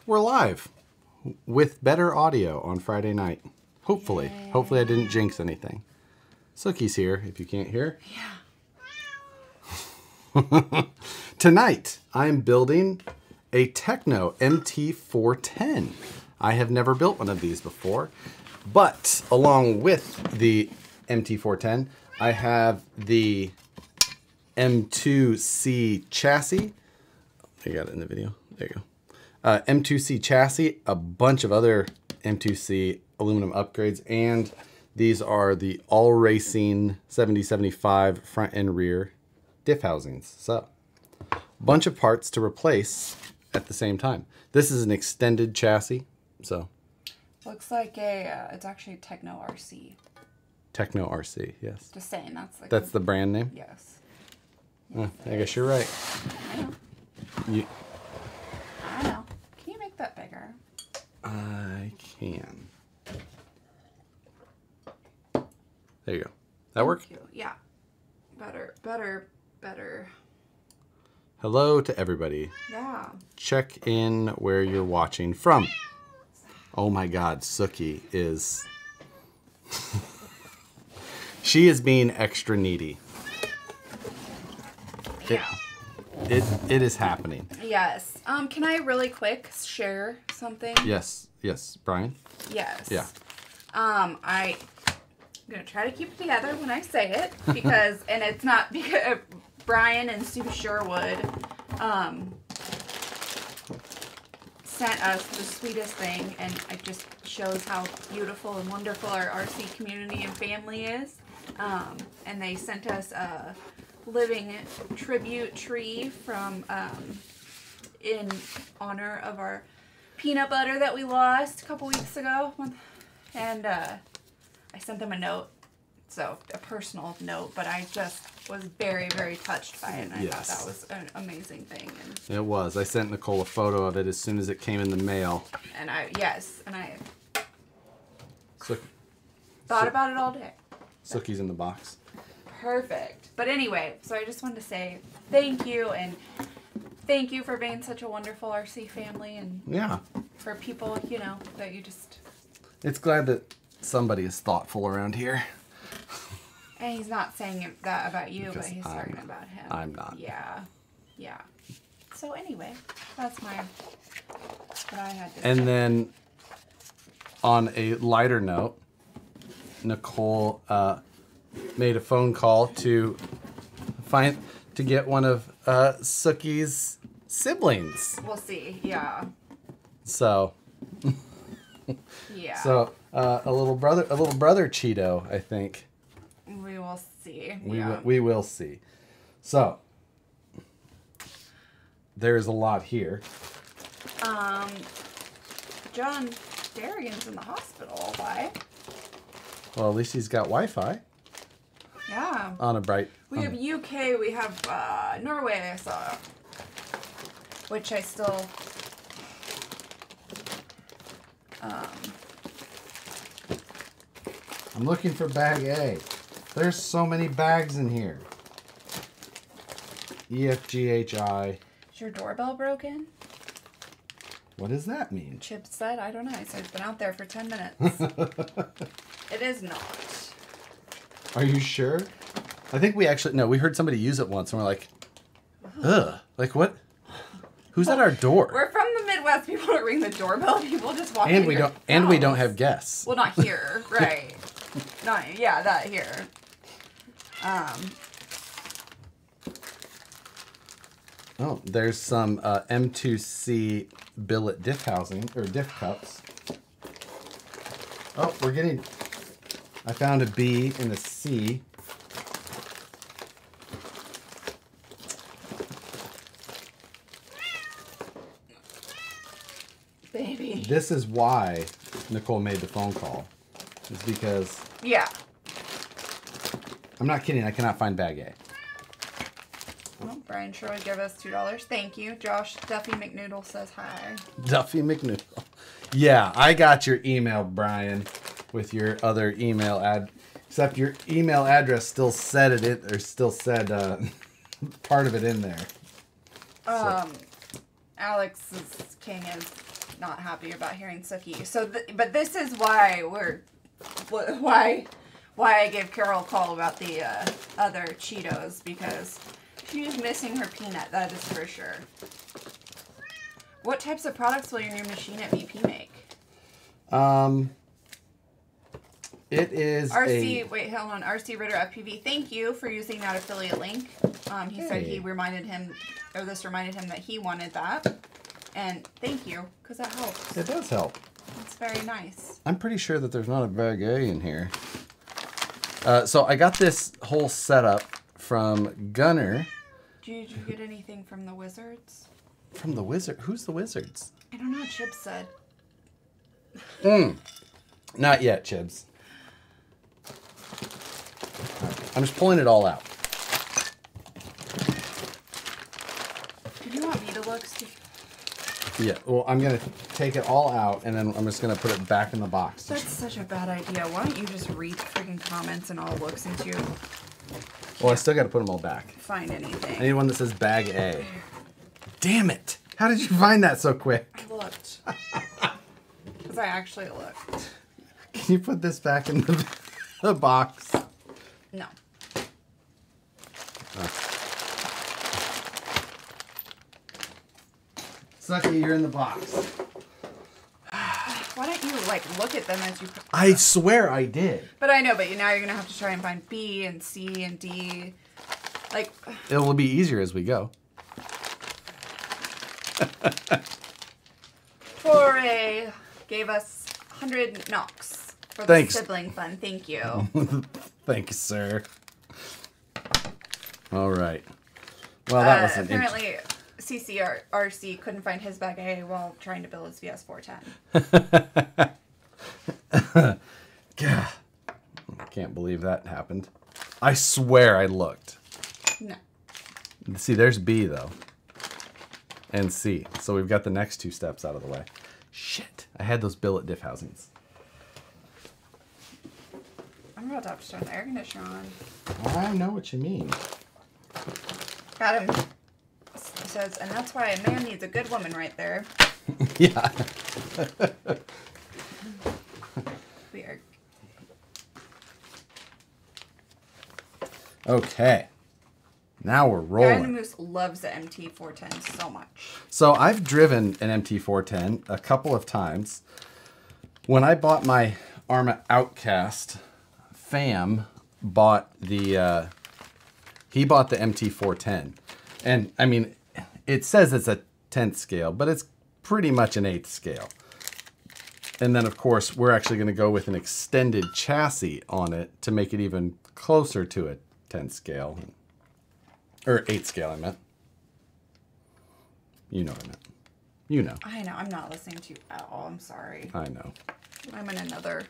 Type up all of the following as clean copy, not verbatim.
we're live with better audio on Friday night. Hopefully. Yay. Hopefully I didn't jinx anything. Sookie's here, if you can't hear. Yeah. Tonight, I'm building a Tekno MT410. I have never built one of these before, but along with the MT410, I have the M2C chassis. You got it in the video. There you go. M2C chassis, a bunch of other M2C aluminum upgrades, and these are the All Racing 7075 front and rear diff housings. So, bunch of parts to replace at the same time. This is an extended chassis, so. Looks like it's actually Tekno RC. Tekno RC, yes. Just saying, that's the brand name? Yes. I guess you're right. I know. I know. Can you make that bigger? I can. There you go. That work? Thank you. Yeah. Better. Hello to everybody. Yeah. Check in where you're watching from. Oh my God, Sookie is... She is being extra needy. Yeah. It is happening. Yes. Can I really quick share something? Yes, Brian? Yes. Yeah. I'm gonna try to keep it together when I say it because, and it's not because Brian and Sue Sherwood sent us the sweetest thing, and it just shows how beautiful and wonderful our RC community and family is. And they sent us a living tribute tree from in honor of our peanut butter that we lost a couple weeks ago, and I sent them a note, so a personal note, but I just was very, very touched by it, and I thought that was an amazing thing. And it was. I sent Nicole a photo of it as soon as it came in the mail. And I So, thought about it all day. Sookie's in the box. Perfect. But anyway, so I just wanted to say thank you, and thank you for being such a wonderful RC family, and yeah, for people, you know, that you just... It's glad that somebody is thoughtful around here. And he's not saying that about you, Because but he's talking about him. I'm not. Yeah. Yeah. So anyway, that's what I had to say. And then, on a lighter note, Nicole made a phone call to get one of Sookie's siblings. We'll see. Yeah. So. Yeah. So a little brother Cheeto, I think. We will see. We will see. So there's a lot here. John Darrigan's in the hospital. Why? Well, at least he's got Wi-Fi. Yeah. On a bright. We have UK. We have Norway. I saw, which I still. I'm looking for bag A. There's so many bags in here. EFGHI. Is your doorbell broken? What does that mean? Chip said, I don't know. He said it's been out there for 10 minutes. It is not. Are you sure? I think we heard somebody use it once and we're like, ugh. Like what? Who's at our door? We're from the Midwest. People don't ring the doorbell. People just walk in. And we don't have guests. Well, not here, right? Not here. Oh, there's some M2C billet diff housing or diff cups. Oh, I found a B and a C. Baby. This is why Nicole made the phone call. It's because... Yeah. I'm not kidding. I cannot find bag A. Well, Brian sure would give us $2. Thank you. Josh Duffy McNoodle says hi. Duffy McNoodle. Yeah, I got your email, Brian, with your other email except your email address still said part of it in there. Alex's king is not happy about hearing Sookie. So, but this is why why I gave Carol a call about the other Cheetos, because she's missing her peanut. That is for sure. What types of products will your new machine at BP make? It is wait, hold on. RC Ritter FPV, thank you for using that affiliate link. He said this reminded him that he wanted that. And thank you, because that helps. It does help. It's very nice. I'm pretty sure that there's not a bag A in here. So I got this whole setup from Gunner. Did you get anything from the Wizards? From the Wizard? Who's the Wizards? I don't know, Chib said. Not yet, Chibs. I'm just pulling it all out. Do you want me to look, Steve? Yeah, well, I'm going to take it all out, and then I'm just going to put it back in the box. That's such a bad idea. Why don't you just read the freaking comments and I'll look since you Well, I still got to put them all back. find anything. I need one that says bag A. Damn it! How did you find that so quick? I looked. Because I actually looked. Can you put this back in the box? No. Sucky, you're in the box. Why don't you, like, look at them as you... I swear I did. But I know, but now you're going to have to try and find B and C and D. Like... It will be easier as we go. Foray gave us 100 knocks for the Thanks. sibling fun. Thank you. Thank you, sir. All right. Well, that was apparently CCRC couldn't find his bag A while trying to build his VS410. God, I can't believe that happened. I swear I looked. No. See, there's B though. And C. So we've got the next two steps out of the way. Shit. I had those billet diff housings. I'm about to have to turn the air conditioner on. I know what you mean. Got him. It says, and that's why a man needs a good woman right there. Yeah. We are. Okay. Now we're rolling. Moose loves the MT410 so much. So I've driven an MT410 a couple of times. When I bought my Arma Outcast, Fam bought the he bought the MT410. And I mean, it says it's a 10th scale, but it's pretty much an 8th scale. And then of course, we're actually going to go with an extended chassis on it to make it even closer to a 10th scale. Or 8th scale, I meant. You know what I meant. You know. I know. I'm not listening to you at all. I'm sorry. I know. I'm in another...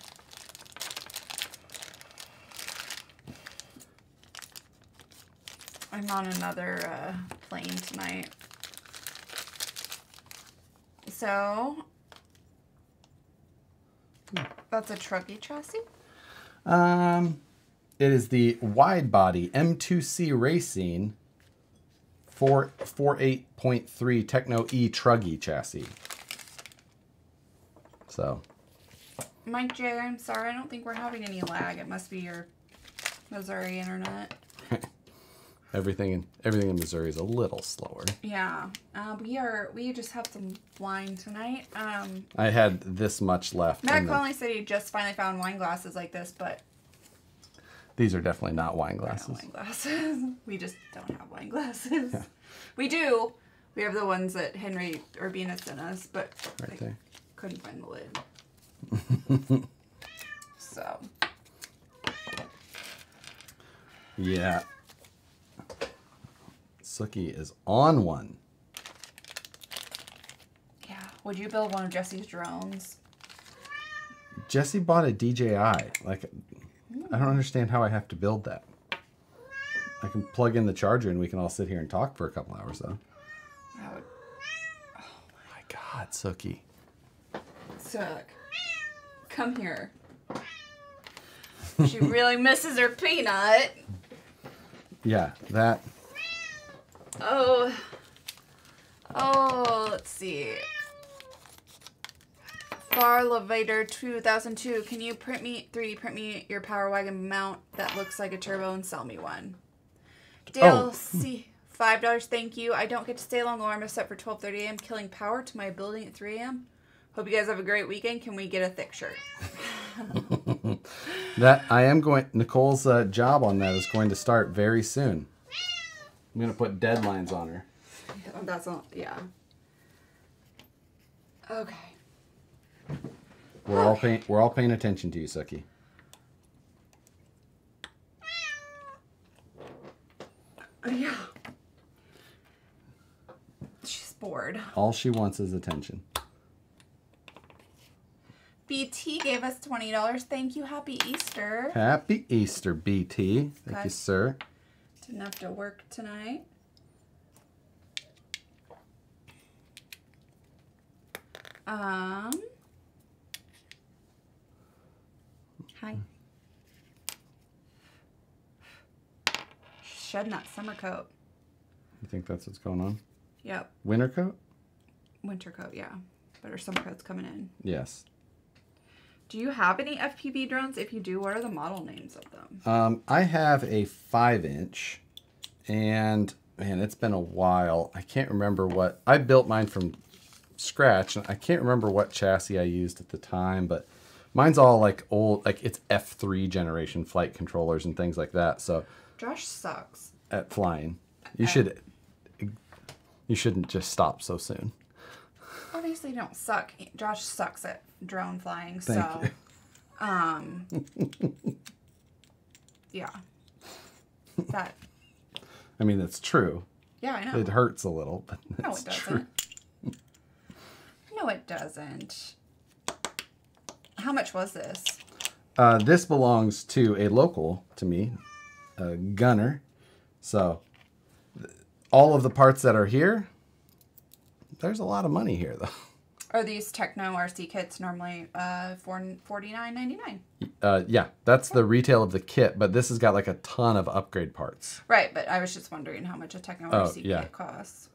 I'm on another plane tonight. So... That's a Truggy chassis? It is the Widebody M2C Racing 48.3 Tekno E Truggy chassis. So. Mike J, I'm sorry. I don't think we're having any lag. It must be your Missouri internet. Everything in Missouri is a little slower. Yeah. We just have some wine tonight. I had this much left. Matt Conley said he just finally found wine glasses like this, but these are definitely not wine glasses. Not wine glasses. We just don't have wine glasses. Yeah. We do. We have the ones that Henry Urbina sent us, but right there. Couldn't find the lid. So. Yeah. Sookie is on one. Yeah. Would you build one of Jesse's drones? Jesse bought a DJI. Like, I don't understand how I have to build that. I can plug in the charger and we can all sit here and talk for a couple hours, though. That would... Oh my God, Sookie. Sook. Come here. She really misses her peanut. Yeah, that... Oh, let's see. Bar Levator 2002. Can you 3D print me your Power Wagon mount that looks like a turbo and sell me one? Dale C. $5. Thank you. I don't get to stay long alarm is set for 12:30 a.m. killing power to my building at 3 a.m. Hope you guys have a great weekend. Can we get a thick shirt? Nicole's job on that is going to start very soon. I'm going to put deadlines on her. That's all, yeah. Okay. We're all paying attention to you, Suki. Yeah. She's bored. All she wants is attention. BT gave us $20. Thank you. Happy Easter. Happy Easter, BT. Thank you, sir. Didn't have to work tonight. Hi. Shedding that summer coat. You think that's what's going on? Yep. Winter coat? Winter coat, yeah. But our summer coat's coming in. Yes. Do you have any FPV drones? If you do, what are the model names of them? I have a 5-inch, and man, it's been a while. I can't remember what I built mine from scratch, and I can't remember what chassis I used at the time, but mine's all like old, like it's F3 generation flight controllers and things like that. So Josh sucks at flying. You shouldn't just stop so soon. Obviously, don't suck. Josh sucks at drone flying, Thank you. Yeah. That. I mean, that's true. Yeah, I know. It hurts a little, but No, that's it doesn't. true. No, it doesn't. How much was this? This belongs to a local to me, a gunner. So all of the parts that are here, there's a lot of money here, though. Are these Tekno RC kits normally $49.99? Yeah, that's the retail of the kit, but this has got like a ton of upgrade parts. Right, but I was just wondering how much a Tekno RC kit costs.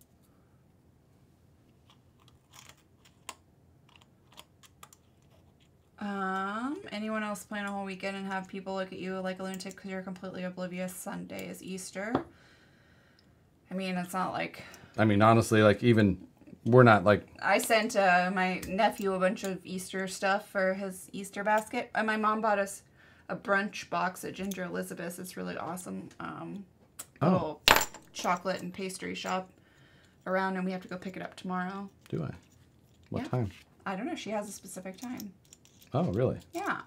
Anyone else plan a whole weekend and have people look at you like a lunatic because you're completely oblivious? Sunday is Easter. I mean, it's not like... I mean, honestly, like even... We're not like... I sent my nephew a bunch of Easter stuff for his Easter basket. And my mom bought us a brunch box at Ginger Elizabeth's. It's really awesome. Little chocolate and pastry shop around, and we have to go pick it up tomorrow. Do I? What time? I don't know. She has a specific time. Oh, really? Yeah.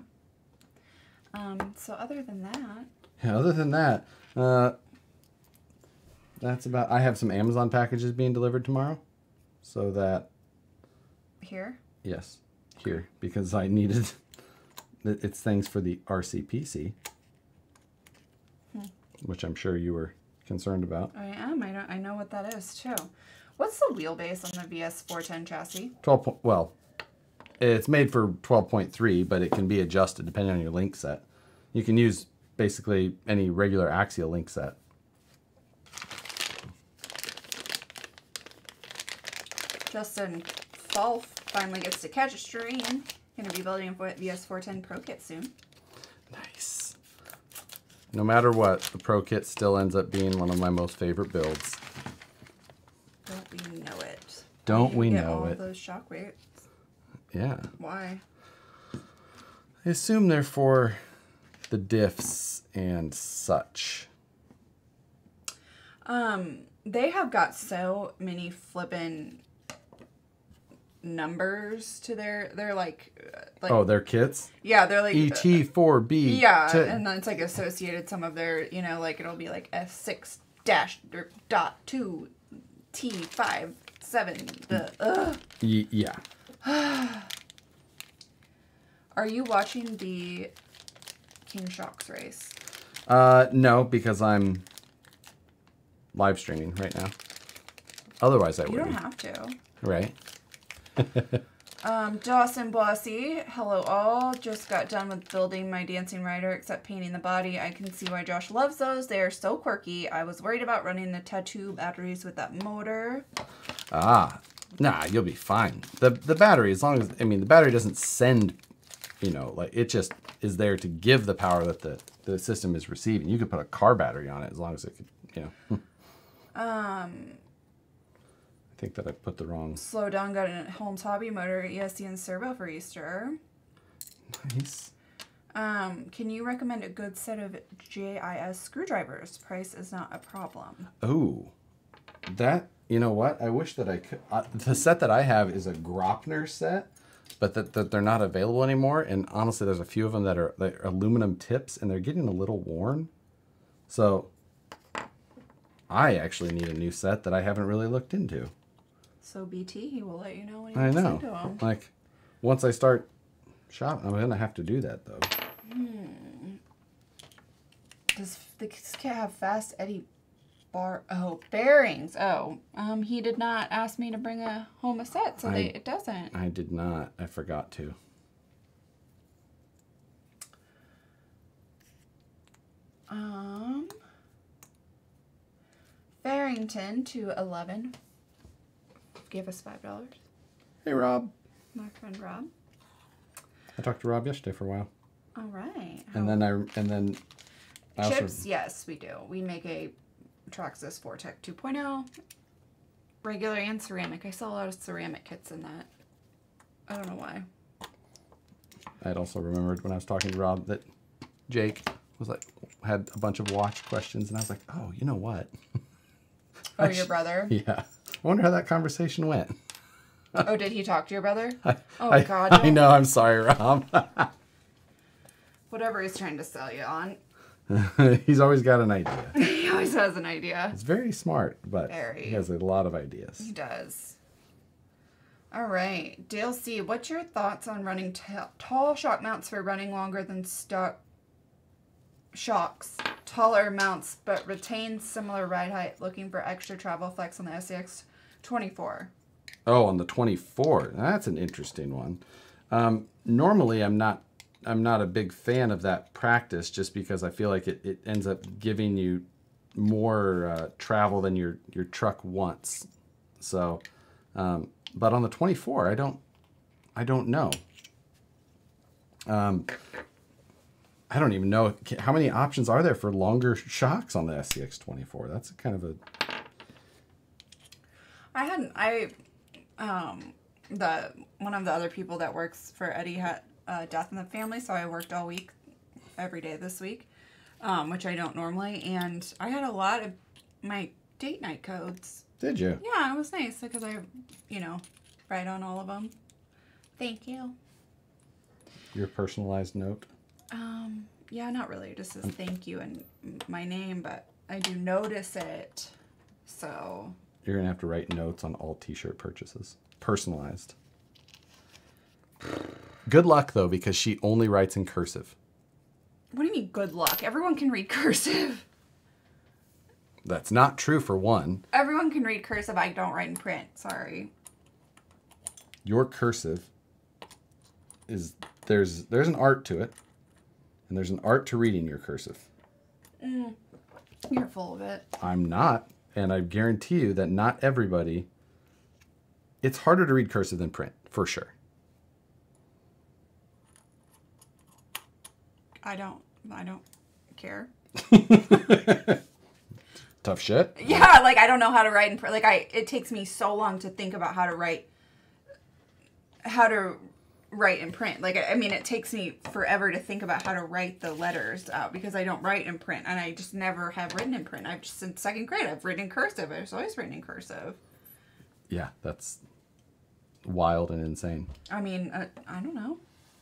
So other than that... Yeah, other than that, that's about... I have some Amazon packages being delivered tomorrow. So that... Here? Yes, here. Because I needed... It's things for the RCPC. Which I'm sure you were concerned about. I am. I know what that is, too. What's the wheelbase on the VS410 chassis? 12... Well, it's made for 12.3, but it can be adjusted depending on your link set. You can use basically any regular axial link set. Justin Falf finally gets to catch a stream. Gonna be building a VS410 Pro Kit soon. Nice. No matter what, the Pro Kit still ends up being one of my most favorite builds. Don't we know it? Don't we get know all it? Those shock weights. Yeah. Why? I assume they're for the diffs and such. They have got so many flippin' numbers to they're like oh, their kits? Yeah, they're like ET4B. Yeah, and then it's like associated some of their, you know, like it'll be like S6 dash dot 2 T57. Yeah. Are you watching the King Shocks race? No, because I'm live streaming right now. Otherwise I would. You don't have to. Right. Dawson Bossy, hello all. Just got done with building my dancing rider, except painting the body. I can see why Josh loves those. They are so quirky. I was worried about running the tattoo batteries with that motor. Ah, Nah, you'll be fine. The battery, as long as, I mean, the battery doesn't send, you know, like it just is there to give the power that the system is receiving. You could put a car battery on it as long as it could, you know. I think that I put the wrong. Slow Down got a Holmes Hobby Motor ESC and servo for Easter. Nice. Can you recommend a good set of JIS screwdrivers? Price is not a problem. Oh, that, you know what? I wish that I could. The set that I have is a Gropner set, but that they're not available anymore. And honestly, there's a few of them that are aluminum tips, and they're getting a little worn. So I actually need a new set that I haven't really looked into. So BT, he will let you know when he I looks know. into them. Like, once I start shopping, I'm gonna have to do that though. Does this kit have fast eddy bar? Oh, bearings. Oh, he did not ask me to bring home a set, so it doesn't. I did not. I forgot to. Farrington to 11. Give us $5. Hey, Rob. My friend Rob. I talked to Rob yesterday for a while. All right. And then I Chips, also, yes, we do. We make a Traxxas Vortec 2.0, regular and ceramic. I sell a lot of ceramic kits in that. I don't know why. I had also remembered when I was talking to Rob that Jake was like, had a bunch of watch questions, and I was like, oh, you know what? Oh, your brother? Yeah. I wonder how that conversation went. Oh, did he talk to your brother? God. I know. I'm sorry, Rob. Whatever he's trying to sell you on. He's always got an idea. He always has an idea. He's very smart, but Very. he has a lot of ideas. He does. All right. Dale C., what's your thoughts on running tall shock mounts for running longer than stock shocks? Taller mounts, but retain similar ride height, looking for extra travel flex on the SCX 24. Oh, on the 24. That's an interesting one. Normally, I'm not a big fan of that practice just because I feel like it ends up giving you more travel than your truck wants. So, but on the 24, I don't know. I don't even know how many options are there for longer shocks on the SCX 24. That's kind of a. One of the other people that works for Eddie had death in the family, so I worked all week, every day this week, which I don't normally, and I had a lot of my date night codes. Did you? Yeah, it was nice because I, write on all of them. Thank you. Your personalized note? Yeah, not really. It just says thank you and my name, but I do notice it, so. You're going to have to write notes on all t-shirt purchases. Personalized. Good luck, though, because she only writes in cursive. What do you mean good luck? Everyone can read cursive. That's not true, for one. Everyone can read cursive. I don't write in print. Sorry. Your cursive is... There's an art to it. And there's an art to reading your cursive. You're full of it. I'm not. And I guarantee you that not everybody... It's harder to read cursive than print, for sure. I don't care. Tough shit. Yeah, like I don't know how to write in print. Like it takes me so long to think about how to write in print. Like I mean, it takes me forever to think about how to write the letters out because I don't write in print, and I just never have written in print. I've just since second grade I've written in cursive. I've always written in cursive. Yeah, that's wild and insane. I mean, I don't know.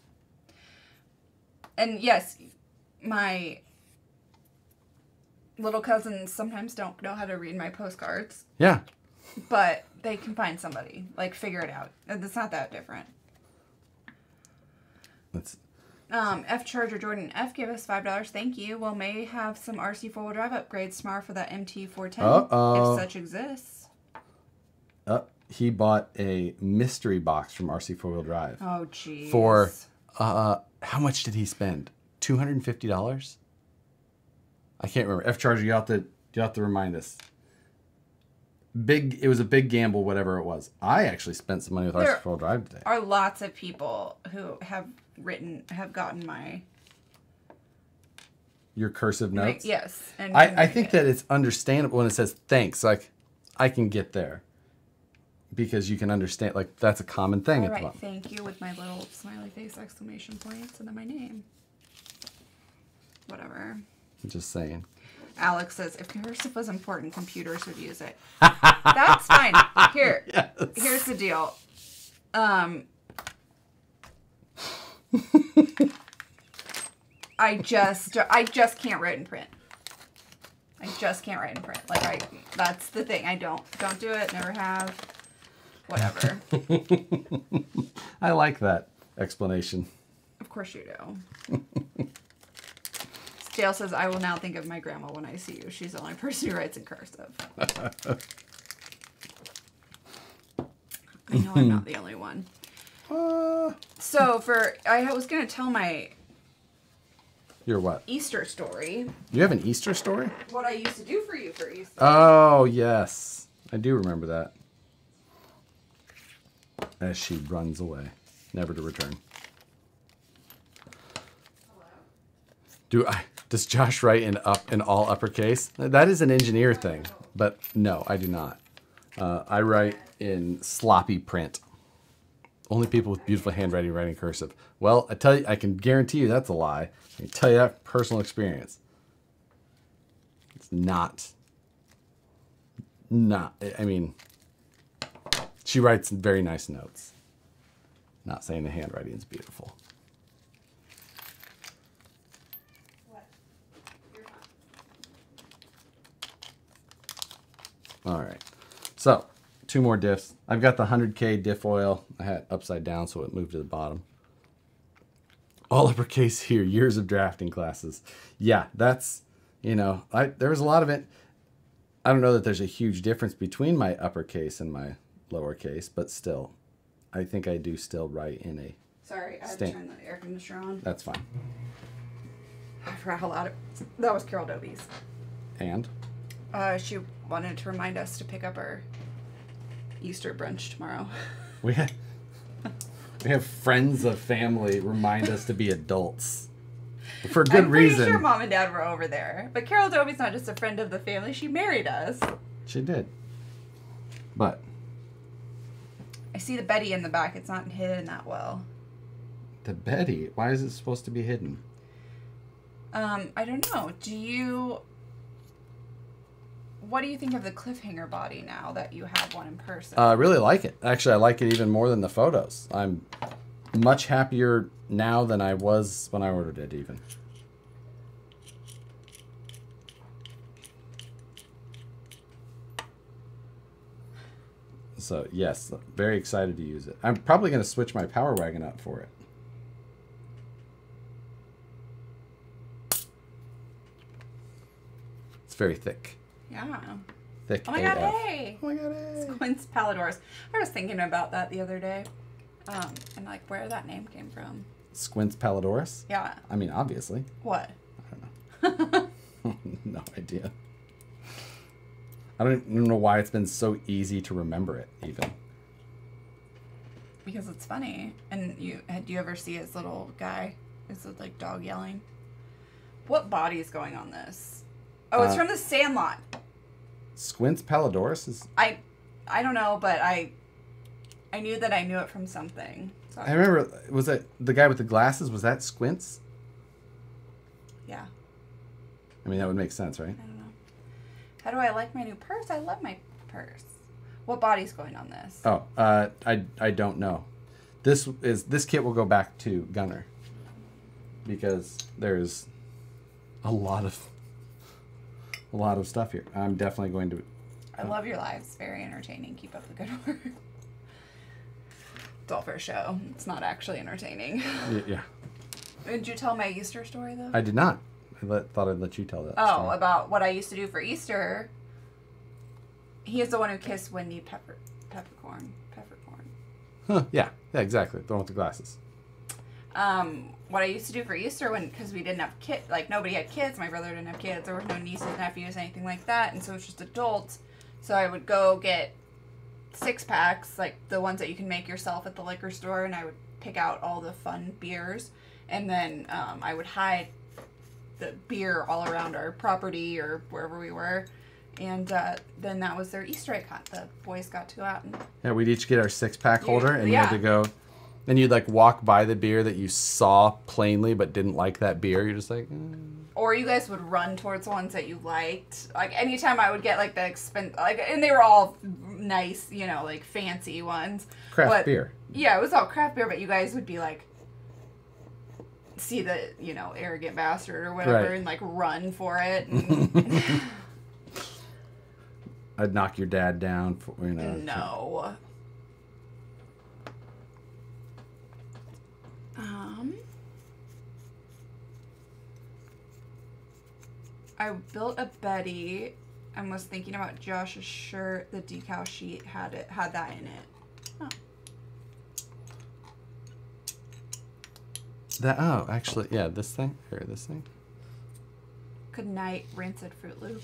And yes, my little cousins sometimes don't know how to read my postcards. Yeah. But they can find somebody, like figure it out. It's not that different. That's. F Charger Jordan F gave us $5. Thank you. Well, may have some RC four-wheel drive upgrades tomorrow for that MT410 if such exists. He bought a mystery box from RC Four-Wheel Drive. Oh, jeez. For, how much did he spend? $250? I can't remember. F Charger, you have to remind us. It was a big gamble, whatever it was. I actually spent some money with RC Four-Wheel Drive today. Are lots of people who have gotten your cursive notes? Yes. And I think that it's understandable when it says thanks. Like, I can get there. Because you can understand, like, that's a common thing at the bottom. Thank you with my little smiley face exclamation points and then my name. Whatever. I'm just saying. Alex says, if cursive was important, computers would use it. That's fine. Here. Yes. Here's the deal. I just can't write in print. I just can't write in print. Like, that's the thing. I don't do it, never have. Whatever. I like that explanation. Of course you do. Dale says, I will now think of my grandma when I see you. She's the only person who writes in cursive. I know I'm not the only one. So I was going to tell my... Your what? Easter story. You have an Easter story? What I used to do for you for Easter. Oh, yes. I do remember that. As she runs away, never to return. Does Josh write in all uppercase? That is an engineer thing, but no, I do not. I write in sloppy print. Only people with beautiful handwriting writing cursive. Well, I can guarantee you that's a lie. I can tell you that from personal experience. It's not. I mean, she writes very nice notes. Not saying the handwriting is beautiful. All right, so 2 more diffs. I've got the 100K diff oil. I had it upside down, so it moved to the bottom. All uppercase here, years of drafting classes. Yeah, that's, there was a lot of it. I don't know that there's a huge difference between my uppercase and my lowercase, but still, I think I do still write in a Sorry, I had to turn the air conditioner on. That's fine. I forgot how loud that was Carol Doby's. And? She wanted to remind us to pick up our Easter brunch tomorrow. We have friends of family remind us to be adults. For good reason. I'm pretty sure Mom and Dad were over there. But Carol Doby's not just a friend of the family. She married us. She did. But. I see the Betty in the back. It's not hidden that well. The Betty? Why is it supposed to be hidden? I don't know. What do you think of the cliffhanger body now that you have one in person? I really like it. Actually, I like it even more than the photos. I'm much happier now than I was when I ordered it even. So, yes, very excited to use it. I'm probably going to switch my Power Wagon up for it. It's very thick. Yeah. Thick Oh my god, AF. hey! Oh my god, hey! Squints Palladors. I was thinking about that the other day. And like where that name came from. Squints Palladorus? Yeah. I mean, obviously. What? I don't know. No idea. I don't even know why it's been so easy to remember it, even. Because it's funny. And do you ever see his little guy? His like dog yelling? What body is going on this? Oh, it's from the Sandlot. Squints Palladorus is... I don't know, but I knew that I knew it from something. So I remember, was that the guy with the glasses? Was that Squints? Yeah. I mean, that would make sense, right? I don't know. How do I like my new purse? I love my purse. What body's going on this? Oh, I don't know. This kit will go back to Gunner because there's a lot of stuff here. I'm definitely going to. I love your lives. Very entertaining. Keep up the good work. It's all for a show. It's not actually entertaining. Yeah. Did you tell my Easter story though? I did not. Thought I'd let you tell that. Oh, story. about what I used to do for Easter. He is the one who kissed Wendy Peppercorn. Huh, yeah, exactly. The one with the glasses. What I used to do for Easter because we didn't have nobody had kids. My brother didn't have kids. There were no nieces, nephews, anything like that. And so it was just adults So I would go get 6-packs, like the ones that you can make yourself at the liquor store, and I would pick out all the fun beers, and then I would hide the beer all around our property or wherever we were, and then that was their Easter egg hunt. The boys got to go out and... Yeah, we'd each get our 6-pack holder, and you had to go... Then you'd like walk by the beer that you saw plainly but didn't like that beer. You're just like... Or you guys would run towards the ones that you liked. Like, anytime I would get, like, and they were all nice, you know, like, fancy ones. Craft beer. Yeah, it was all craft beer, but you guys would be, like, see the, you know, arrogant bastard or whatever, right. and, like, run for it. And I'd knock your dad down, for, you know. No. I built a Betty and was thinking about Josh's shirt. The decal sheet had that in it. Oh. Oh, actually, yeah, this thing or this thing. Good night, rancid Fruit Loop.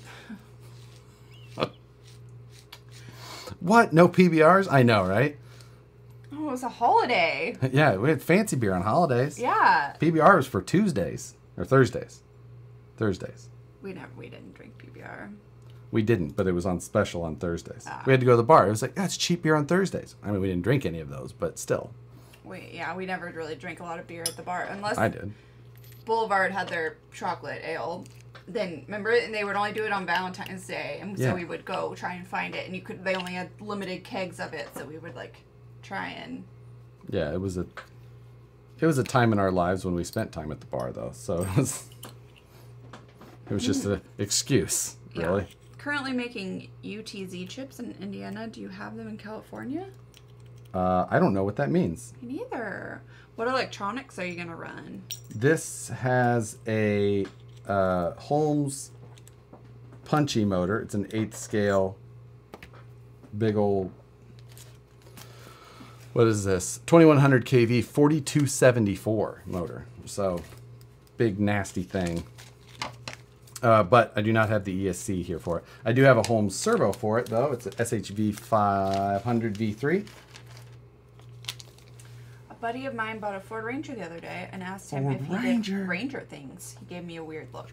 What? No PBRs? I know, right? Oh, it was a holiday. Yeah, we had fancy beer on holidays. Yeah. PBR was for Tuesdays or Thursdays. Thursdays. We didn't drink PBR. We didn't, but it was on special on Thursdays. We had to go to the bar. It was like, it's cheap beer on Thursdays. I mean, we didn't drink any of those, but still. We never really drank a lot of beer at the bar unless I did. Boulevard had their chocolate ale. Then remember, and they would only do it on Valentine's Day, and so we would go try and find it, and they only had limited kegs of it, so we would like try and. Yeah, it was a time in our lives when we spent time at the bar, though. So it was just an excuse, really. Yeah. Currently making UTZ chips in Indiana. Do you have them in California? I don't know what that means. Me neither. What electronics are you gonna run? This has a Holmes punchy motor. It's an 8th scale, big old. What is this? 2100 kV, 4274 motor. So, big nasty thing. But I do not have the ESC here for it. I do have a Holmes servo for it, though. It's a SHV 500 V3. A buddy of mine bought a Ford Ranger the other day and asked him if he did Ranger things. He gave me a weird look.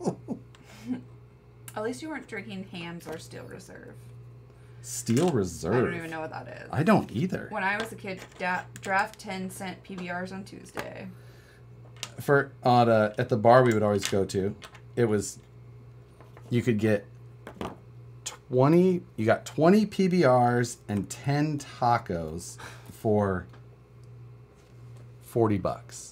At least you weren't drinking Hams or Steel Reserve. Steel Reserve? I don't even know what that is. I don't either. When I was a kid, draft 10-cent PBRs on Tuesday. At the bar we would always go to, it was, you could get 20 PBRs and 10 tacos for $40.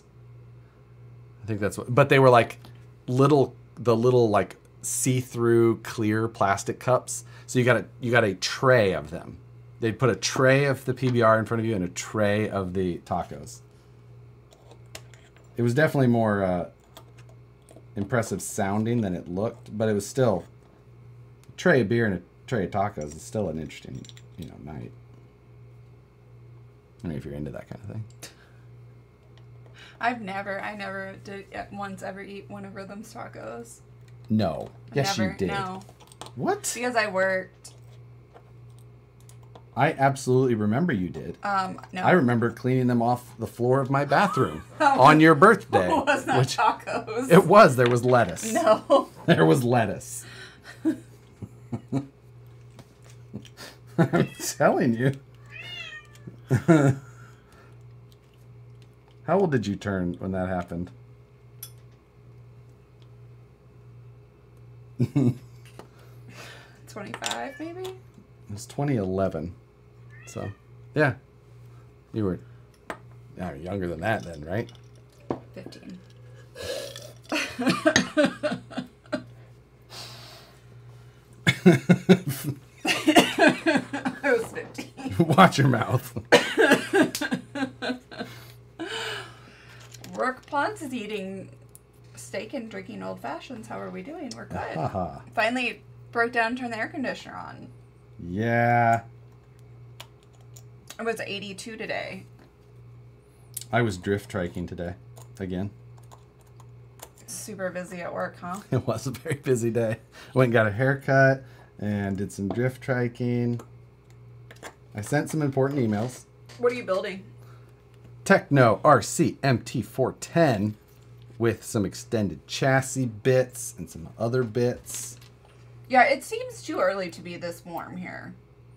I think that's what, but they were like the little like see-through clear plastic cups. So you got a tray of them. They'd put a tray of the PBR in front of you and a tray of the tacos. It was definitely more impressive sounding than it looked, but it was still a tray of beer and a tray of tacos is still an interesting, night. I mean, if you're into that kind of thing. I never did once ever eat one of Rhythm's tacos. No. Yes, you did. No. What? Because I worked. I absolutely remember you did. No. I remember cleaning them off the floor of my bathroom on your birthday. It was not tacos. It was. There was lettuce. No. There was lettuce. I'm telling you. How old did you turn when that happened? 25, maybe? It was 2011. So, yeah. You were younger than that then, right? 15. I was 15. Watch your mouth. Work Ponce is eating steak and drinking old fashions. How are we doing? We're good. Finally broke down and turned the air conditioner on. Yeah. It was 82 today. I was drift triking today. Again. Super busy at work, huh? It was a very busy day. Went and got a haircut. and did some drift triking. I sent some important emails. What are you building? Tekno MT410 with some extended chassis bits and some other bits. Yeah, it seems too early to be this warm here.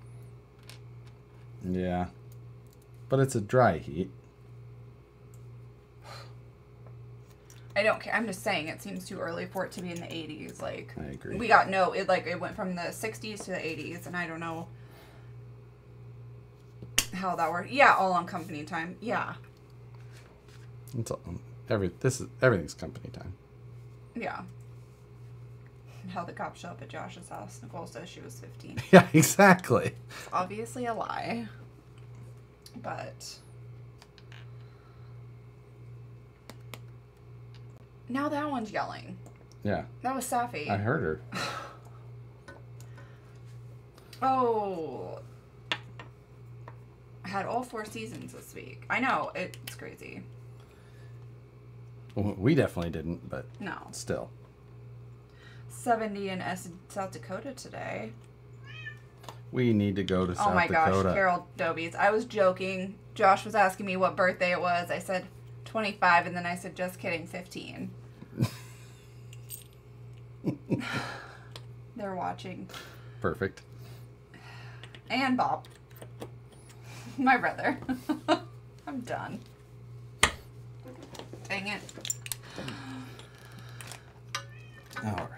Yeah, but it's a dry heat. I don't care. I'm just saying it seems too early for it to be in the 80s. Like, I agree. We got it went from the 60s to the 80s, and I don't know how that worked. Yeah, all on company time. Yeah. It's all, everything's company time. Yeah. How the cops show up at Josh's house. Nicole says she was 15. Yeah, exactly. It's obviously a lie. But now that one's yelling. Yeah. That was Safi. I heard her. Oh. I had all 4 seasons this week. I know, it's crazy. Well, we definitely didn't, but No. still. 70 in South Dakota today. We need to go to South Dakota. Oh my gosh, Carol Dobies. I was joking. Josh was asking me what birthday it was. I said 25, and then I said, just kidding, 15. They're watching. Perfect. And Bob. My brother. I'm done. Dang it. All right.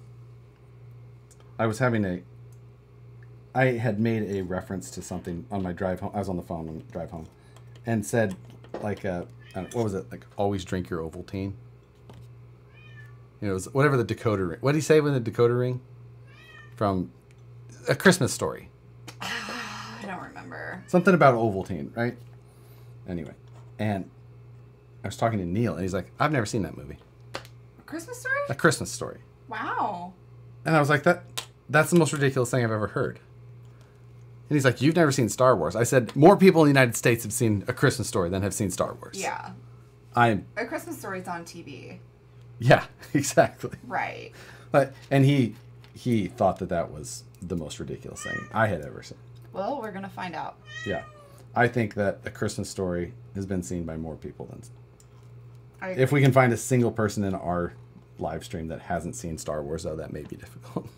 I had made a reference to something on my drive home. I was on the phone on the drive home and said, like, what was it? Like, always drink your Ovaltine. You know, it was whatever the Dakota ring. What did he say with the Dakota ring? From A Christmas Story. I don't remember. Something about Ovaltine, right? Anyway. And I was talking to Neil, and he's like, I've never seen that movie. Christmas Story? A Christmas Story. Wow. And I was like, that's the most ridiculous thing I've ever heard. And he's like, you've never seen Star Wars. I said, more people in the United States have seen A Christmas Story than have seen Star Wars. Yeah. A Christmas Story's on TV. Yeah, exactly. Right. And he thought that was the most ridiculous thing I had ever seen. Well, we're going to find out. Yeah. I think that A Christmas Story has been seen by more people than... If we can find a single person in our live stream that hasn't seen Star Wars, though, that may be difficult.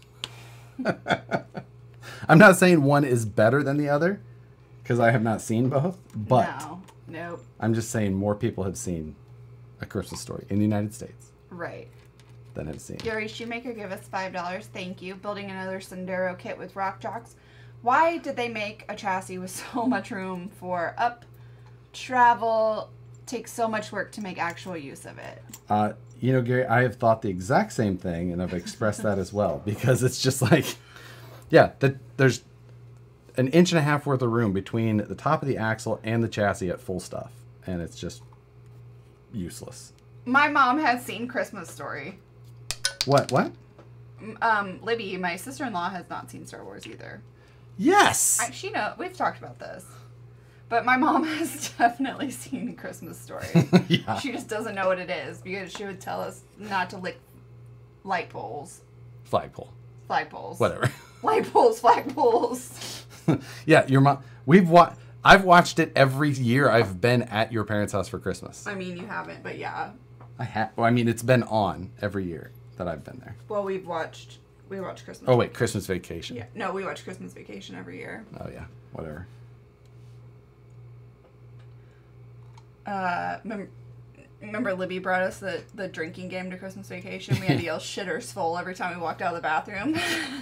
I'm not saying one is better than the other, because I have not seen both, but No. Nope. I'm just saying more people have seen A Christmas Story in the United States Right. than have seen. Gary Shoemaker give us $5. Thank you. Building another Sendero kit with rock jocks. Why did they make a chassis with so much room for travel? Takes so much work to make actual use of it. You know, Gary, I have thought the exact same thing, and I've expressed that as well, because it's just like, yeah, there's an inch and a half worth of room between the top of the axle and the chassis at full stuff, and it's just useless. My mom has seen Christmas Story. What? Libby, my sister-in-law, has not seen Star Wars either. Yes! She knows. We've talked about this. But my mom has definitely seen Christmas Story. Yeah. She just doesn't know what it is, because she would tell us not to lick light poles. Flagpole. Flagpoles. Whatever. Light poles, flagpoles. Yeah, your mom... I've watched it every year I've been at your parents' house for Christmas. I mean, you haven't, but yeah. It's been on every year that I've been there. Well, we watch Christmas. Oh, wait, Christmas Vacation. Yeah. No, we watch Christmas Vacation every year. Oh, yeah. Whatever. Remember Libby brought us the drinking game to Christmas Vacation? We had to yell shitters full every time we walked out of the bathroom.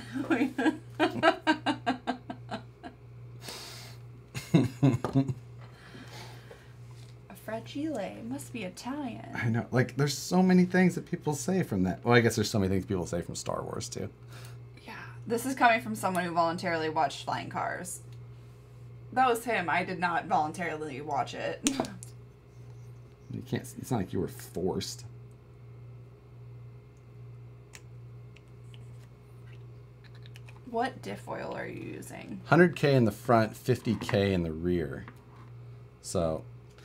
A fragile must be Italian. I know. Like, there's so many things that people say from that. Well, I guess there's so many things people say from Star Wars, too. Yeah. This is coming from someone who voluntarily watched Flying Cars. That was him. I did not voluntarily watch it. You can't... It's not like you were forced. What diff oil are you using? 100K in the front, 50K in the rear. So...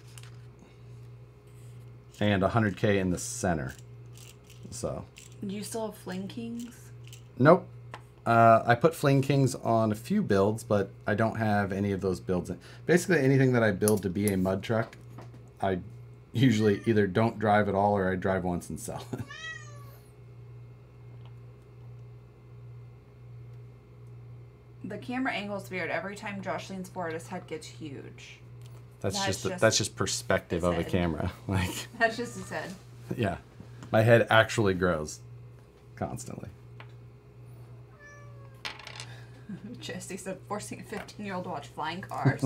And 100K in the center. So... Do you still have Fling Kings? Nope. I put Fling Kings on a few builds, but I don't have any of those builds. Basically, anything that I build to be a mud truck, I usually either don't drive at all or I drive once and sell it. The camera angle's weird. Every time Josh leans forward, his head gets huge. That's just perspective of a camera. Like that's just his head. Yeah, my head actually grows constantly. Jesse said, forcing a 15-year-old to watch flying cars.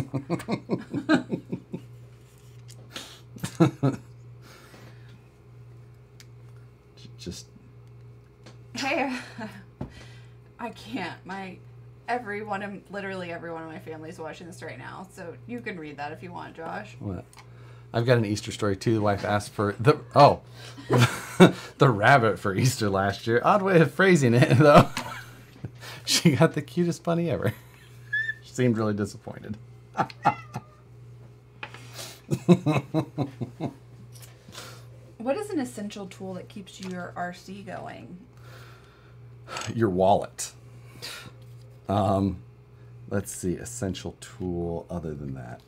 Just. Hey, I can't. Literally every one of my family is watching this right now, so you can read that if you want, Josh. What? I've got an Easter story too. The wife asked for the the rabbit for Easter last year. Odd way of phrasing it, though. She got the cutest bunny ever. She seemed really disappointed. What is an essential tool that keeps your RC going? Your wallet. Let's see, essential tool other than that.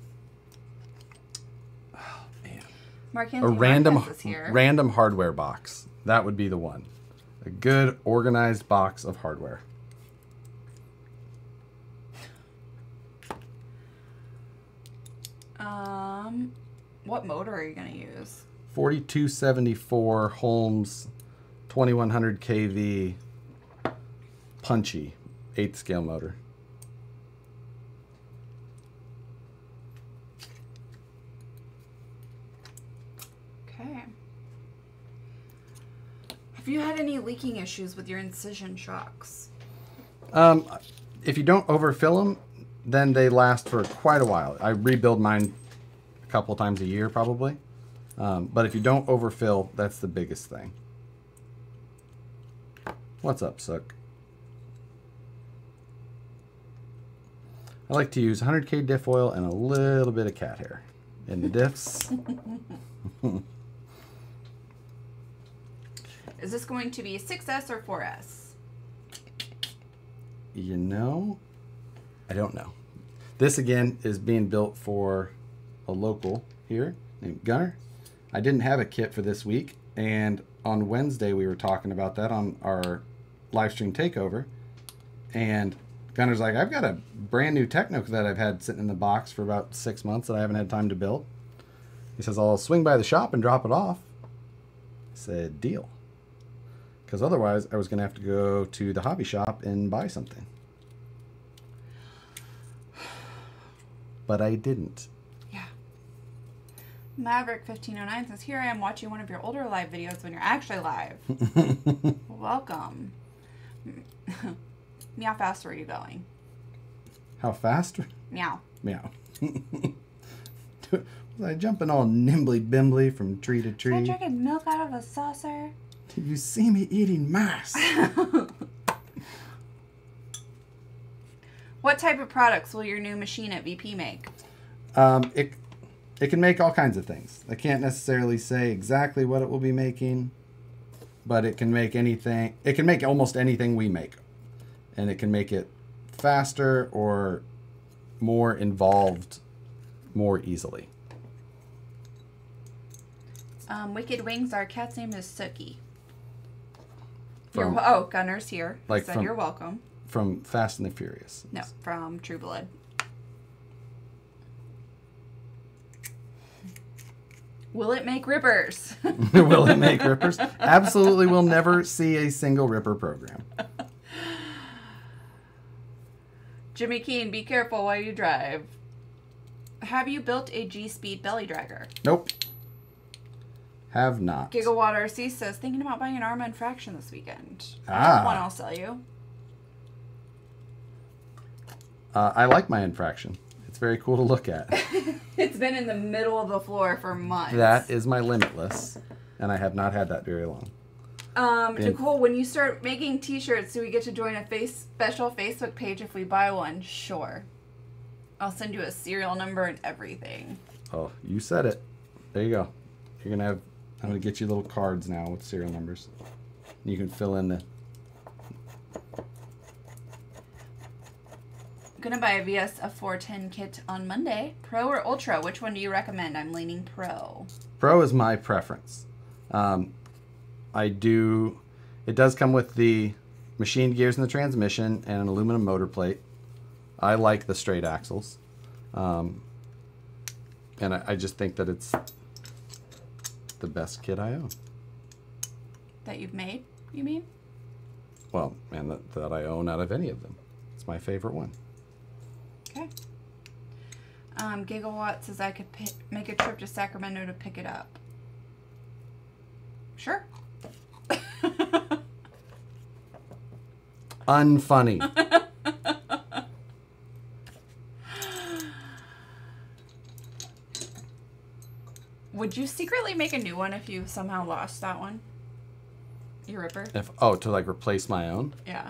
Oh man. A random hardware box. That would be the one. A good organized box of hardware. What motor are you going to use? 4274 Holmes 2100 kV punchy 8th scale motor. Okay. Have you had any leaking issues with your incision shocks? If you don't overfill them, then they last for quite a while. I rebuild mine a couple times a year probably. But if you don't overfill, that's the biggest thing. What's up, Sook? I like to use 100K diff oil and a little bit of cat hair in the diffs. Is this going to be 6S or 4S? You know, I don't know. This again is being built for a local here named Gunner. I didn't have a kit for this week, and on Wednesday we were talking about that on our live stream takeover, and Gunner's like, I've got a brand new Tekno that I've had sitting in the box for about 6 months that I haven't had time to build. He says, I'll swing by the shop and drop it off. I said, deal. Because otherwise I was going to have to go to the hobby shop and buy something. But I didn't. Yeah. Maverick 1509 says, here I am watching one of your older live videos when you're actually live. Welcome. Meow fast were you going? How fast? Meow. Meow. Was I jumping all nimbly bimbly from tree to tree? Was I drinking milk out of a saucer? Did you see me eating mice? What type of products will your new machine at VP make? It can make all kinds of things. I can't necessarily say exactly what it will be making, but it can make anything. It can make almost anything we make. And it can make it faster or more involved more easily. Wicked Wings, our cat's name is Sookie. From, Gunner's here. Like said you're welcome. From Fast and the Furious. No, from True Blood. Will it make rippers? Will it make rippers? Absolutely will never see a single ripper program. Jimmy Keene, be careful while you drive. Have you built a G-Speed belly dragger? Nope. Have not. Gigawatt RC says, thinking about buying an Arma Infraction this weekend. I Ah. have one I'll sell you. I like my Infraction. It's very cool to look at. It's been in the middle of the floor for months. That is my Limitless, and I have not had that very long. Nicole, when you start making t-shirts, do we get to join a special Facebook page if we buy one? Sure. I'll send you a serial number and everything. Oh, you said it. There you go. You're gonna have. I'm gonna get you little cards now with serial numbers. You can fill in the. gonna buy a VS410 kit on Monday. Pro or Ultra? Which one do you recommend? I'm leaning Pro. Pro is my preference. It does come with the machined gears in the transmission and an aluminum motor plate. I like the straight axles. And I just think that it's the best kit I own. That you've made, you mean? Well, and that I own out of any of them. It's my favorite one. Okay. Gigawatt says I could make a trip to Sacramento to pick it up. Sure. Unfunny. Would you secretly make a new one if you somehow lost that one? Your Ripper? To like replace my own? Yeah.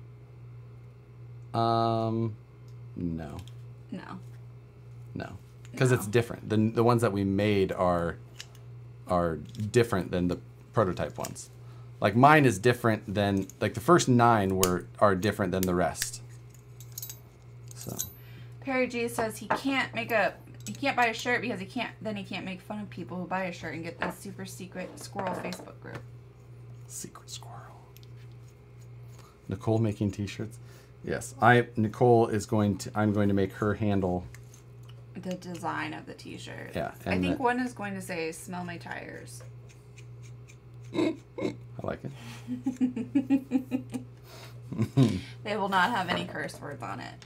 No. No. No. Because it's different. The ones that we made are different than the prototype ones. Like mine is different than, like the first 9 are different than the rest. So. Perry G says he can't buy a shirt because he can't make fun of people who buy a shirt and get the super secret squirrel Facebook group. Secret squirrel. Nicole making t-shirts. Yes, Nicole is I'm going to make her handle the design of the t-shirt. Yeah. I think one is going to say smell my tires. I like it. They will not have any curse words on it.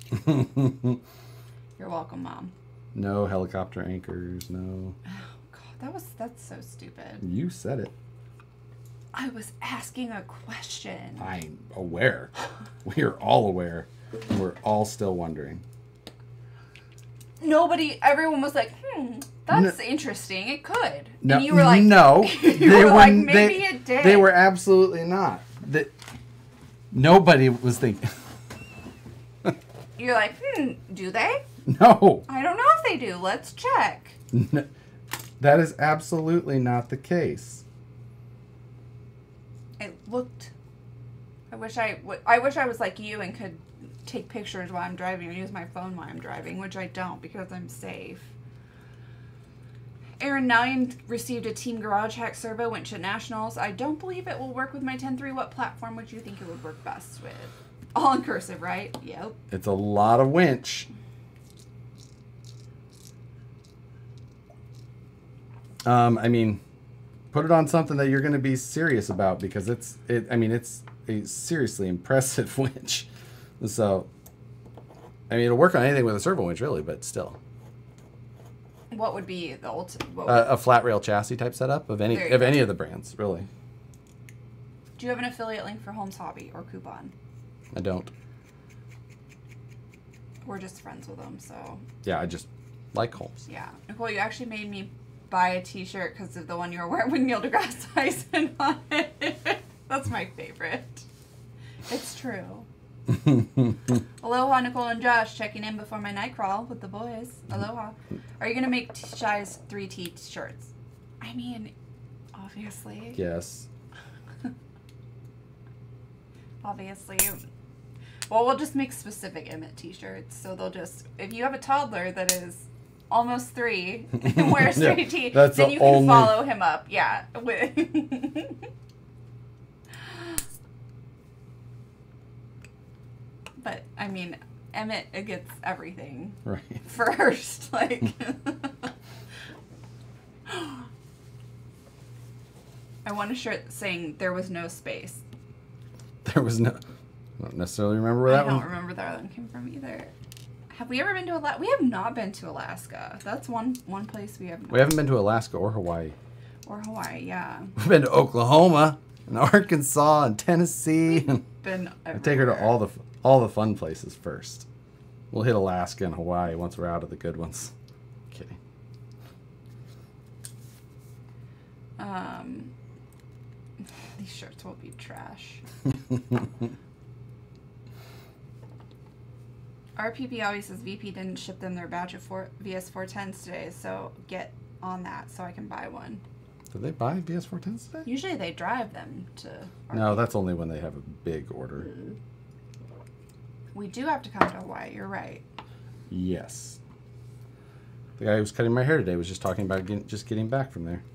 You're welcome, Mom. No helicopter anchors, no. Oh God, that's so stupid. You said it. I was asking a question. I'm aware. We are all aware. And we're all still wondering. Everyone was like, that's interesting. It could. No, and you were like, no. maybe it did. They were absolutely not. Nobody was thinking. You're like, do they? No. I don't know if they do. Let's check. No, that is absolutely not the case. It looked. I wish I was like you and could take pictures while I'm driving or use my phone while I'm driving, which I don't because I'm safe. Aaron 9 received a Team Garage Hack servo, went to Nationals. I don't believe it will work with my 10.3. What platform would you think it would work best with? All in cursive, right? Yep. It's a lot of winch. I mean, put it on something that you're going to be serious about because it's a seriously impressive winch. So, I mean, it'll work on anything with a servo winch, really, but still. What would be the ultimate? A flat rail chassis type setup of any of the brands, really. Do you have an affiliate link for Holmes Hobby or coupon? I don't. We're just friends with them, so. Yeah, I just like Holmes. Yeah. Nicole, you actually made me buy a t-shirt because of the one you were wearing with Neil deGrasse Tyson on it. That's my favorite. It's true. Aloha, Nicole and Josh, checking in before my night crawl with the boys. Aloha. Are you going to make Shy's 3 t-shirts? I mean, obviously. Yes. Obviously. Well, we'll just make specific Emmett t-shirts. So they'll just, if you have a toddler that is almost 3 and wears straight tee, then you can follow him up. Yeah. But, I mean, Emmett gets everything. Right. First. Like. I want a shirt saying there was no space. There was no. I don't necessarily remember where that one. I don't remember where that one came from either. Have we ever been to Alaska? We have not been to Alaska. That's one place we have not. We haven't been to Alaska or Hawaii. Or Hawaii, yeah. We've been to Oklahoma and Arkansas and Tennessee. Been I take her to all the fun places first. We'll hit Alaska and Hawaii once we're out of the good ones. Kidding. These shirts will be trash. RPP always says VP didn't ship them their batch of VS410s today, so get on that so I can buy one. Did they buy VS410s today? Usually they drive them to RPP. No, that's only when they have a big order. We do have to come to Hawaii. You're right. Yes. The guy who was cutting my hair today was just talking about getting back from there.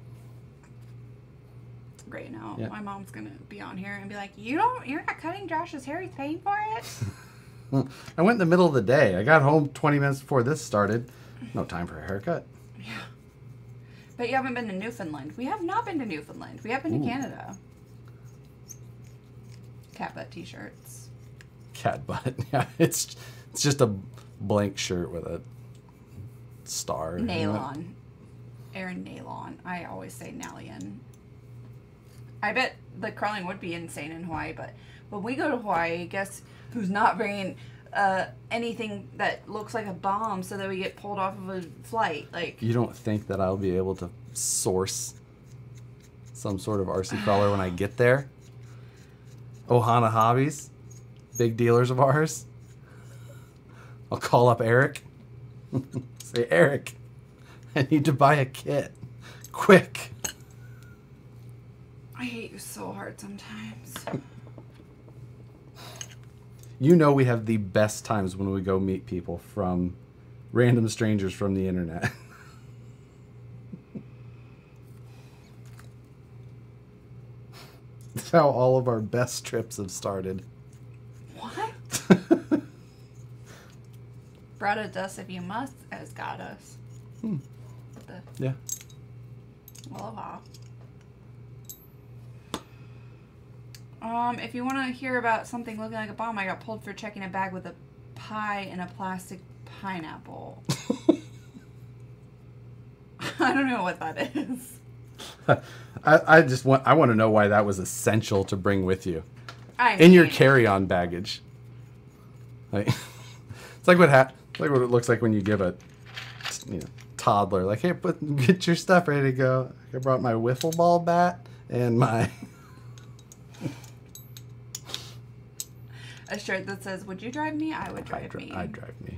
Great. Now Yeah. my mom's gonna be on here and be like, you're not cutting Josh's hair. He's paying for it. I went in the middle of the day. I got home 20 minutes before this started. No time for a haircut. Yeah. But you haven't been to Newfoundland. We have not been to Newfoundland. We have been to Canada. Cat butt t-shirts. Cat butt. Yeah, it's just a blank shirt with a star. Nylon. Aaron Nylon. I always say Nalion. I bet the crawling would be insane in Hawaii, but when we go to Hawaii, guess who's not bringing anything that looks like a bomb so that we get pulled off of a flight? Like, You don't think that I'll be able to source some sort of RC crawler when I get there? Ohana Hobbies, big dealers of ours. I'll call up Eric. Say, Eric, I need to buy a kit. Quick. I hate you so hard sometimes. You know we have the best times when we go meet people from random strangers from the internet. That's how all of our best trips have started. What? Brought us us if you must has got us. Yeah. Aloha. If you want to hear about something looking like a bomb, I got pulled for checking a bag with a pie and a plastic pineapple. I don't know what that is. I want to know why that was essential to bring with you I in your mean, carry-on baggage. Like, it's like what it looks like when you give a toddler, like, hey, get your stuff ready to go. I brought my wiffle ball bat and my a shirt that says, "Would you drive me? I would drive me." I'd drive me.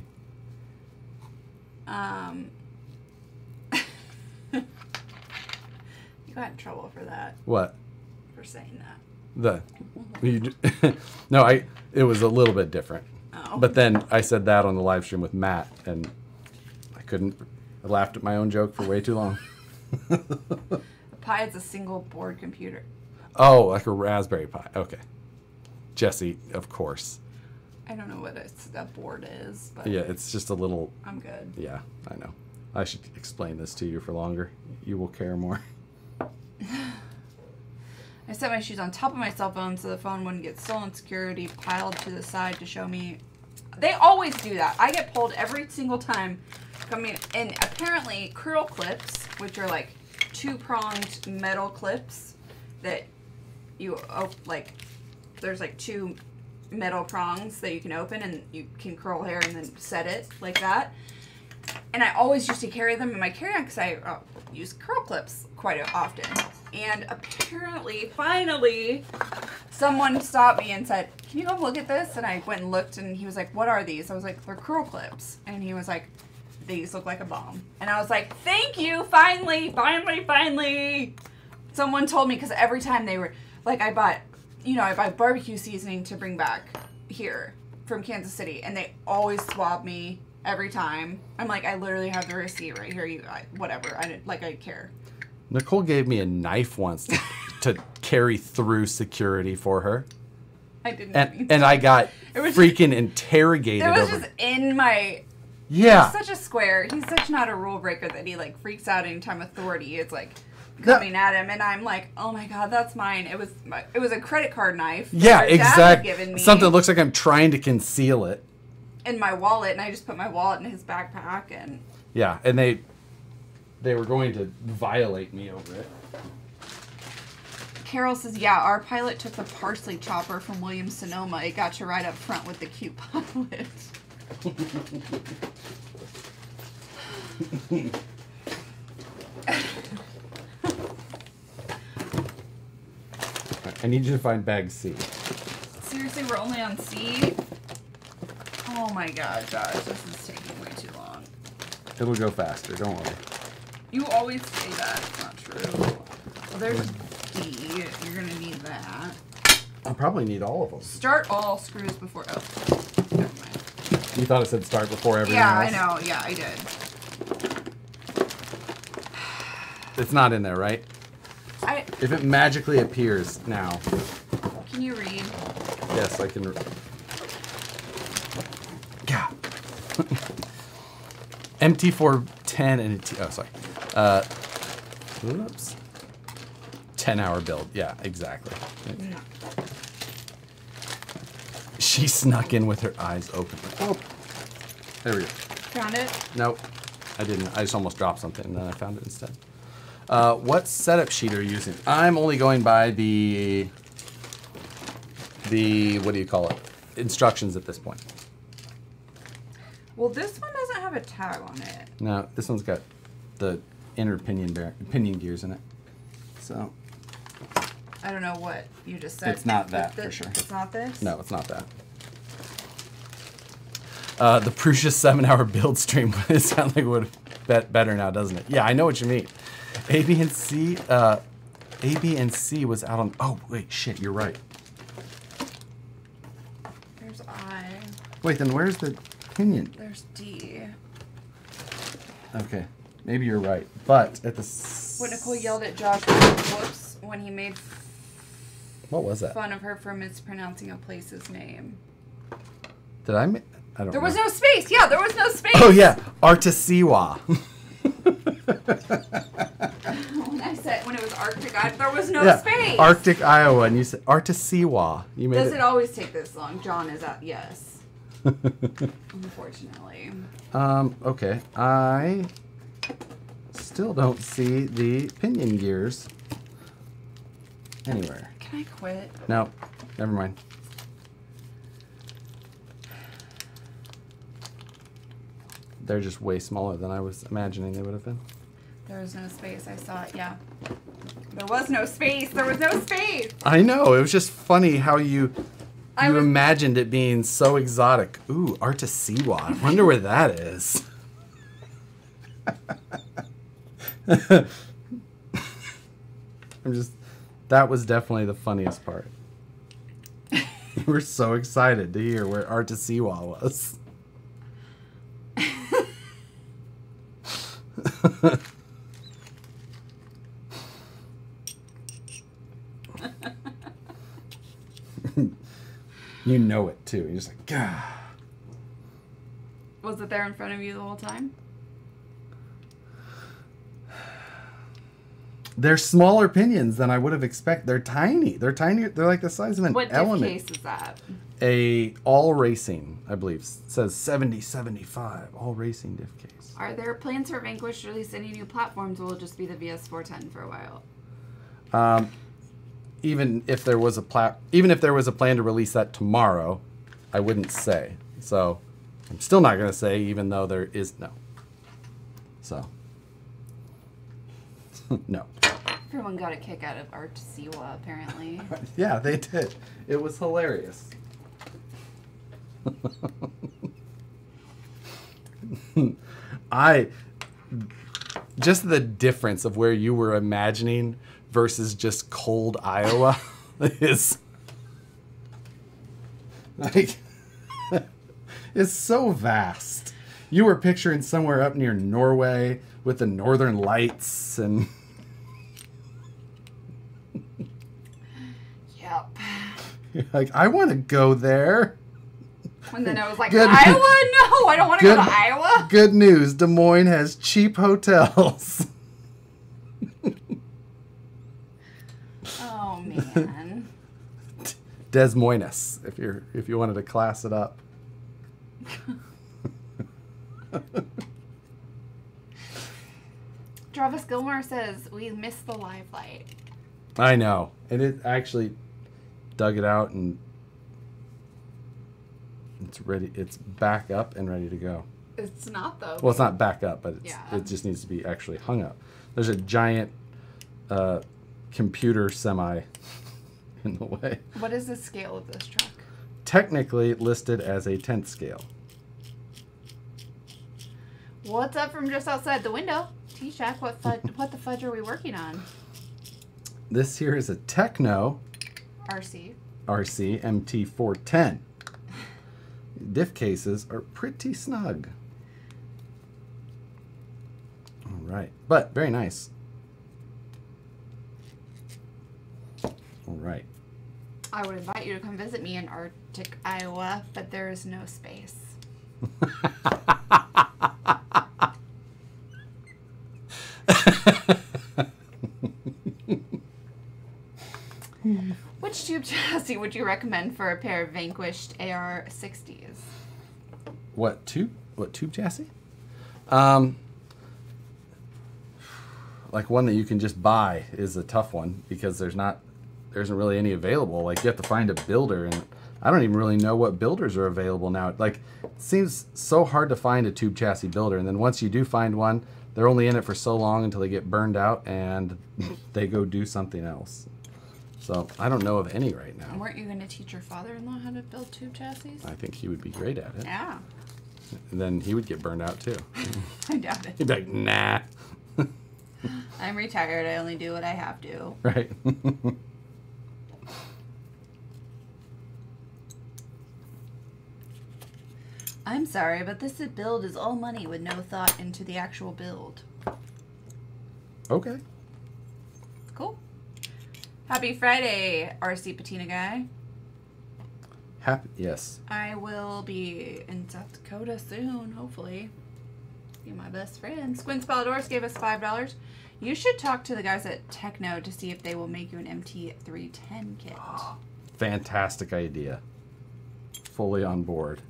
You got in trouble for that. What? For saying that. It was a little bit different. Oh. But then I said that on the live stream with Matt, and I laughed at my own joke for way too long. A Pi is a single board computer. Oh, like a Raspberry Pi. Okay. Jesse, of course. I don't know what a board is, but Yeah, it's just a little... I'm good. Yeah, I know. I should explain this to you for longer. You will care more. I set my shoes on top of my cell phone so the phone wouldn't get stolen. Security piled to the side to show me. They always do that. I get pulled every single time coming. And apparently curl clips, which are like two-pronged metal clips that you like. There's like two metal prongs that you can open and you can curl hair and then set it like that. And I always used to carry them in my carry-on because I use curl clips quite often. And apparently, finally, someone stopped me and said, "Can you come look at this?" And I went and looked, and he was like, "What are these?" I was like, "They're curl clips." And he was like, "These look like a bomb." And I was like, "Thank you, finally, finally, finally." Someone told me, because every time they were, like, I buy barbecue seasoning to bring back here from Kansas City, and they always swab me every time. I'm like, I literally have the receipt right here. Whatever. I care. Nicole gave me a knife once to carry through security for her. I didn't. And I got freaking interrogated It was over just in my... Yeah. He's such a square. He's such not a rule breaker that he, like, freaks out anytime authority is, like, coming at him. And I'm like, oh, my God, that's mine. It was a credit card knife. Yeah, exactly. Given me something that looks like I'm trying to conceal it. In my wallet, and I just put my wallet in his backpack, and... Yeah, and they were going to violate me over it. Carol says, yeah, our pilot took the parsley chopper from Williams-Sonoma. It got to ride up front with the cute pilot. I need you to find bag C. Seriously, we're only on C? Oh my God, Josh, this is taking way too long. It'll go faster, don't worry. You always say that. It's not true. Well, there's D. You're going to need that. I'll probably need all of them. Start all screws before. Oh, never mind. You thought it said start before everything else? Yeah, I know. Yeah, I did. It's not in there, right? If it magically appears now. Can you read? Yes, I can. Yeah. MT410 and sorry. Whoops. 10-hour build. Yeah, exactly. No. She snuck in with her eyes open. Oh, there we go. Found it? Nope, I didn't. I just almost dropped something and then I found it instead. What setup sheet are you using? I'm only going by the what do you call it? Instructions at this point. Well, this one doesn't have a tag on it. No, this one's got the inner pinion gears in it. So. I don't know what you just said. It's not that for sure. It's not this? No, it's not that. The Prusa 7-hour build stream would sound like it would have better now, doesn't it? Yeah, I know what you mean. A, B, and C was out on. Oh wait, shit, you're right. There's I. Wait, then where's the pinion? There's D. Okay, maybe you're right, but at the. When Nicole yelled at Josh, whoops, when he made what was that? fun of her for mispronouncing a place's name. Did I? I don't. There know. was no space. Yeah, there was no space. Oh yeah, Artesiwa. When it was Arctic, there was no space. Arctic, Iowa, and you said Artesiwa. You made Does it always take this long? John is at yes. Unfortunately. Okay. I still don't see the pinion gears anywhere. Can I quit? No, never mind. They're just way smaller than I was imagining they would have been. There was no space. I saw it. Yeah. There was no space. There was no space. I know. It was just funny how you imagined it being so exotic. Ooh, Artesiwa. I wonder where that is. That was definitely the funniest part. We were so excited to hear where Artesiwa was. You know it too. You're just like, gah. Was it there in front of you the whole time? They're smaller pinions than I would have expected. They're tiny. They're tiny. They're like the size of an element. What diff case is that? A all racing, I believe. It says 7075. All racing diff case. Are there plans for Vanquish to release any new platforms, or will it just be the VS410 for a while? Even if there was a plan to release that tomorrow, I wouldn't say. So I'm still not going to say, even though there is no. So no. Everyone got a kick out of Artesiwa, apparently. Yeah, they did. It was hilarious. Just the difference of where you were imagining versus just cold Iowa is like it's so vast. You were picturing somewhere up near Norway with the northern lights and Yep. you're like, I want to go there. And then I was like, Iowa? No, I don't want to go to Iowa. Good news. Des Moines has cheap hotels. Oh, man. Des Moines, if you wanted to class it up. Travis Gilmore says, we missed the live light. I know. And it actually dug it out and it's ready. It's back up and ready to go. It's not, though. Well, it's not back up, but yeah. It just needs to be actually hung up. There's a giant computer semi in the way. What is the scale of this truck? Technically listed as a 10th scale. What's up from just outside the window? T-Shack, what the fudge are we working on? This here is a Tekno RC. RC MT410. Diff cases are pretty snug. All right, but very nice. All right. I would invite you to come visit me in Arctic, Iowa, but there is no space. Which tube chassis would you recommend for a pair of vanquished AR-60s? What tube chassis? Like one that you can just buy is a tough one because there isn't really any available. Like you have to find a builder, and I don't even really know what builders are available now. Like it seems so hard to find a tube chassis builder, and then once you do find one, they're only in it for so long until they get burned out and they go do something else. So I don't know of any right now. Weren't you going to teach your father-in-law how to build tube chassis? I think he would be great at it. Yeah. And then he would get burned out too. I doubt it. He'd be like, nah. I'm retired. I only do what I have to. Right. I'm sorry, but this build is all money with no thought into the actual build. Okay. Cool. Happy Friday, RC Patina guy. Yes. I will be in South Dakota soon, hopefully. Be my best friend. Squints Paladors gave us $5. You should talk to the guys at Tekno to see if they will make you an MT410 kit. Fantastic idea. Fully on board.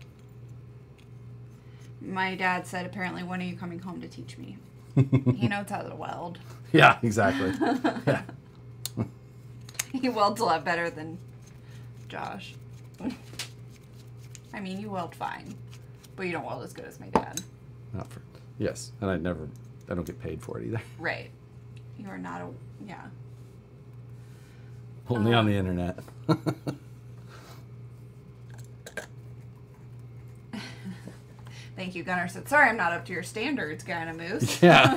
My dad said, apparently, when are you coming home to teach me? He knows how to weld. Yeah, exactly. Yeah. He welds a lot better than Josh. I mean, you weld fine, but you don't weld as good as my dad. Not for, yes, and I don't get paid for it either. Right. You are not yeah. Only on the internet. Thank you, Gunnar said, sorry I'm not up to your standards, Gyna Moose. Yeah.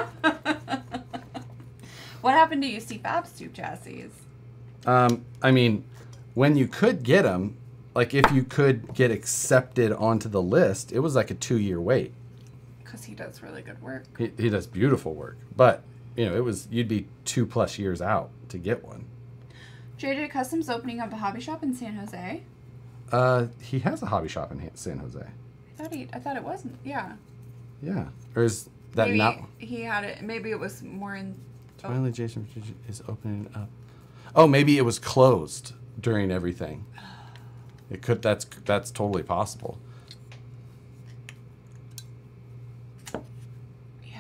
What happened to UC Fab's tube chassis? I mean, when you could get them, like if you could get accepted onto the list, it was like a 2-year wait. Because he does really good work. He does beautiful work, but you know, you'd be 2+ years out to get one. JJ Customs opening up a hobby shop in San Jose. He has a hobby shop in San Jose. I thought it wasn't. Yeah. Yeah. Or is that maybe not? He had it. Maybe it was more in. Finally, Jason is opening up. Oh, maybe it was closed during everything. It could. That's totally possible. Yeah.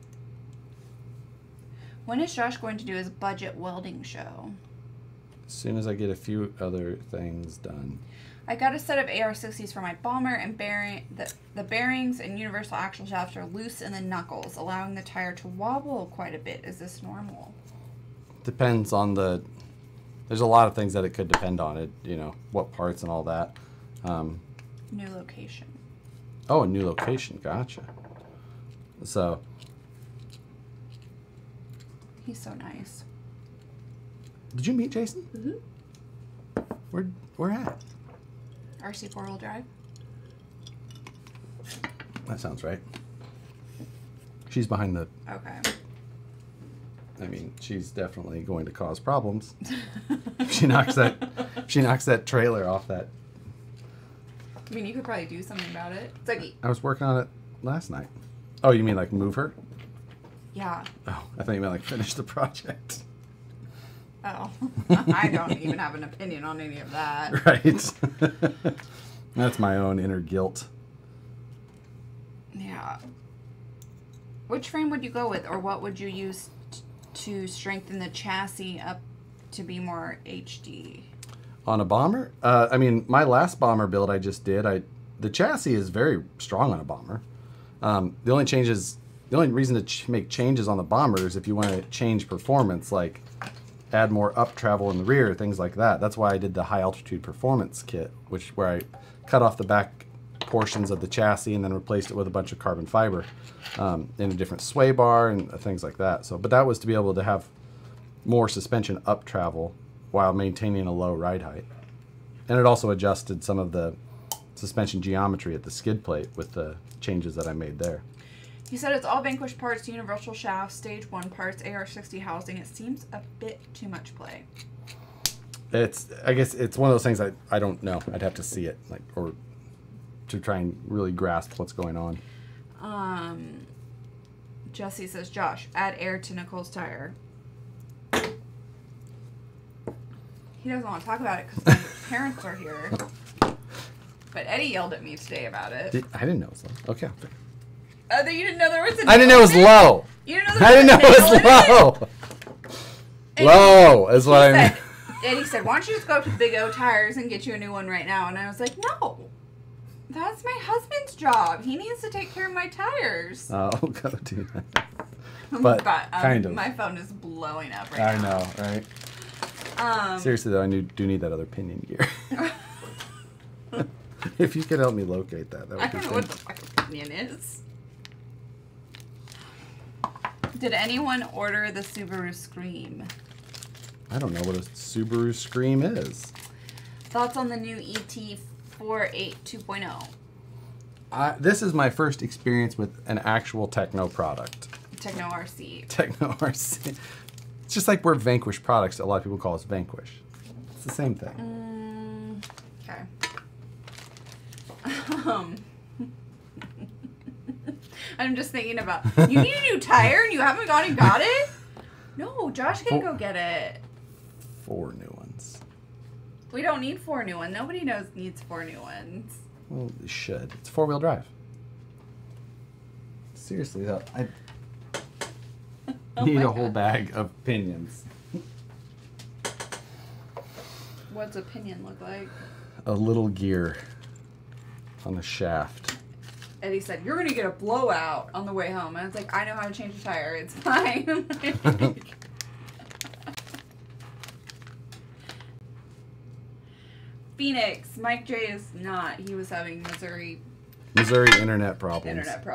When is Josh going to do his budget welding show? As soon as I get a few other things done. I got a set of AR-60s for my bomber, and the bearings and universal axle shafts are loose in the knuckles, allowing the tire to wobble quite a bit. Is this normal? Depends on the... There's a lot of things that it could depend on. It, you know, what parts and all that. New location. Oh, a new location. Gotcha. So... He's so nice. Did you meet Jason? Mm-hmm. Where at? RC 4-wheel drive. That sounds right. She's behind the... Okay. I mean, she's definitely going to cause problems. She knocks that trailer off that... I mean, you could probably do something about it. It's like... I was working on it last night. Oh, you mean like move her? Yeah. Oh, I thought you meant like finish the project. Oh. I don't even have an opinion on any of that. Right. That's my own inner guilt. Yeah. Which frame would you go with, or what would you use to strengthen the chassis up to be more HD? On a bomber? I mean, my last bomber build I just did, the chassis is very strong on a bomber. The only reason to make changes on the bomber is if you want to change performance, like add more up travel in the rear, things like that. That's why I did the high altitude performance kit, where I cut off the back portions of the chassis and then replaced it with a bunch of carbon fiber in a different sway bar and things like that. So, but that was to be able to have more suspension up travel while maintaining a low ride height. And it also adjusted some of the suspension geometry at the skid plate with the changes that I made there. He said it's all Vanquish parts, universal shafts, stage 1 parts, AR-60 housing. It seems a bit too much play. I guess it's one of those things I don't know. I'd have to see it, like, or to try and really grasp what's going on. Jesse says, Josh, add air to Nicole's tire. He doesn't want to talk about it because my parents are here. But Eddie yelled at me today about it. I didn't know it was low. Okay. You didn't know there was a I didn't know it was low. You didn't know there was a nail in it? I didn't know it was low. Low is what I mean. And he said, why don't you just go up to Big O Tires and get you a new one right now? And I was like, no. That's my husband's job. He needs to take care of my tires. Oh, go do that. But kind of. My phone is blowing up right now. I know, right? Seriously, though, I do need that other pinion gear. If you could help me locate that would be I don't know what the fucking pinion is. Did anyone order the Subaru Scream? I don't know what a Subaru Scream is. Thoughts on the new ET48 2.0? This is my first experience with an actual Tekno product. Tekno RC. Tekno RC. It's just like we're Vanquish products. A lot of people call us Vanquish. It's the same thing. Okay. I'm just thinking about, you need a new tire and you haven't gone and got it? No, Josh can go get it. 4 new ones. We don't need 4 new ones. Nobody needs 4 new ones. Well, it should. It's 4-wheel drive. Seriously, though, I need a whole bag of pinions. What's a pinion look like? A little gear on the shaft. Eddie said, you're going to get a blowout on the way home. And I was like, I know how to change a tire. It's fine. Phoenix. Mike J is not. He was having Missouri internet problems.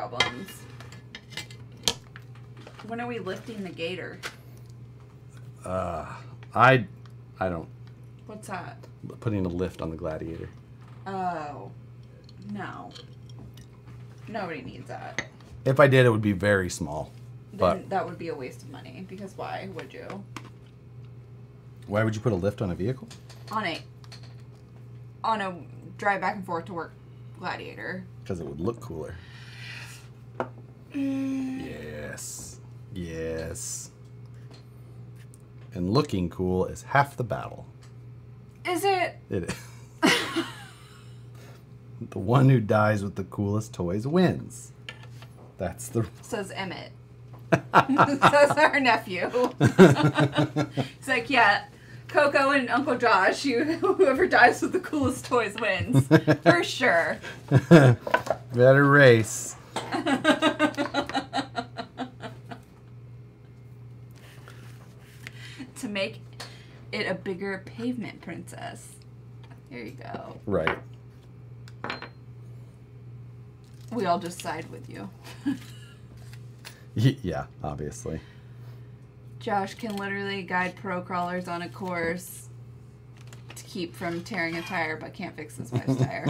When are we lifting the Gator? I don't. What's that? Putting a lift on the Gladiator. Oh. No. Nobody needs that. If I did, it would be very small. Then that would be a waste of money. Because why would you? Why would you put a lift on a vehicle? On a drive back and forth to work Gladiator. Because it would look cooler. Yes. Yes. And looking cool is half the battle. Is it? It is. The one who dies with the coolest toys wins. That's the... Says Emmett. Says our nephew. He's like, yeah, Coco and Uncle Josh, whoever dies with the coolest toys wins. For sure. Better race. To make it a bigger pavement princess. Here you go. Right. We all just side with you. Yeah, obviously. Josh can literally guide pro crawlers on a course to keep from tearing a tire, but can't fix his wife's tire.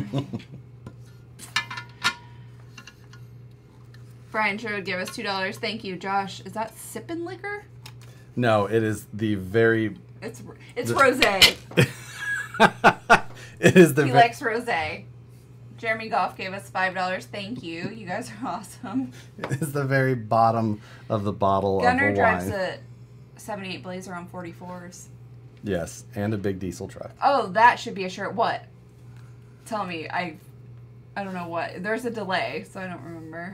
Brian sure would give us $2. Thank you, Josh. Is that sippin' liquor? No, it is the very... It's rosé. It is the... He likes rosé. Jeremy Goff gave us $5. Thank you. You guys are awesome. It is the very bottom of the bottle Gunner of a drives wine. a 78 Blazer on 44s. Yes, and a big diesel truck. Oh, that should be a shirt. What? Tell me. I don't know what. There's a delay, so I don't remember.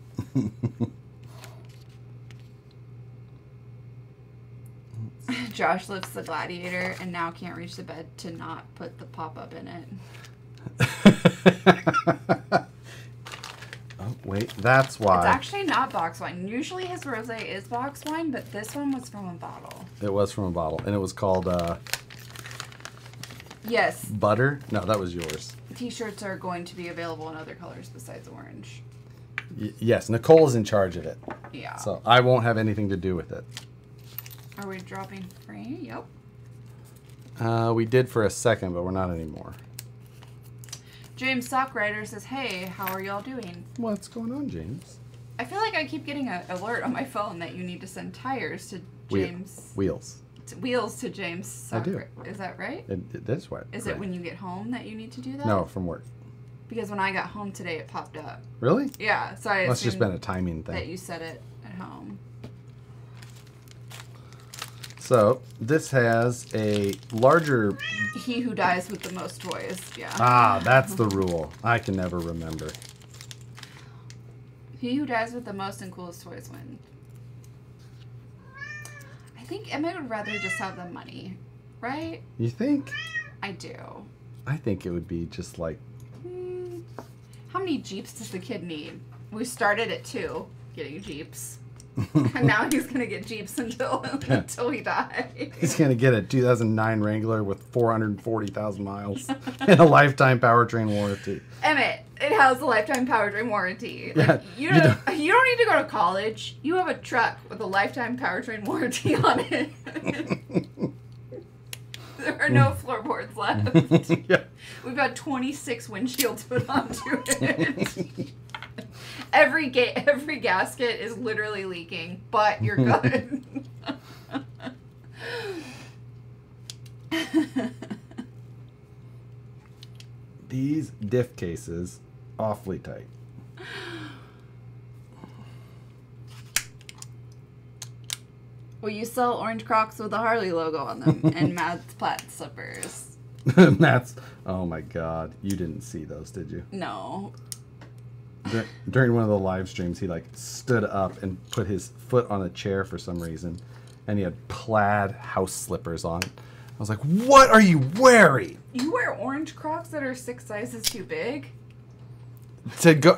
Josh lifts the Gladiator and now can't reach the bed to not put the pop-up in it. Oh, wait, that's why. It's actually not box wine. Usually his rosé is box wine, but this one was from a bottle. It was from a bottle, and it was called, Yes. Butter? No, that was yours. T-shirts are going to be available in other colors besides orange. Yes, Nicole is in charge of it. Yeah. So I won't have anything to do with it. Are we dropping free? Yep. We did for a second, but we're not anymore. James Sockrider says, hey, how are y'all doing? What's going on, James? I feel like I keep getting an alert on my phone that you need to send tires to James. Wheels. Wheels to James. I do. Is that right? That's right. Is it when you get home that you need to do that? No, from work. Because when I got home today, it popped up. Really? Yeah. So I must just been a timing thing. That you set it at home. So this has a larger. He who dies with the most toys. Yeah. Ah, that's the rule. I can never remember. He who dies with the most and coolest toys wins. I think Emma would rather just have the money, right? You think? I do. I think it would be just like. How many Jeeps does the kid need? We started at 2, getting Jeeps. And now he's going to get Jeeps until he dies. He's going to get a 2009 Wrangler with 440,000 miles and a lifetime powertrain warranty. Emmett, it has a lifetime powertrain warranty. Like, Yeah, you don't need to go to college. You have a truck with a lifetime powertrain warranty on it. There are no floorboards left. Yeah. We've got 26 windshields put onto it. Every gasket is literally leaking, but you're good. These diff cases, awfully tight. Well, you sell orange Crocs with a Harley logo on them and Matt's plaid slippers. That's, oh my God. You didn't see those, did you? No. During one of the live streams, he like stood up and put his foot on a chair for some reason. And he had plaid house slippers on. I was like, what are you wearing? You wear orange Crocs that are 6 sizes too big? To go,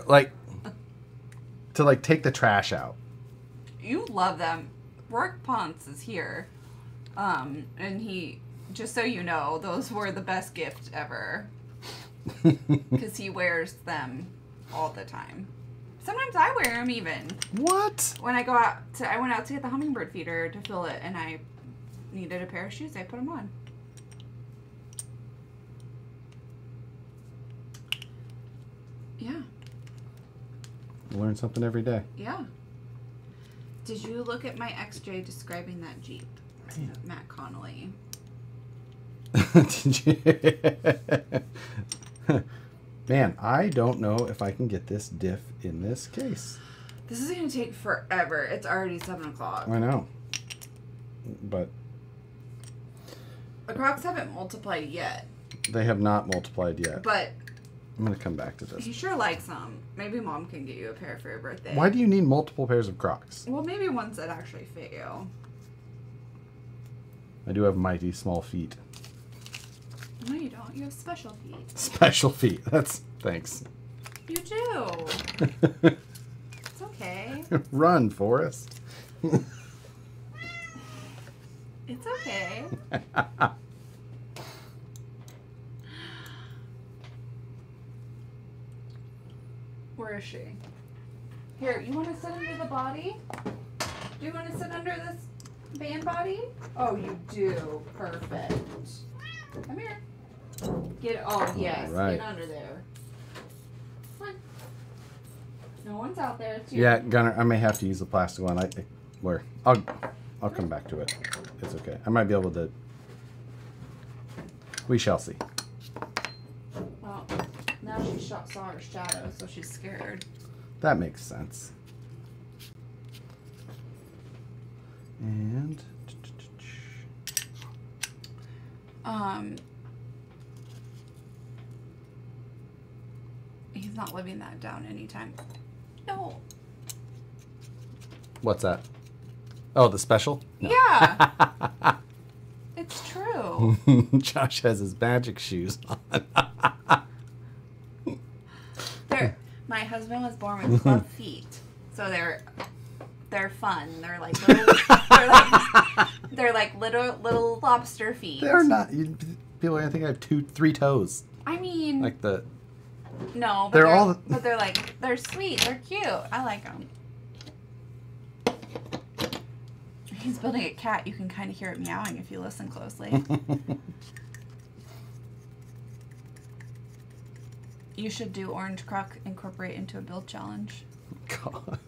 to take the trash out. You love them. Rourke Ponce is here. And he, just so you know, those were the best gift ever. Because he wears them all the time. Sometimes I wear them even. What? When I go out I went out to get the hummingbird feeder to fill it, and I needed a pair of shoes. I put them on. Yeah. Learn something every day. Yeah. Did you look at my XJ describing that Jeep? Man. Matt Connolly. Did you? Man, I don't know if I can get this diff in this case. This is going to take forever. It's already 7 o'clock. I know. But The Crocs haven't multiplied yet. they have not multiplied yet. But I'm going to come back to this. he sure likes them. Maybe Mom can get you a pair for your birthday. Why do you need multiple pairs of Crocs? Well, maybe ones that actually fit you. I do have mighty small feet. No, you don't. You have special feet. Special feet. That's... Thanks. You do. It's okay. Run, Forrest. It's okay. Where is she? Here, you want to sit under the body? Do you want to sit under this van body? Oh, you do. Perfect. Come here. Get, oh, yes. right. Get under there. Come on. No one's out there. It's you. Yeah, Gunner, I may have to use the plastic one. Where? I'll come back to it. It's okay. I might be able to... We shall see. Well, now she saw her shadow, so she's scared. That makes sense. And... He's not living that down anytime. No. What's that? Oh, the special? No. Yeah. It's true. Josh has his magic shoes on. My husband was born with club feet, so they're fun. They're like little, they're like little lobster feet. They're not. People are gonna think I have 3 toes. I mean, Like the. no, but They're all. But they're sweet. They're cute. I like them. He's building a cat. You can kind of hear it meowing if you listen closely. You should do Orange Croc incorporate into a build challenge. God.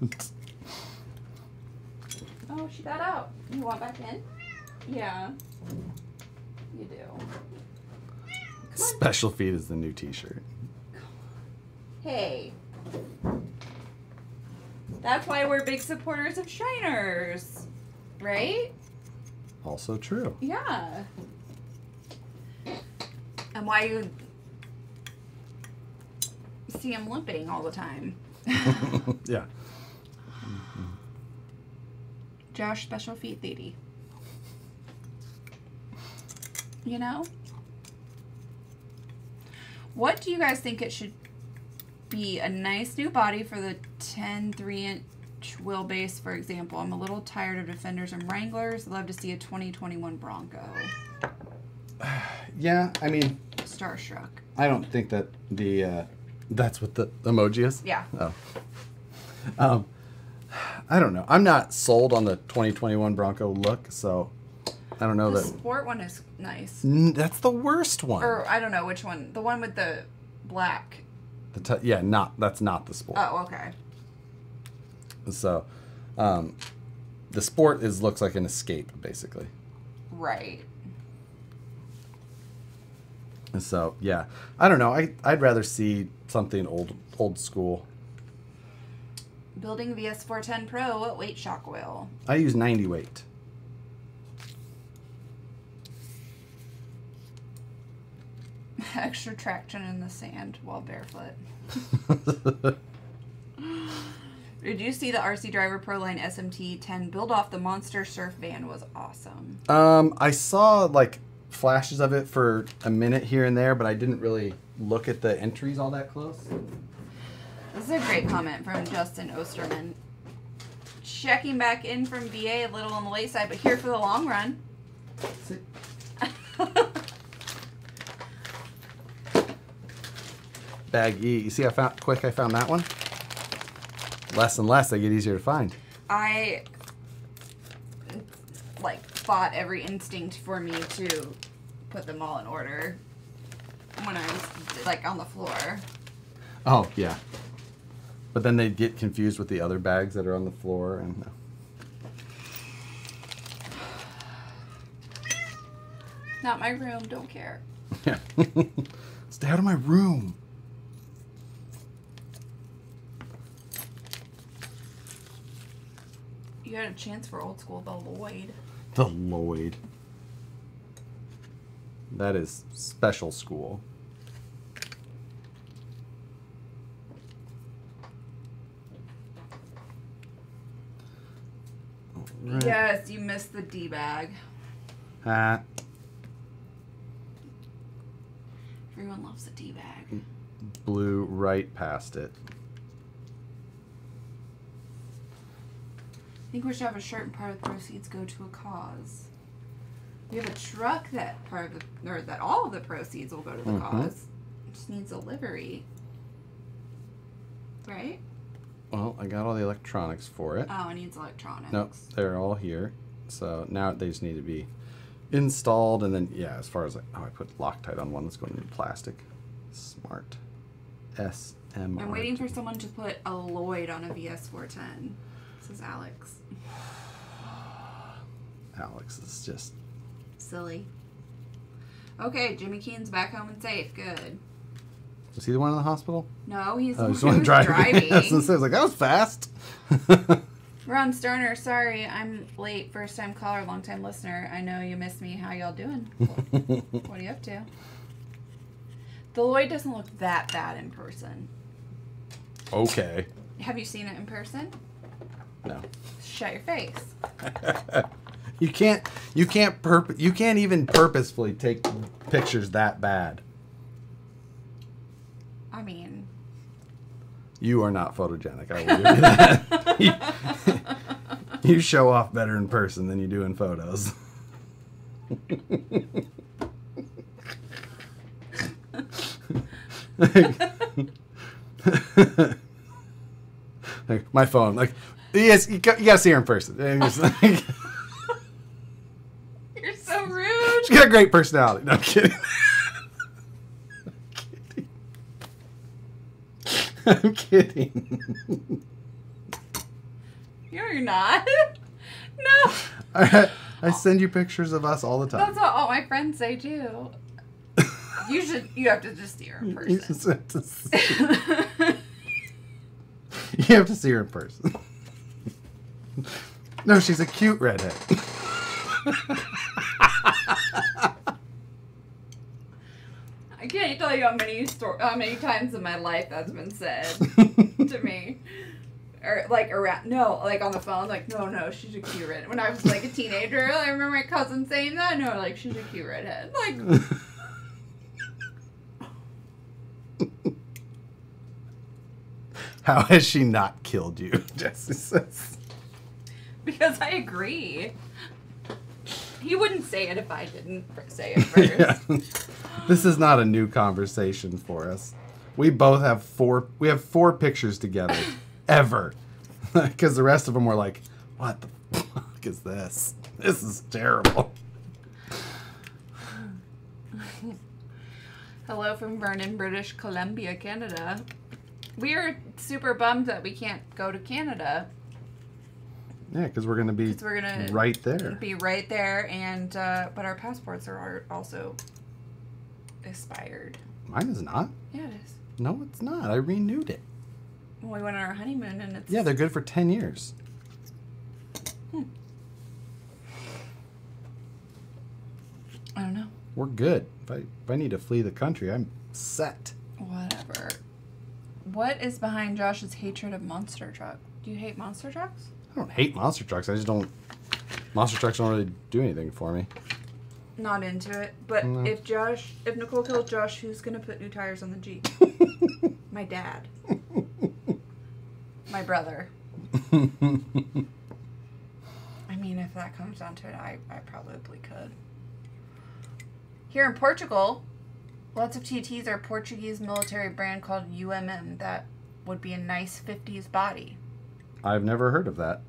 Oh, she got out. You want back in? Yeah. You do. Special feet is the new t-shirt. Hey. That's why we're big supporters of Shiners. Right? Also true. Yeah. And why you see him limping all the time. Yeah. Josh, special feet lady. You know? What do you guys think it should be? A nice new body for the 10 3-inch wheelbase, for example. I'm a little tired of Defenders and Wranglers. Love to see a 2021 Bronco. Yeah, I mean... Starstruck. I don't think that the... that's what the emoji is? Yeah. Oh. I don't know. I'm not sold on the 2021 Bronco look, so I don't know the that... sport one is nice. That's the worst one. Or, I don't know which one. The one with the black. That's not the sport. Oh, okay. So, the sport looks like an Escape, basically. Right. And so, yeah. I don't know. I'd rather see something old school. Building VS410 Pro, what weight shock wheel? I use 90 weight. Extra traction in the sand while barefoot. Did you see the RC Driver Proline SMT 10 build off the Monster Surf van? Was awesome. I saw like flashes of it for a minute here and there, but I didn't really look at the entries all that close. This is a great comment from Justin Osterman. Checking back in from VA a little on the late side, but here for the long run. Bag E. You see how quick I found that one? Less and less, they get easier to find. I fought every instinct for me to put them all in order when I was on the floor. Oh yeah. But then they'd get confused with the other bags that are on the floor and. Not my room. Don't care. Yeah. Stay out of my room. You had a chance for old school the Lloyd. The Lloyd. That is special school. Right. Yes, you missed the D-bag. Everyone loves the D-bag. Blew right past it. I think we should have a shirt and part of the proceeds go to a cause. We have a truck that that all of the proceeds will go to the cause. It just needs a livery. Right? Well, I got all the electronics for it. Oh, it needs electronics. Nope, they're all here. So now they just need to be installed, and then yeah, as far as I put Loctite on one that's going into plastic. Smart. SMR. I'm waiting for someone to put a Lloyd on a VS410. This is Alex. Alex is just silly. Okay, Jimmy Keen's back home and safe. Good. Was he the one in the hospital? No, he's the Just one who's driving. I was like, that was fast. Ron Sterner, sorry, I'm late. First time caller, long time listener. I know you missed me. How y'all doing? What are you up to? The Lloyd doesn't look that bad in person. Okay. Have you seen it in person? No. Shut your face. You can't even purposefully take pictures that bad. I mean, you are not photogenic. I will give you that. You show off better in person than you do in photos. Like my phone, like yes, you gotta see her in person. And just like, She's got a great personality. No, I'm kidding. I'm kidding. You're not. No. I send you pictures of us all the time. That's what all my friends say too. You have to just see her in person. You just have to see. You have to see her in person. No, she's a cute redhead. I can't tell you how many times in my life that's been said to me. Or like around, no, like on the phone, like, no, she's a cute redhead. When I was like a teenager, I remember my cousin saying that. No, like, she's a cute redhead. Like, how has she not killed you? Jesse says. because I agree. He wouldn't say it if I didn't say it first. Yeah. This is not a new conversation for us. We both have four pictures together. Ever. Because the rest of them were like, what the fuck is this? This is terrible. Hello from Vernon, British Columbia, Canada. We are super bummed that we can't go to Canada. Yeah, because we're going to be right there. Be right there, and but our passports are also expired. Mine is not. Yeah, it is. No, it's not. I renewed it. Well, we went on our honeymoon, and it's... Yeah, they're good for 10 years. I don't know. We're good. If I need to flee the country, I'm set. Whatever. What is behind Josh's hatred of monster truck? Do you hate monster trucks? I don't hate monster trucks. I just don't... Monster trucks don't really do anything for me. Not into it. But No. if Nicole kills Josh, who's going to put new tires on the Jeep? My dad. My brother. I mean, if that comes down to it, I probably could. Here in Portugal, lots of TTs are a Portuguese military brand called UMM that would be a nice 50s body. I've never heard of that.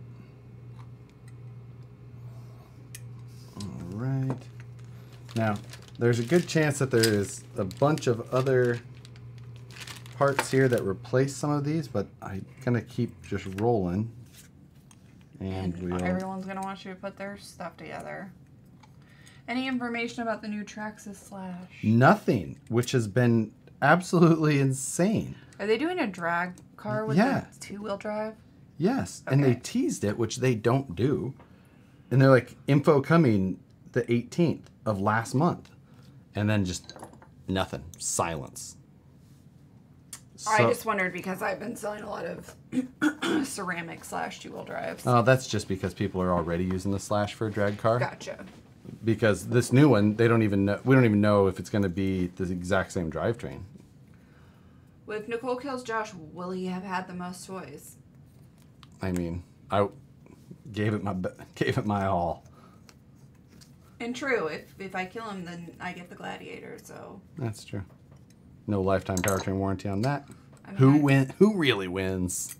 All right. Now, there's a good chance that there is a bunch of other parts here that replace some of these, but I'm going to keep just rolling. And everyone's going to want you to put their stuff together. Any information about the new Traxxas Slash? Nothing, which has been absolutely insane. Are they doing a drag car with the two-wheel drive? Yes, Okay. and they teased it, which they don't do. And they're like, info coming the 18th of last month. And then just nothing. Silence. So, I just wondered because I've been selling a lot of ceramic / two-wheel drives. Oh, that's just because people are already using the Slash for a drag car. Gotcha. Because this new one, they don't even know. We don't even know if it's going to be the exact same drivetrain. Well, if Nicole kills Josh, will he have had the most toys? I mean, I gave it my all. And true, if I kill him, then I get the Gladiator. So That's true. No lifetime powertrain warranty on that. I mean, Who really wins?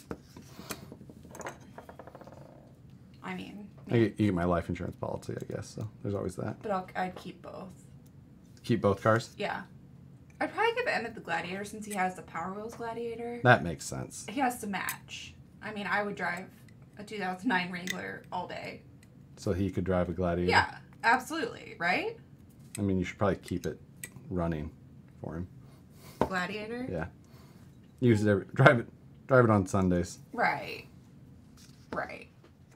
I mean, You get my life insurance policy, I guess. So there's always that. but I'd keep both. Keep both cars. Yeah, I'd probably give Emmett the Gladiator since he has the Power Wheels Gladiator. That makes sense. He has to match. I mean, I would drive a 2009 Wrangler all day. So he could drive a Gladiator. Yeah, absolutely, right? I mean, you should probably keep it running for him. Gladiator. Yeah. Use it drive it on Sundays. Right. Right.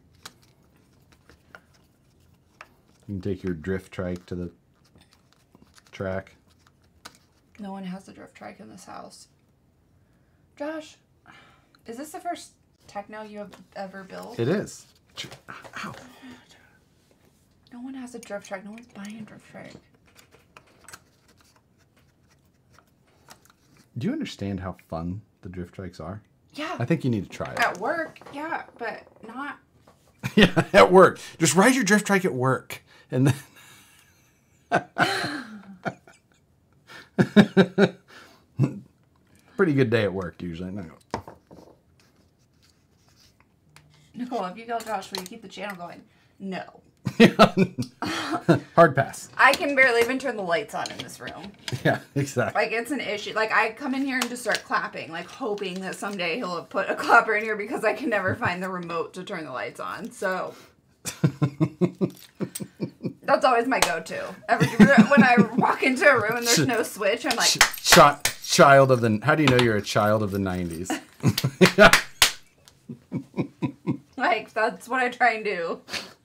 You can take your drift trike to the track. No one has a drift trike in this house. Josh, is this the first Tekno you have ever built? It is. Ow. No one has a drift trike. No one's buying a drift trike. Do you understand how fun the drift trikes are? Yeah. I think you need to try it. At work, yeah, but not. Yeah, at work. Just ride your drift trike at work. And then pretty good day at work usually. No. Nicole, if you kill Josh, will you keep the channel going? No. Hard pass. I can barely even turn the lights on in this room. Yeah, exactly. Like, it's an issue. Like, I come in here and just start clapping, like, hoping that someday he'll put a clapper in here because I can never find the remote to turn the lights on. So, that's always my go-to. When I walk into a room and there's no switch, I'm like... Child of the... How do you know you're a child of the 90s? Like, that's what I try and do.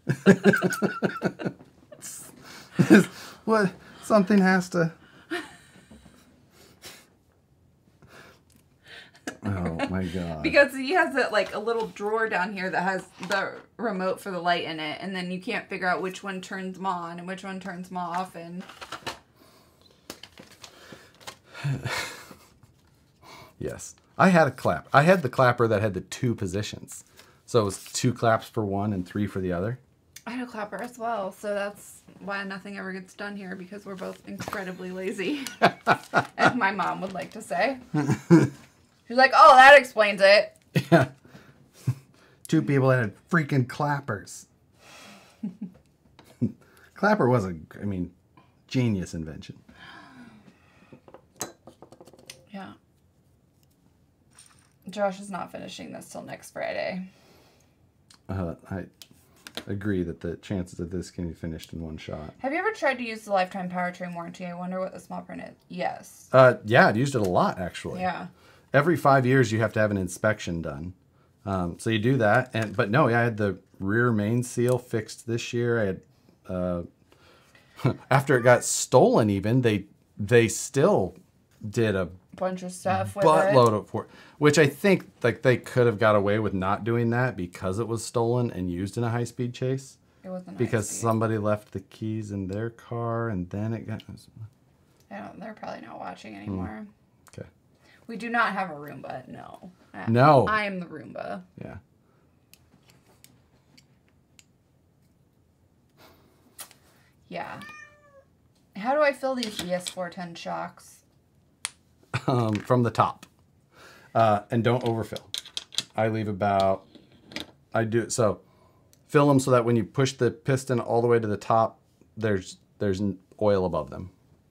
What? Something has to... Oh my god. Because he has a little drawer down here that has the remote for the light in it, and then you can't figure out which one turns them on and which one turns them off, and... Yes. I had a clap. I had the clapper that had the 2 positions. So it was 2 claps for one and 3 for the other. I had a clapper as well, so that's why nothing ever gets done here, because we're both incredibly lazy, as my mom would like to say. She's like, oh, that explains it. Yeah. 2 people that had freaking clappers. Clapper was genius invention. Yeah. Josh is not finishing this till next Friday. I agree that the chances of this can be finished in one shot. Have you ever tried to use the lifetime powertrain warranty? I wonder what the small print is. Yes. Yeah, I've used it a lot, actually. Yeah. Every 5 years, you have to have an inspection done. So you do that. But no, I had the rear main seal fixed this year. I had, after it got stolen even, they still did a bunch of stuff with buttload of work, which I think like they could have got away with not doing that because it was stolen and used in a high-speed chase. It wasn't because somebody left the keys in their car and then it got... They're probably not watching anymore. Okay. We do not have a Roomba, no. No. I am the Roomba. Yeah. Yeah. How do I fill these ES410 shocks? From the top. And don't overfill. I leave about... I do... So, fill them so that when you push the piston all the way to the top, there's oil above them.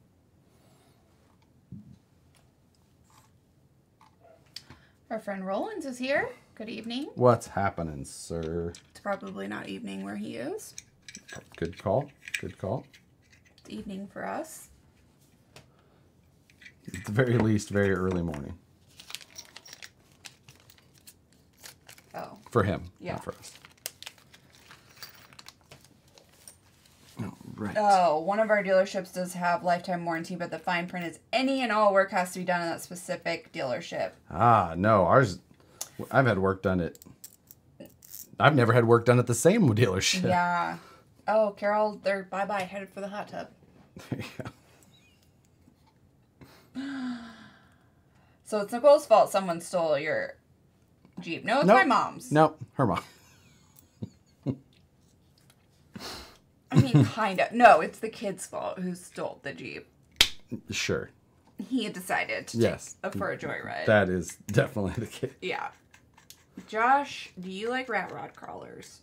Our friend Rollins is here. Good evening. What's happening, sir? It's probably not evening where he is. Good call. Good call. It's evening for us. At the very least, very early morning. Oh. For him, yeah. not for us. Oh, right. Oh, one of our dealerships does have lifetime warranty, but the fine print is any and all work has to be done in that specific dealership. Ah, no. Ours, I've had work done at... I've never had work done at the same dealership. Yeah. Oh, Carol, they're bye-bye, headed for the hot tub. There you go. So it's Nicole's fault someone stole your Jeep. No, it's my mom's. Nope, her mom. I mean, kind of. No, it's the kid's fault who stole the Jeep. Sure. He had decided to take for a joyride. That is definitely the case. Yeah. Josh, do you like rat rod crawlers?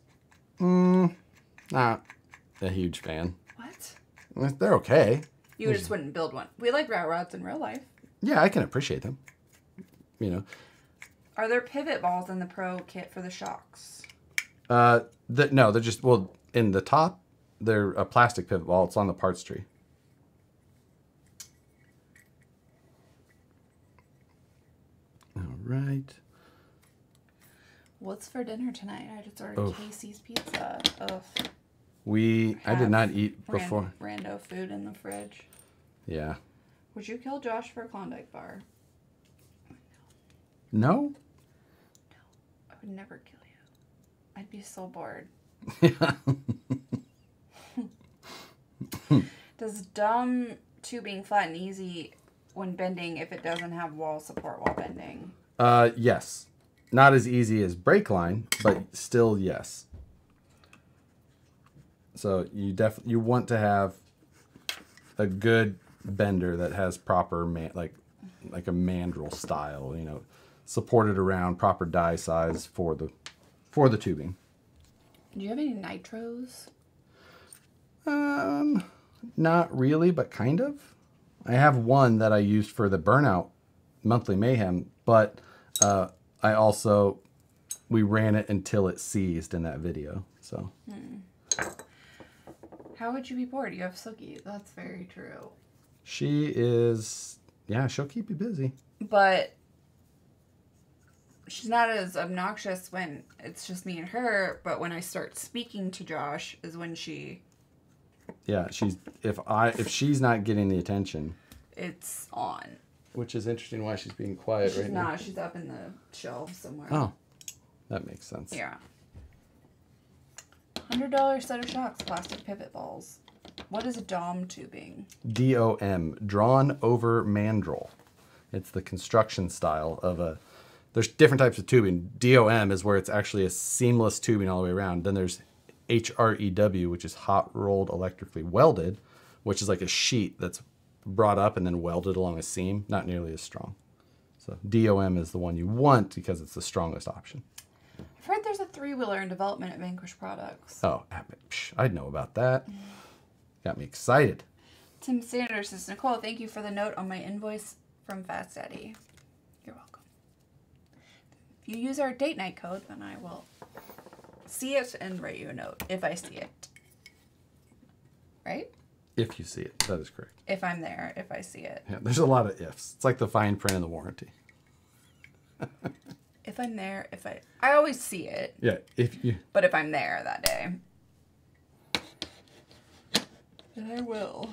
Not a huge fan. What? They're okay. You just wouldn't build one. We like rat rods in real life. Yeah, I can appreciate them. You know. Are there pivot balls in the Pro kit for the shocks? No, they're just, well, in the top, they're a plastic pivot ball. It's on the parts tree. All right. What's for dinner tonight? I just ordered Casey's Pizza. Ugh. I did not eat before. Rando food in the fridge. Yeah. Would you kill Josh for a Klondike bar? No? No. I would never kill you. I'd be so bored. Does dumb tubing flatten easy when bending if it doesn't have wall support while bending? Yes. Not as easy as brake line, but still yes. So you want to have a good bender that has proper like a mandrel style, you know, supported around proper die size for the tubing. Do you have any nitros? Not really, but kind of. I have one that I used for the Burnout Monthly Mayhem, but we ran it until it seized in that video. So. How would you be bored? You have Sookie. That's very true. She is, yeah, she'll keep you busy. But she's not as obnoxious when it's just me and her, but when I start speaking to Josh is when she... Yeah, if she's not getting the attention... It's on. Which is interesting why she's being quiet right now. She's up in the shelf somewhere. Oh, that makes sense. Yeah. $100 set of shocks, plastic pivot balls. What is DOM tubing? DOM, drawn over mandrel. It's the construction style of a... There's different types of tubing. DOM is where it's actually a seamless tubing all the way around. Then there's HREW, which is hot rolled electrically welded, which is like a sheet that's brought up and then welded along a seam. Not nearly as strong. So DOM is the one you want because it's the strongest option. I've heard there's a 3-wheeler in development at Vanquish Products. Oh, I'd know about that. Got me excited. Tim Sanders says, Nicole, thank you for the note on my invoice from Fast Eddie. You're welcome. If you use our date night code, then I will see it and write you a note if I see it. Right? If you see it, that is correct. If I'm there, if I see it. Yeah, there's a lot of ifs. It's like the fine print in the warranty. If I'm there, I always see it. Yeah, if you... But if I'm there that day, then I will.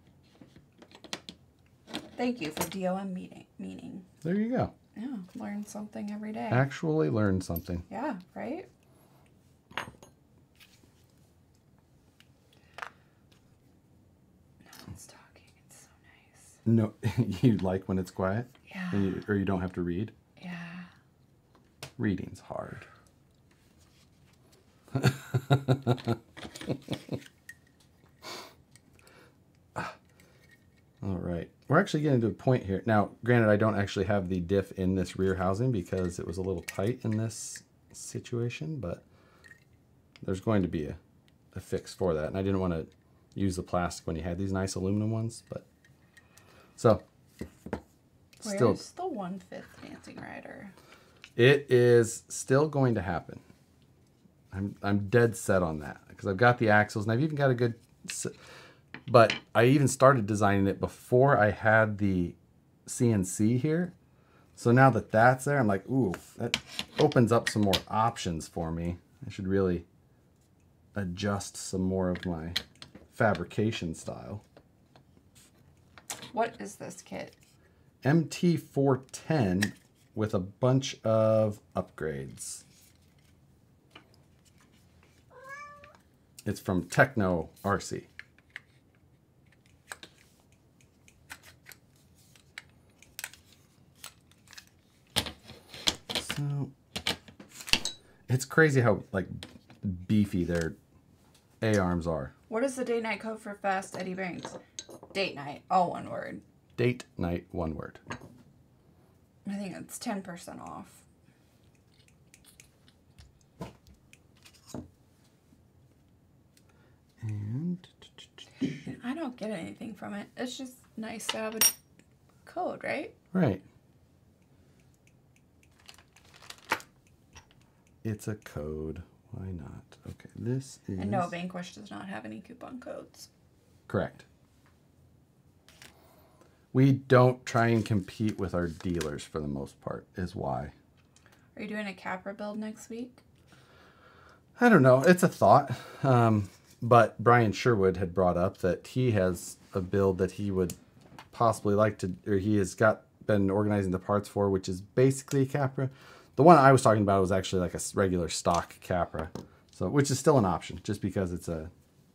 Thank you for DOM meaning. There you go. Yeah, learn something every day. Actually learn something. Yeah, right? No one's talking. It's so nice. No, you like when it's quiet? Yeah. Or you don't have to read? Yeah. Reading's hard. All right. We're actually getting to a point here. Now, granted, I don't actually have the diff in this rear housing because it was a little tight in this situation, but there's going to be a fix for that. And I didn't want to use the plastic when you had these nice aluminum ones, but so Where's the 1/5 dancing rider? It is still going to happen. I'm dead set on that because I've got the axles and I've even got a good... But I even started designing it before I had the CNC here. So now that that's there, I'm like, ooh, that opens up some more options for me. I should really adjust some more of my fabrication style. What is this kit? MT410 with a bunch of upgrades. It's from Tekno RC. So it's crazy how like beefy their A-arms are. What is the date night code for Fast Eddie Banks? Date night, all one word. Date night, one word. I think it's 10% off. And I don't get anything from it. It's just nice to have a code, right? Right. It's a code. Why not? Okay, this is... And no, Vanquish does not have any coupon codes. Correct. We don't try and compete with our dealers for the most part, is why. Are you doing a Capra build next week? I don't know. It's a thought. But Brian Sherwood had brought up that he has a build that he would possibly like to, or he has been organizing the parts for, which is basically a Capra. The one I was talking about was actually like a regular stock Capra, so which is still an option, just because it's a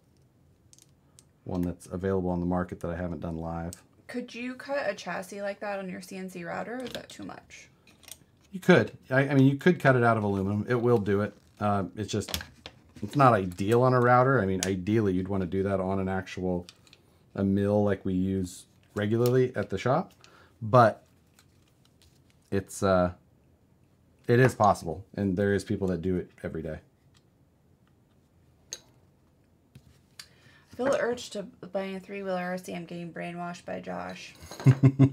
one that's available on the market that I haven't done live. Could you cut a chassis like that on your CNC router, or is that too much? You could. I mean, you could cut it out of aluminum. It will do it. It's not ideal on a router. I mean, ideally, you'd want to do that on a mill like we use regularly at the shop. But it is possible, and there is people that do it every day. Feel the urge to buy a 3-wheeler RC. I'm getting brainwashed by Josh. Oh,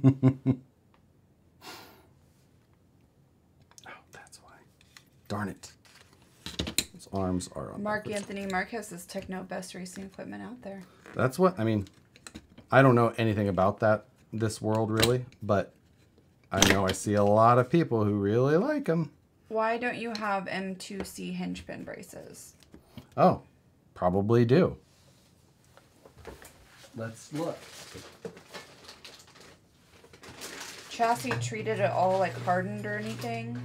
that's why. Darn it. His arms are on. Mark Anthony Marquez is Tekno best racing equipment out there. That's what, I mean, I don't know anything about this world really, but I know I see a lot of people who really like them. Why don't you have M2C hinge pin braces? Oh, probably do. Let's look. Chassis treated at all like hardened or anything?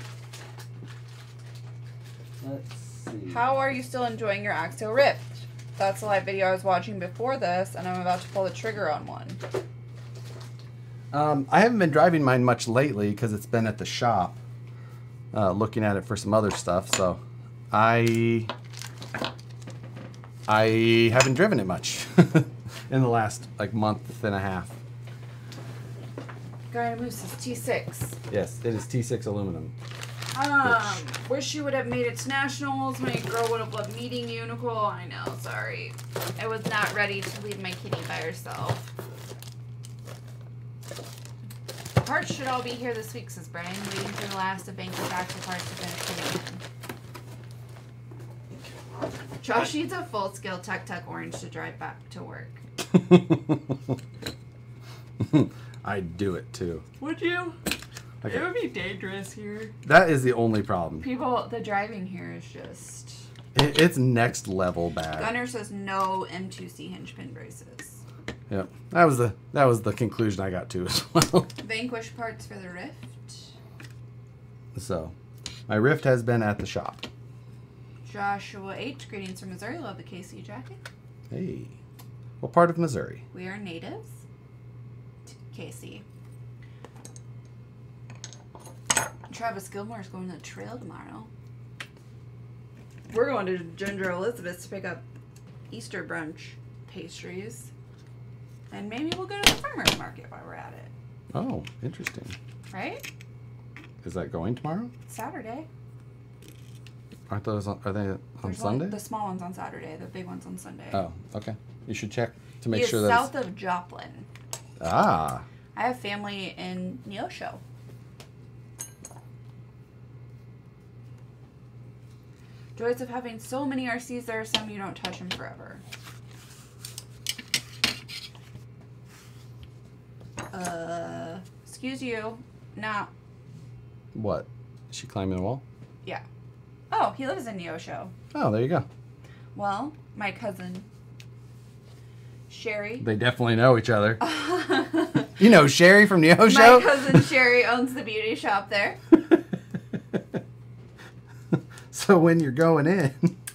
Let's see. How are you still enjoying your Axo Rift? That's the live video I was watching before this, and I'm about to pull the trigger on one. I haven't been driving mine much lately because it's been at the shop looking at it for some other stuff, so I haven't driven it much in the last like month and a half. Guy Moose is T6. Yes, it is T6 aluminum. Wish you would have made it to nationals. My girl would have loved meeting you, Nicole. I know, sorry. I was not ready to leave my kitty by herself. Parts should all be here this week, says Brian. Waiting for the last of Vanquish Axle parts to finish coming in. Josh needs a full-scale Tuk-Tuk Orange to drive back to work. I'd do it too. Would you? Okay. It would be dangerous here. That is the only problem. The driving here is just... It's next level bad. Gunner says no M2C hinge pin braces. Yep, that was the conclusion I got to as well. Vanquish parts for the Rift. So, my Rift has been at the shop. Joshua H. Greetings from Missouri. Love the KC jacket. Hey, what part of Missouri? We are natives. KC. Travis Gilmore's going to the trail tomorrow. We're going to Ginger Elizabeth's to pick up Easter brunch pastries. And maybe we'll go to the farmer's market while we're at it. Oh, interesting. Right? Is that going tomorrow? Saturday. Aren't those on, are they on Sunday? The small one's on Saturday. The big one's on Sunday. Oh, okay. You should check to make He sure is that south of Joplin. Ah. I have family in Neosho. Joys of having so many RCs, there are some you don't touch them forever. Excuse you. Nah. What? Is she climbing the wall? Yeah. Oh, he lives in Neosho. Oh, there you go. Well, my cousin, Sherry. They definitely know each other. You know Sherry from Neosho? My cousin Sherry owns the beauty shop there. So when you're going in...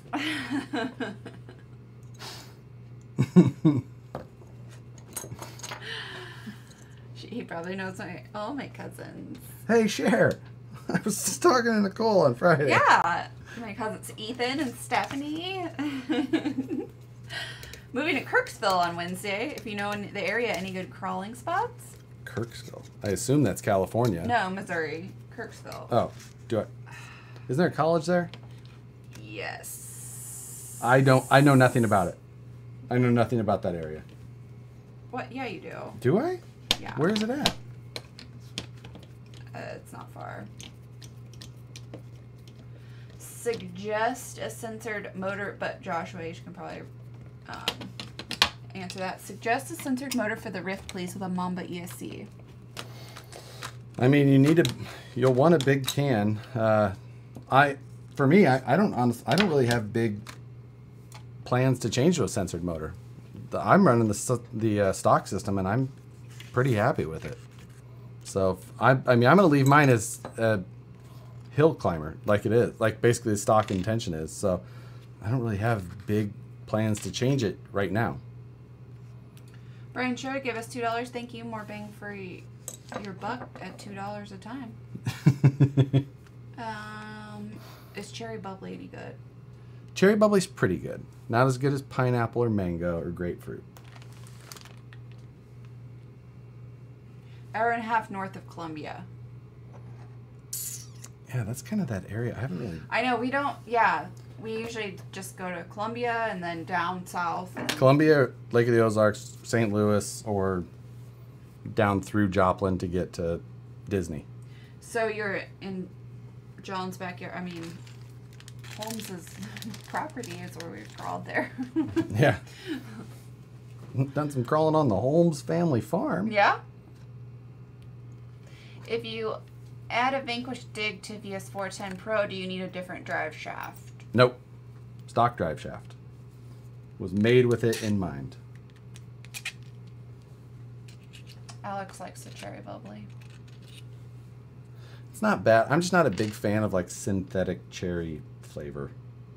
He probably knows all my cousins. Hey, Cher. I was just talking to Nicole on Friday. Yeah. My cousins Ethan and Stephanie. Moving to Kirksville on Wednesday. If you know in the area any good crawling spots. Kirksville. I assume that's California. No, Missouri. Kirksville. Oh, isn't there a college there? Yes. I know nothing about it. I know nothing about that area. What? Yeah, you do. Do I? Yeah. Where is it at? It's not far. Suggest a censored motor, but Joshua H can probably answer that. Suggest a censored motor for the Rift, please, with a Mamba ESC. I mean, you'll want a big can. For me, I don't really have big plans to change to a censored motor. I'm running the stock system, and I'm pretty happy with it. So I mean, I'm gonna leave mine as a hill climber, like it is, like basically the stock intention is. So I don't really have big plans to change it right now. Brian Sure gave us $2. Thank you. More bang for your buck at $2 a time. Is cherry bubbly any good? Cherry bubbly's pretty good. Not as good as pineapple or mango or grapefruit. Hour and a half north of Columbia. Yeah, that's kind of that area. I haven't really... I know, we don't... Yeah. We usually just go to Columbia and then down south. Columbia, Lake of the Ozarks, St. Louis, or down through Joplin to get to Disney. So you're in John's backyard. I mean, Holmes's property is where we've crawled there. Yeah. Done some crawling on the Holmes family farm. Yeah. If you add a Vanquish Dig to VS410 Pro, do you need a different drive shaft? Nope. Stock drive shaft. Was made with it in mind. Alex likes the cherry bubbly. It's not bad. I'm just not a big fan of like synthetic cherry flavor.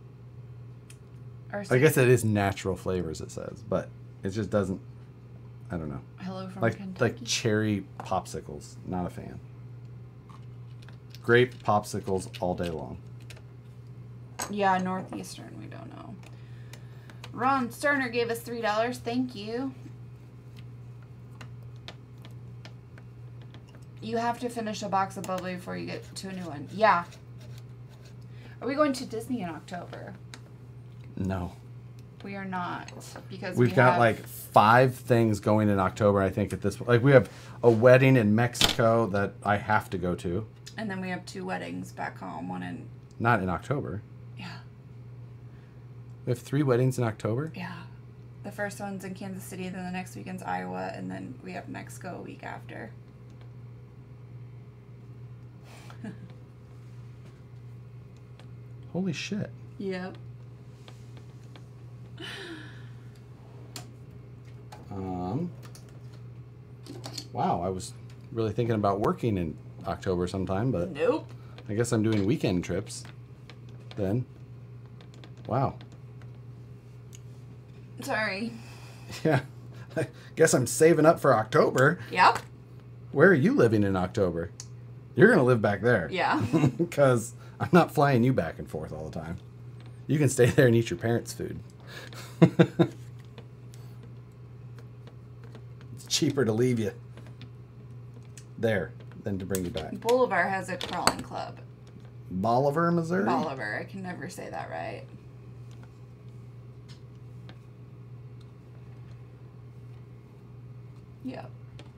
I guess it is natural flavors, it says, but it just doesn't. I don't know. Hello from like Kentucky. like cherry popsicles. Not a fan. Grape popsicles all day long. Yeah, Northeastern, we don't know. Ron Sterner gave us $3. Thank you. You have to finish a box of bubbly before you get to a new one. Yeah. Are we going to Disney in October? No. We are not, because We've got like 5 things going in October, I think, at this point. Like, we have a wedding in Mexico that I have to go to. And then we have 2 weddings back home. One in... Not in October. Yeah. We have 3 weddings in October? Yeah. The first one's in Kansas City, then the next weekend's Iowa, and then we have Mexico a week after. Holy shit. Yep. Wow, I was really thinking about working in October sometime, but Nope. I guess I'm doing weekend trips then. Wow. Sorry. Yeah. I guess I'm saving up for October. Yep. Where are you living in October? You're going to live back there. Yeah. Because I'm not flying you back and forth all the time. You can stay there and eat your parents' food. It's cheaper to leave you there than to bring you back. Bolivar has a crawling club. Bolivar, Missouri? Bolivar. I can never say that right. Yep.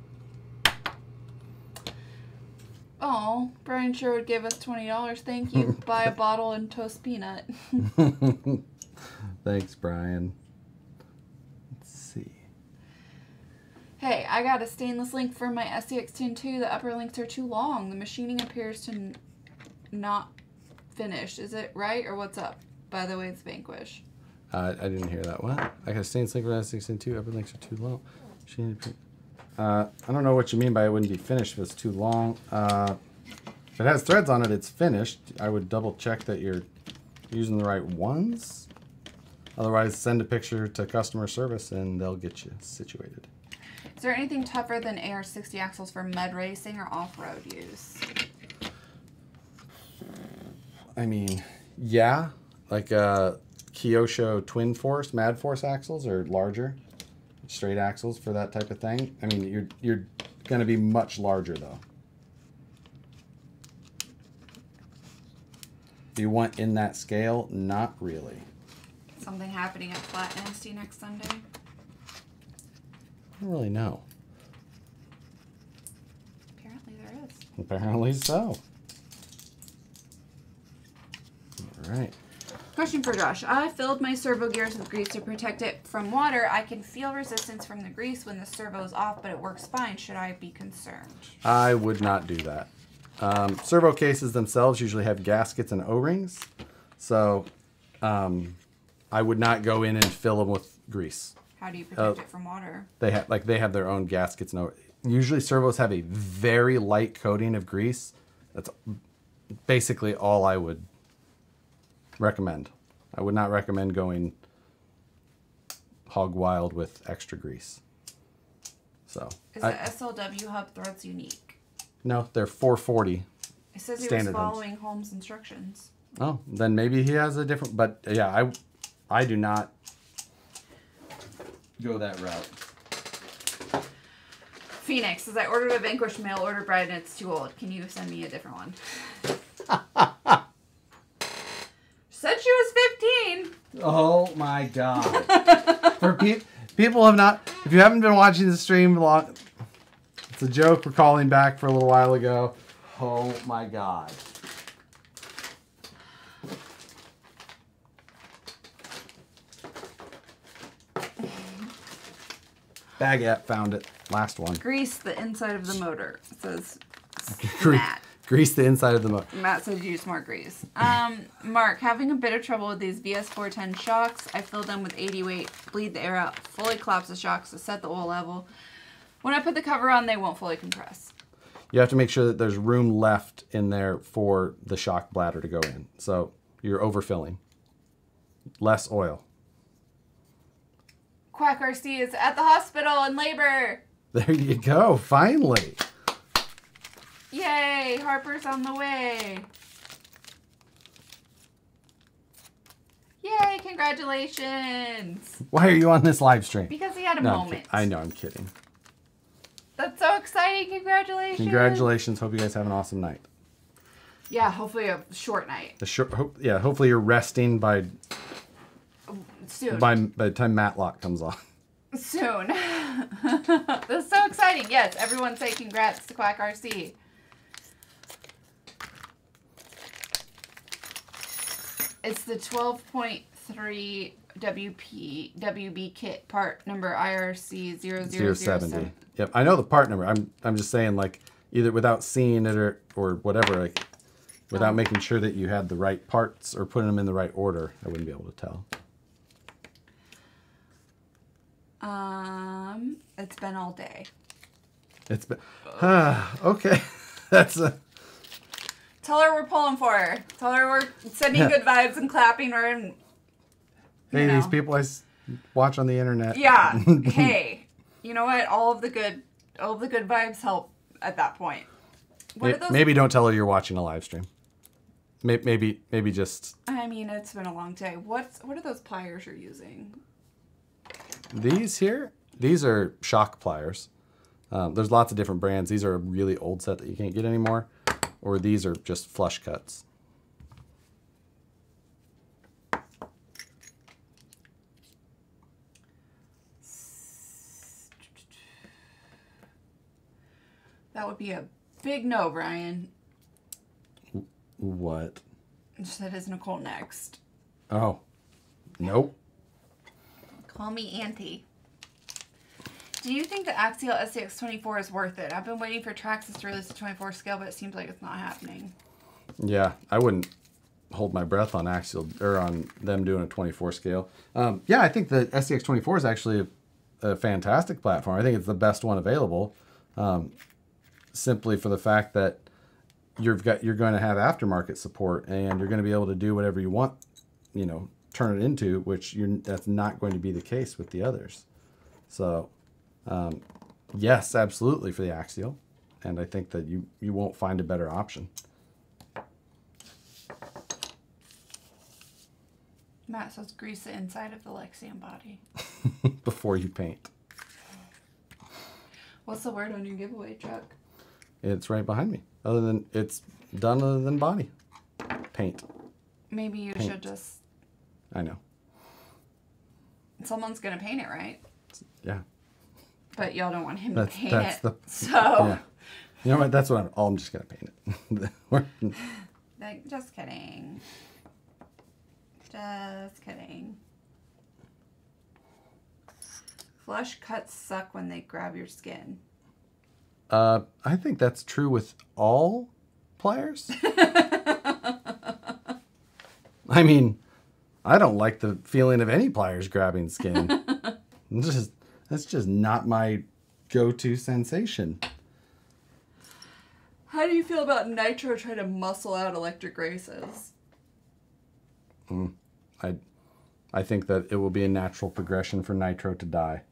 Oh, Brian Sherwood gave us $20. Thank you. Buy a bottle and toast peanut. Thanks, Brian. Let's see. Hey, I got a stainless link for my SCX-10 The upper links are too long. The machining appears to not finish. Is it right or what's up? By the way, it's Vanquish. I didn't hear that one. I got a stainless link for SCX-10 upper links are too long. I don't know what you mean by it wouldn't be finished if it's too long. If it has threads on it, it's finished. I would double check that you're using the right ones. Otherwise, send a picture to customer service and they'll get you situated. Is there anything tougher than AR60 axles for mud racing or off-road use? I mean, yeah. Like Kyosho Twin Force, Mad Force axles are larger. Straight axles for that type of thing. I mean, you're going to be much larger though. Do you want in that scale? Not really. Something happening at Flat Nasty next Sunday? I don't really know. Apparently there is. Apparently so. All right. Question for Josh. I filled my servo gears with grease to protect it from water. I can feel resistance from the grease when the servo is off, but it works fine. Should I be concerned? I would not do that. Servo cases themselves usually have gaskets and O-rings, so I would not go in and fill them with grease. How do you protect it from water? They have their own gaskets and usually servos have a very light coating of grease. That's basically all I would recommend. I would not recommend going hog wild with extra grease. So is the SLW hub threads unique? No, they're 440. It says he was standard following Holmes' instructions. Oh, then maybe he has a different. But yeah, I do not go that route. Phoenix says I ordered a Vanquish mail order bride and it's too old. Can you send me a different one? Said she was my God. For people have not, if you haven't been watching the stream long, it's a joke we're calling back for a little while ago. Oh my God. Baguette found it. Last one. Grease the inside of the motor. It says Matt. Grease the inside of the motor. Matt says use more grease. Mark, having a bit of trouble with these VS410 shocks. I fill them with 80 weight, bleed the air out, fully collapse the shocks to set the oil level. When I put the cover on, they won't fully compress. You have to make sure that there's room left in there for the shock bladder to go in. So you're overfilling. Less oil. Quack RC is at the hospital in labor. There you go. Finally. Yay, Harper's on the way. Yay, congratulations. Why are you on this live stream? Because he had a No, moment. I know, I'm kidding. That's so exciting. Congratulations. Congratulations. Hope you guys have an awesome night. Yeah, hopefully a short night. Hopefully you're resting by Soon. by the time Matlock comes on. Soon. This is so exciting. Yes, everyone say congrats to Quack RC. It's the 12.3 WB kit, part number IRC 0007. Yep, I know the part number. I'm just saying, like, either without seeing it or whatever, like without making sure that you had the right parts or putting them in the right order, I wouldn't be able to tell. It's been all day. It's been okay. That's a. Tell her we're pulling for her. Tell her we're sending good vibes and clapping her and. Hey, these people I watch on the internet. Yeah. Hey, you know what? All of the good vibes help at that point. What are those? Maybe don't tell her you're watching a live stream. Maybe just. I mean, it's been a long day. What are those pliers you're using? These here, these are shock pliers. There's lots of different brands. These are a really old set that you can't get anymore, or these are just flush cuts. That would be a big no, Brian. What? That is Nicole next. Oh, nope. Call me Auntie. Do you think the Axial SCX24 is worth it? I've been waiting for Traxxas to release a 24 scale, but it seems like it's not happening. Yeah, I wouldn't hold my breath on Axial or on them doing a 24 scale. Yeah, I think the SCX24 is actually a fantastic platform. I think it's the best one available, simply for the fact that you're going to have aftermarket support and you're going to be able to do whatever you want, you know, turn it into, which that's not going to be the case with the others. So yes, absolutely for the Axial, and I think that you won't find a better option. Matt says grease the inside of the Lexian body. Before you paint. What's the word on your giveaway, Chuck? It's right behind me. It's done other than body. Paint. Maybe you should just... I know. Someone's going to paint it, right? Yeah. But y'all don't want him to paint it. So... Yeah. You know what? That's what I'm just going to paint it. Like, just kidding. Just kidding. Flush cuts suck when they grab your skin. I think that's true with all pliers. I mean, I don't like the feeling of any pliers grabbing skin. That's just not my go-to sensation. How do you feel about Nitro trying to muscle out electric races? I think that it will be a natural progression for Nitro to die.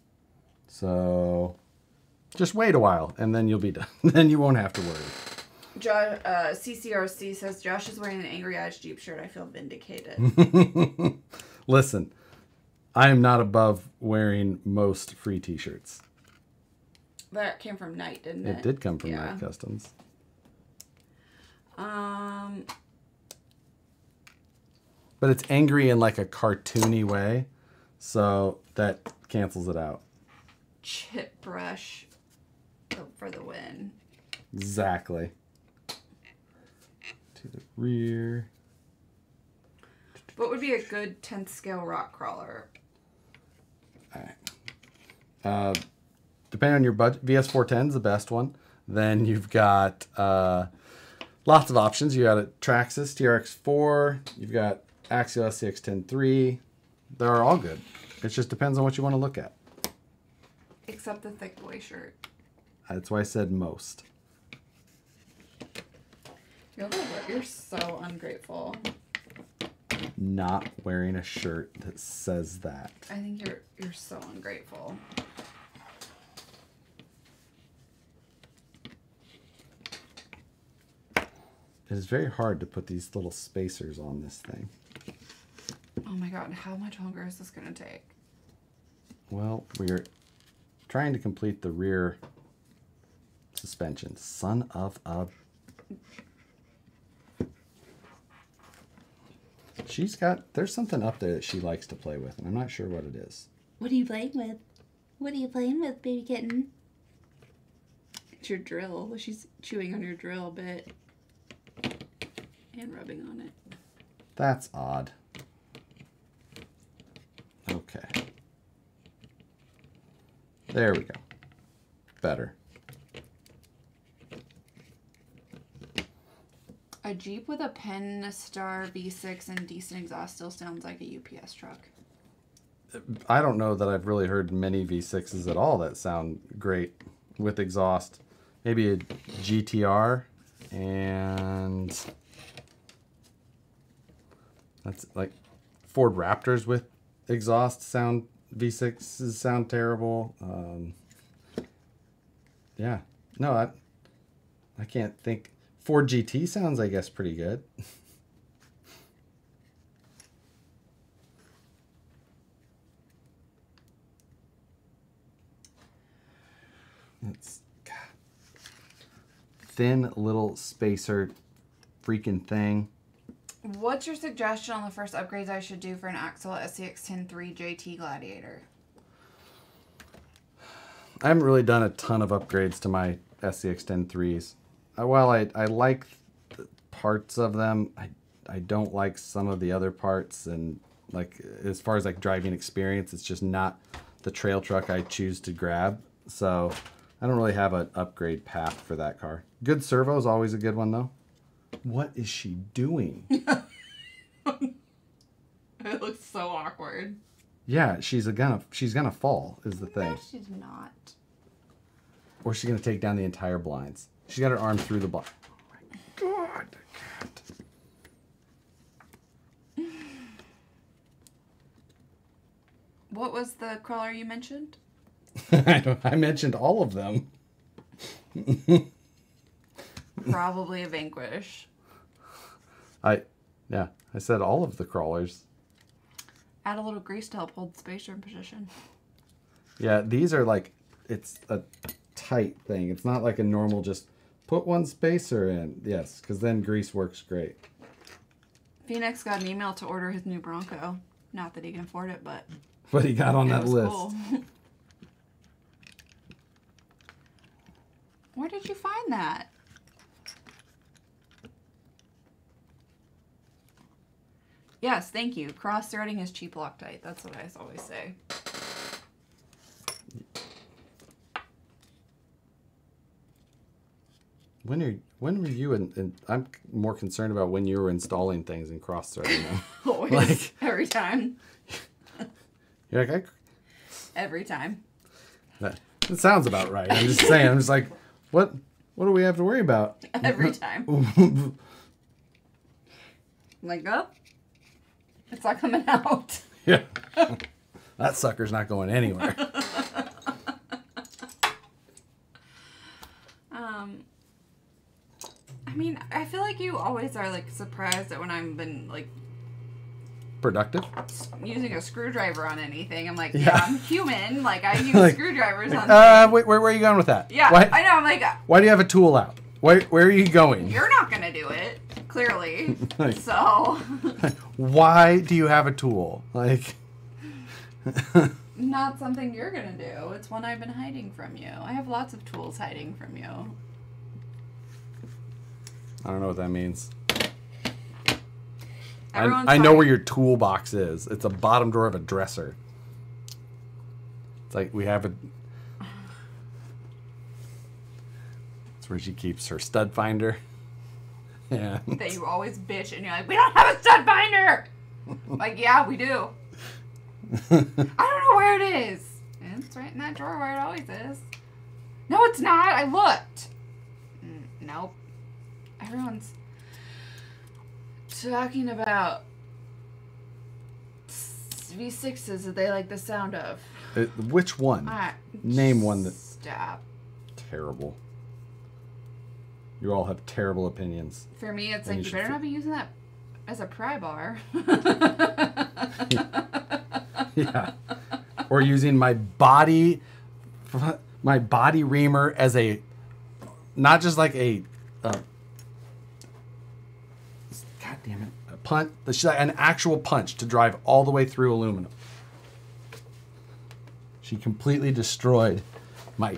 So just wait a while and then you'll be done. Then you won't have to worry. CCRC says Josh is wearing an Angry Eyes Jeep shirt. I feel vindicated. Listen, I am not above wearing most free t-shirts. That came from Knight, didn't it? It did come from Knight Customs. but it's angry in like a cartoony way, so that cancels it out. Chip brush for the win. Exactly. To the rear. What would be a good 10th scale rock crawler? All right. Depending on your budget, VS410 is the best one. Then you've got lots of options. You got a Traxxas TRX4. You've got Axial SCX-103. They're all good. It just depends on what you want to look at. Except the thick boy shirt. That's why I said most. You're so ungrateful. Not wearing a shirt that says that. I think you're so ungrateful. It is very hard to put these little spacers on this thing. Oh my god, how much longer is this going to take? Well, we're trying to complete the rear suspension. Son of a... There's something up there that she likes to play with, and I'm not sure what it is. What are you playing with? What are you playing with, baby kitten? It's your drill. She's chewing on your drill bit. And rubbing on it. That's odd. Okay. There we go. Better. A Jeep with a Pentastar V6 and decent exhaust still sounds like a UPS truck. I don't know that I've really heard many V6s at all that sound great with exhaust. Maybe a GTR, and that's like Ford Raptors with exhaust sound. V6s sound terrible. Yeah, no, I can't think. Ford GT sounds, I guess, pretty good. It's thin little spacer freaking thing. What's your suggestion on the first upgrades I should do for an Axial SCX-103 JT Gladiator? I haven't really done a ton of upgrades to my SCX-103s. While I like the parts of them, I don't like some of the other parts, and like as far as like driving experience, it's just not the trail truck I choose to grab. So I don't really have an upgrade path for that car. Good servo is always a good one though. What is she doing? It looks so awkward. Yeah, she's gonna fall is the thing. No, she's not. Or she's gonna take down the entire blinds. She's got her arm through the blind. Oh my god, I can't. What was the crawler you mentioned? I mentioned all of them. Probably a Vanquish. I said all of the crawlers. Add a little grease to help hold the spacer in position. Yeah, these are like, it's a tight thing. It's not like a normal just put one spacer in. Yes, because then grease works great. Phoenix got an email to order his new Bronco. Not that he can afford it, but What he got on that list. Cool. Where did you find that? Yes, thank you. Cross-threading is cheap Loctite. That's what I always say. When were you and I'm more concerned about when you were installing things and cross-threading them. Always. Like, every time. You're like, Every time. That sounds about right. I'm just saying. I'm just like, what do we have to worry about? Every time. Like, oh, it's not coming out. Yeah. That sucker's not going anywhere. I mean, I feel like you always are like surprised that when I've been like Productive? using a screwdriver on anything. I'm like, yeah, Yeah. I'm human. Like, I use Like, screwdrivers on things. Wait, where are you going with that? Yeah, Why, I know. I'm like, why do you have a tool out? Where are you going? you're not going to do it. clearly. Like, So. why do you have a tool? Like. Not something you're gonna do. It's one I've been hiding from you. I have lots of tools hiding from you. I don't know what that means. Everyone's I know where your toolbox is. It's a bottom drawer of a dresser. It's like we have a... It's where she keeps her stud finder. Yeah. That you always bitch and you're like, we don't have a stud finder! Like, yeah, we do. I don't know where it is. And it's right in that drawer where it always is. No, it's not. I looked. Nope. Everyone's talking about V6s that they like the sound of. Which one? Name one that... Stop. Terrible. You all have terrible opinions. For me, it's like, you better not be using that as a pry bar. Yeah. Or using my body reamer as a, not just like a, God damn it, a punch, an actual punch to drive all the way through aluminum. She completely destroyed my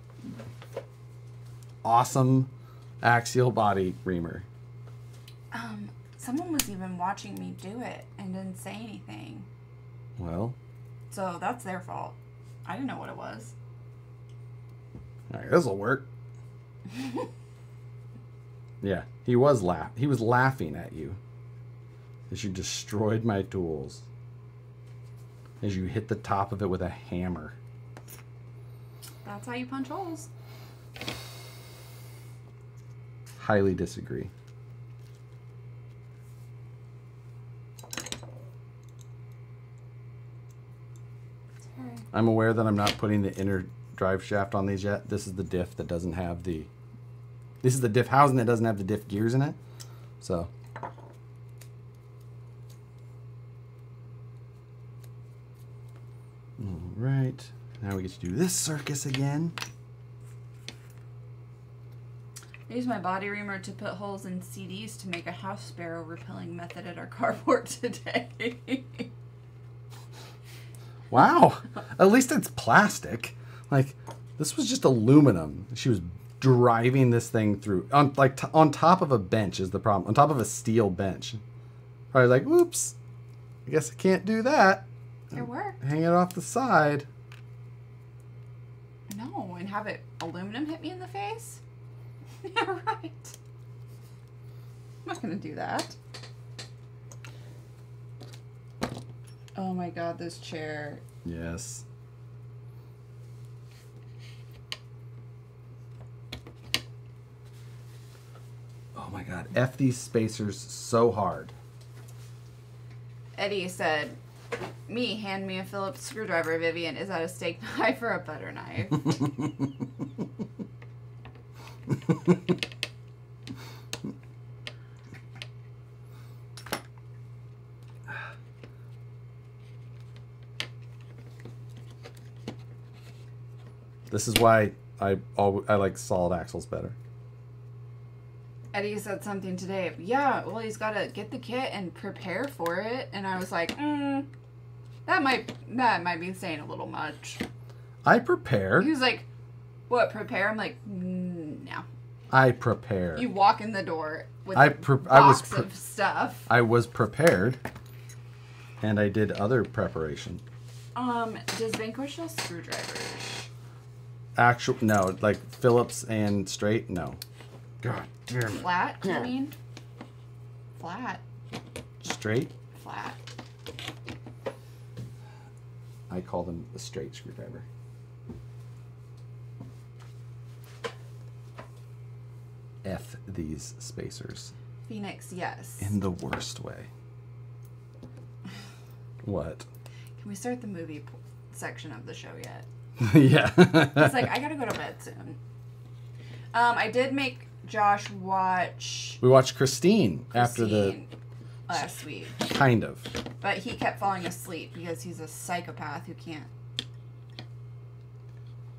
awesome axial body reamer. Someone was even watching me do it and didn't say anything. Well. So that's their fault. I didn't know what it was. All right, this'll work. Yeah, he was laughing at you as you destroyed my tools. As you hit the top of it with a hammer. That's how you punch holes. Highly disagree. I'm aware that I'm not putting the inner drive shaft on these yet. This is the diff that doesn't have the... This is the diff housing that doesn't have the diff gears in it. So... Alright. Now we get to do this circus again. I used my body reamer to put holes in CDs to make a house sparrow repelling method at our carport today. Wow. At least it's plastic. Like, this was just aluminum. She was driving this thing through. On top of a bench is the problem. On top of a steel bench. Probably like, whoops. I guess I can't do that. It worked. Hang it off the side. No, and have it aluminum hit me in the face? Yeah, right. I'm not going to do that. Oh my god, this chair. Yes. Oh my god, F these spacers so hard. Eddie said, me, hand me a Phillips screwdriver, Vivian. Is that a steak knife or a butter knife? This is why I like solid axles better. Eddie said something today. Yeah, well, he's got to get the kit and prepare for it. And I was like, that might be saying a little much. I prepare. He was like, what, prepare? I'm like, no. I prepare. You walk in the door with a box of stuff. I was prepared, and I did other preparation. Does Vanquish sell screwdrivers? No, like Phillips and straight, no. God damn it. Flat, you mean? Flat. Straight? Flat. I call them a straight screwdriver. F these spacers. Phoenix, yes. In the worst way. What? Can we start the movie section of the show yet? Yeah. It's like, I gotta go to bed soon. I did make Josh watch... We watched Christine after the... last week. Kind of. But he kept falling asleep because he's a psychopath who can't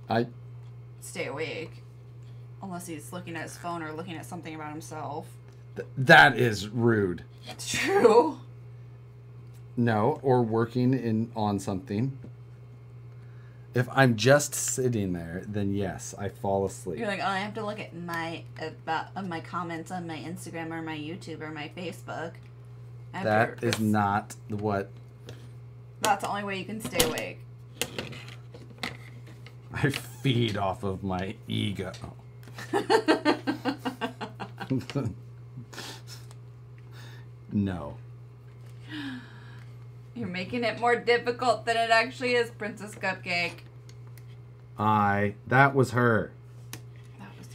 stay awake unless he's looking at his phone or looking at something about himself. That is rude. It's true. No, or working on something. If I'm just sitting there, then yes, I fall asleep. You're like, oh, I have to look at my comments on my Instagram or my YouTube or my Facebook. That is not what... That's the only way you can stay awake. I feed off of my ego. No. You're making it more difficult than it actually is, Princess Cupcake. That was her. That was...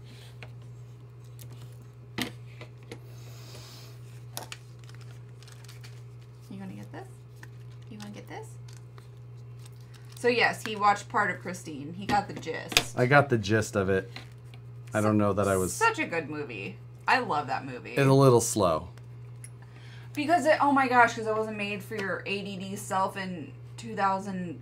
You gonna get this? You gonna get this? So yes, he watched part of Christine. He got the gist. I got the gist of it. I don't know that I was... Such a good movie. I love that movie. It's a little slow. Because it, oh my gosh, because it wasn't made for your ADD self in 2000,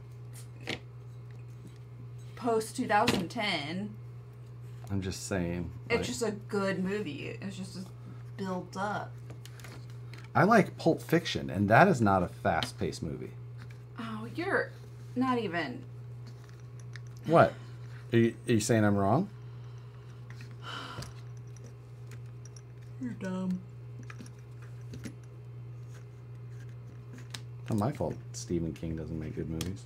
post 2010. I'm just saying. It's just a good movie. It's just built up. I like Pulp Fiction, and that is not a fast-paced movie. Oh, you're not even. What? Are you saying I'm wrong? You're dumb. It's not my fault Stephen King doesn't make good movies.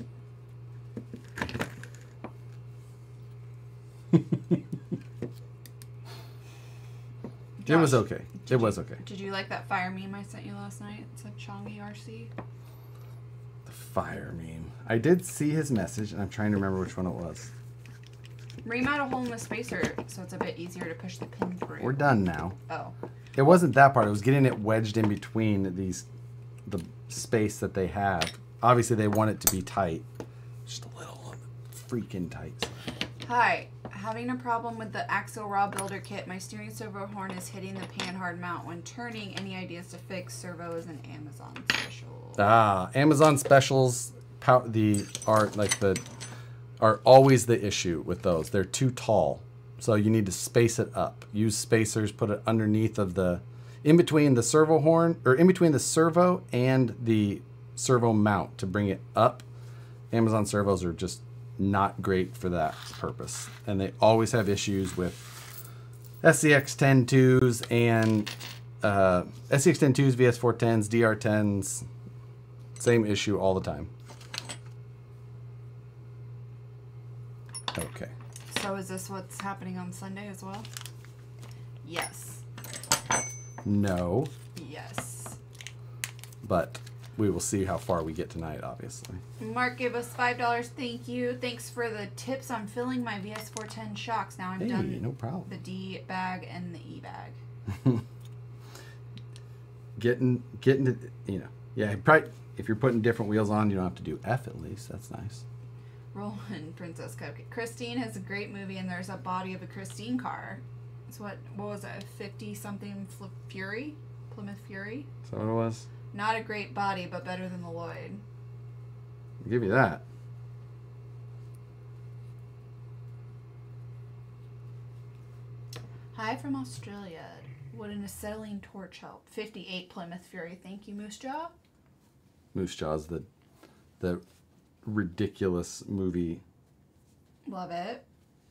It was okay. It was okay. Did you like that fire meme I sent you last night? It said Chongi RC. The fire meme. I did see his message, and I'm trying to remember which one it was. Ream out a hole in the spacer so it's a bit easier to push the pin through. We're done now. Oh. It wasn't that part. It was getting it wedged in between the space that they have. Obviously, they want it to be tight. Just a little on the freaking tight side. Hi. Having a problem with the Axle Raw Builder Kit. My steering servo horn is hitting the pan hard mount when turning. Any ideas to fix? Servo is an Amazon special. Amazon specials are always the issue with those. They're too tall, so you need to space it up. Use spacers. Put it underneath of in between the servo horn, or in between the servo and the servo mount to bring it up. Amazon servos are just not great for that purpose, and they always have issues with SCX-10.2s and SCX-10.2s, VS410s, DR10s. Same issue all the time. Okay. So is this what's happening on Sunday as well? Yes. No. Yes. But we will see how far we get tonight, obviously. Mark gave us $5. Thank you. Thanks for the tips on filling my VS410 shocks. Now I'm done. No problem. The D bag and the E bag. getting it, yeah. Probably if you're putting different wheels on, you don't have to do F at least. That's nice. Rolling Princess Cupcake. Christine has a great movie, and there's a body of a Christine car. It's what was it? 50-something Fury, Plymouth Fury. Is that what it was? Not a great body, but better than the Lloyd. I'll give you that. Hi from Australia. Would an acetylene torch help? 58 Plymouth Fury. Thank you, Moose Jaw. Moose Jaw's the ridiculous movie. Love it.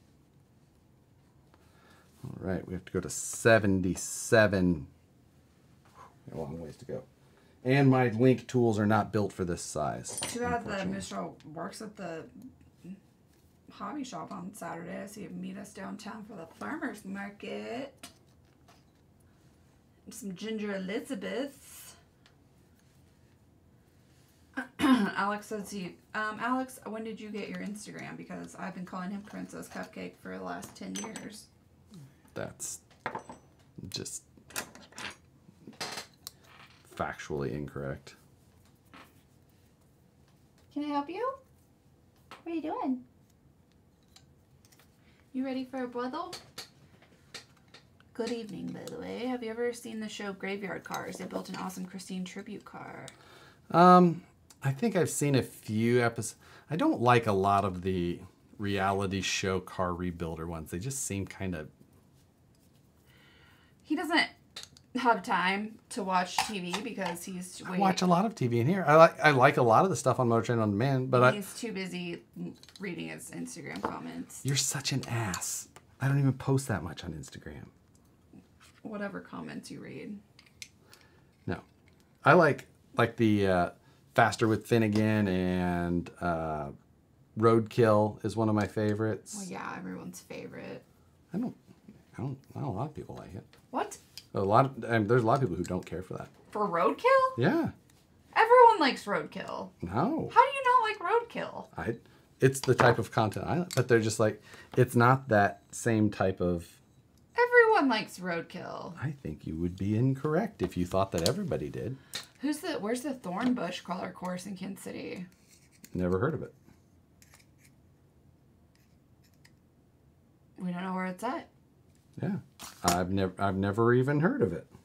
All right, we have to go to 77. A long ways to go. And my link tools are not built for this size. Too bad the Moose Jaw works at the hobby shop on Saturday, so you meet us downtown for the farmer's market. Some Ginger Elizabeth. Alex says Alex, when did you get your Instagram? Because I've been calling him Princess Cupcake for the last 10 years. That's just factually incorrect. Can I help you? What are you doing? You ready for a brother? Good evening, by the way. Have you ever seen the show Graveyard Cars? They built an awesome Christine tribute car. I think I've seen a few episodes. I don't like a lot of the reality show car rebuilder ones. They just seem kind of... He doesn't have time to watch TV because he's I watch a lot of TV in here. I like a lot of the stuff on Motor Trend On Demand, but he's too busy reading his Instagram comments. You're such an ass. I don't even post that much on Instagram. Whatever comments you read. No. I like the Faster with Finnegan and Roadkill is one of my favorites. Well, yeah, everyone's favorite. Not a lot of people like it. What? There's a lot of people who don't care for that. For Roadkill? Yeah. Everyone likes Roadkill. No. How do you not like Roadkill? It's the type of content I like, but they're just like, it's not that same type of... Everyone likes Roadkill. I think you would be incorrect if you thought that everybody did. Where's the Thornbush color course in Kansas City? Never heard of it. We don't know where it's at. Yeah. I've never even heard of it.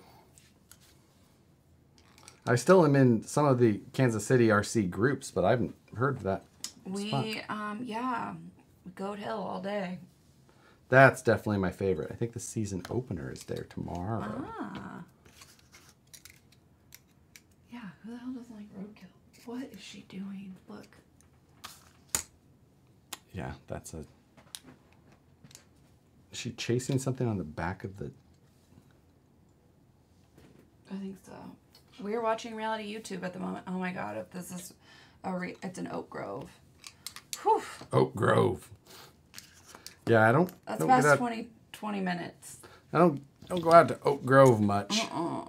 I still am in some of the Kansas City RC groups, but I haven't heard of that. Yeah, Goat Hill all day. That's definitely my favorite. I think the season opener is there tomorrow. Ah. Yeah, who the hell doesn't like Roadkill? What is she doing? Look. Yeah, is she chasing something on the back of the... I think so. We're watching reality YouTube at the moment. Oh my god, if this is it's an Oak Grove. Whew. Oak Grove. Yeah, That's past 20 minutes. I don't go out to Oak Grove much. God,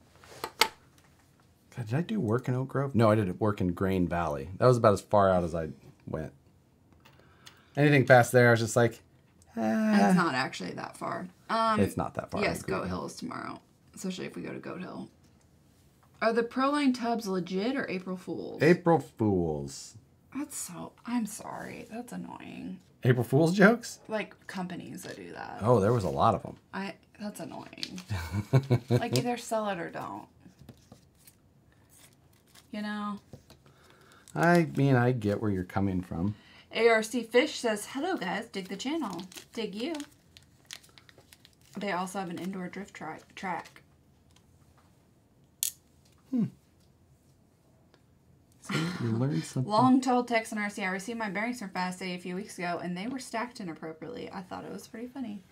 did I do work in Oak Grove? No, I did work in Grain Valley. That was about as far out as I went. Anything past there, I was just like, It's not actually that far. It's not that far. Yes, Goat Hill is tomorrow. Especially if we go to Goat Hill. Are the Proline tubs legit or April Fools? April Fools. I'm sorry. That's annoying. April Fools jokes? Like companies that do that. Oh, there was a lot of them. That's annoying. Like either sell it or don't. You know? I mean, I get where you're coming from. ARC Fish says, hello guys, dig the channel. Dig you. They also have an indoor drift track. So you learned something. Long told Tex and RC, I received my bearings from Fast A few weeks ago and they were stacked inappropriately. I thought it was pretty funny.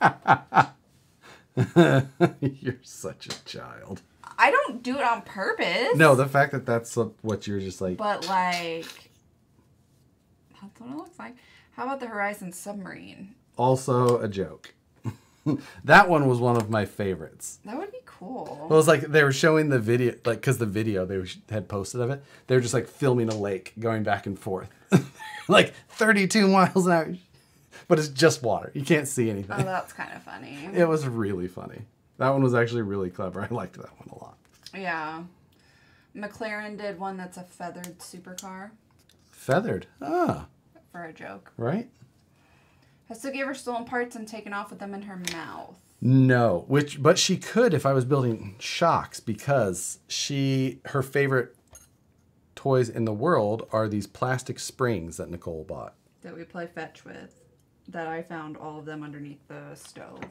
You're such a child. I don't do it on purpose. No, the fact that that's what you're just like. But like, that's what it looks like. How about the Horizon submarine? Also a joke. That one was one of my favorites. That would be cool. Well, it was like they were showing the video, like, because the video they had posted of it, they were just like filming a lake going back and forth. Like 32 miles an hour. But it's just water. You can't see anything. Oh, that's kind of funny. It was really funny. That one was actually really clever. I liked that one a lot. Yeah. McLaren did one that's a feathered supercar. Feathered? Ah. For a joke. Right? Has Suki ever stolen parts and taken off with them in her mouth? No. But she could if I was building shocks, because her favorite toys in the world are these plastic springs that Nicole bought. That we play fetch with. That I found all of them underneath the stove.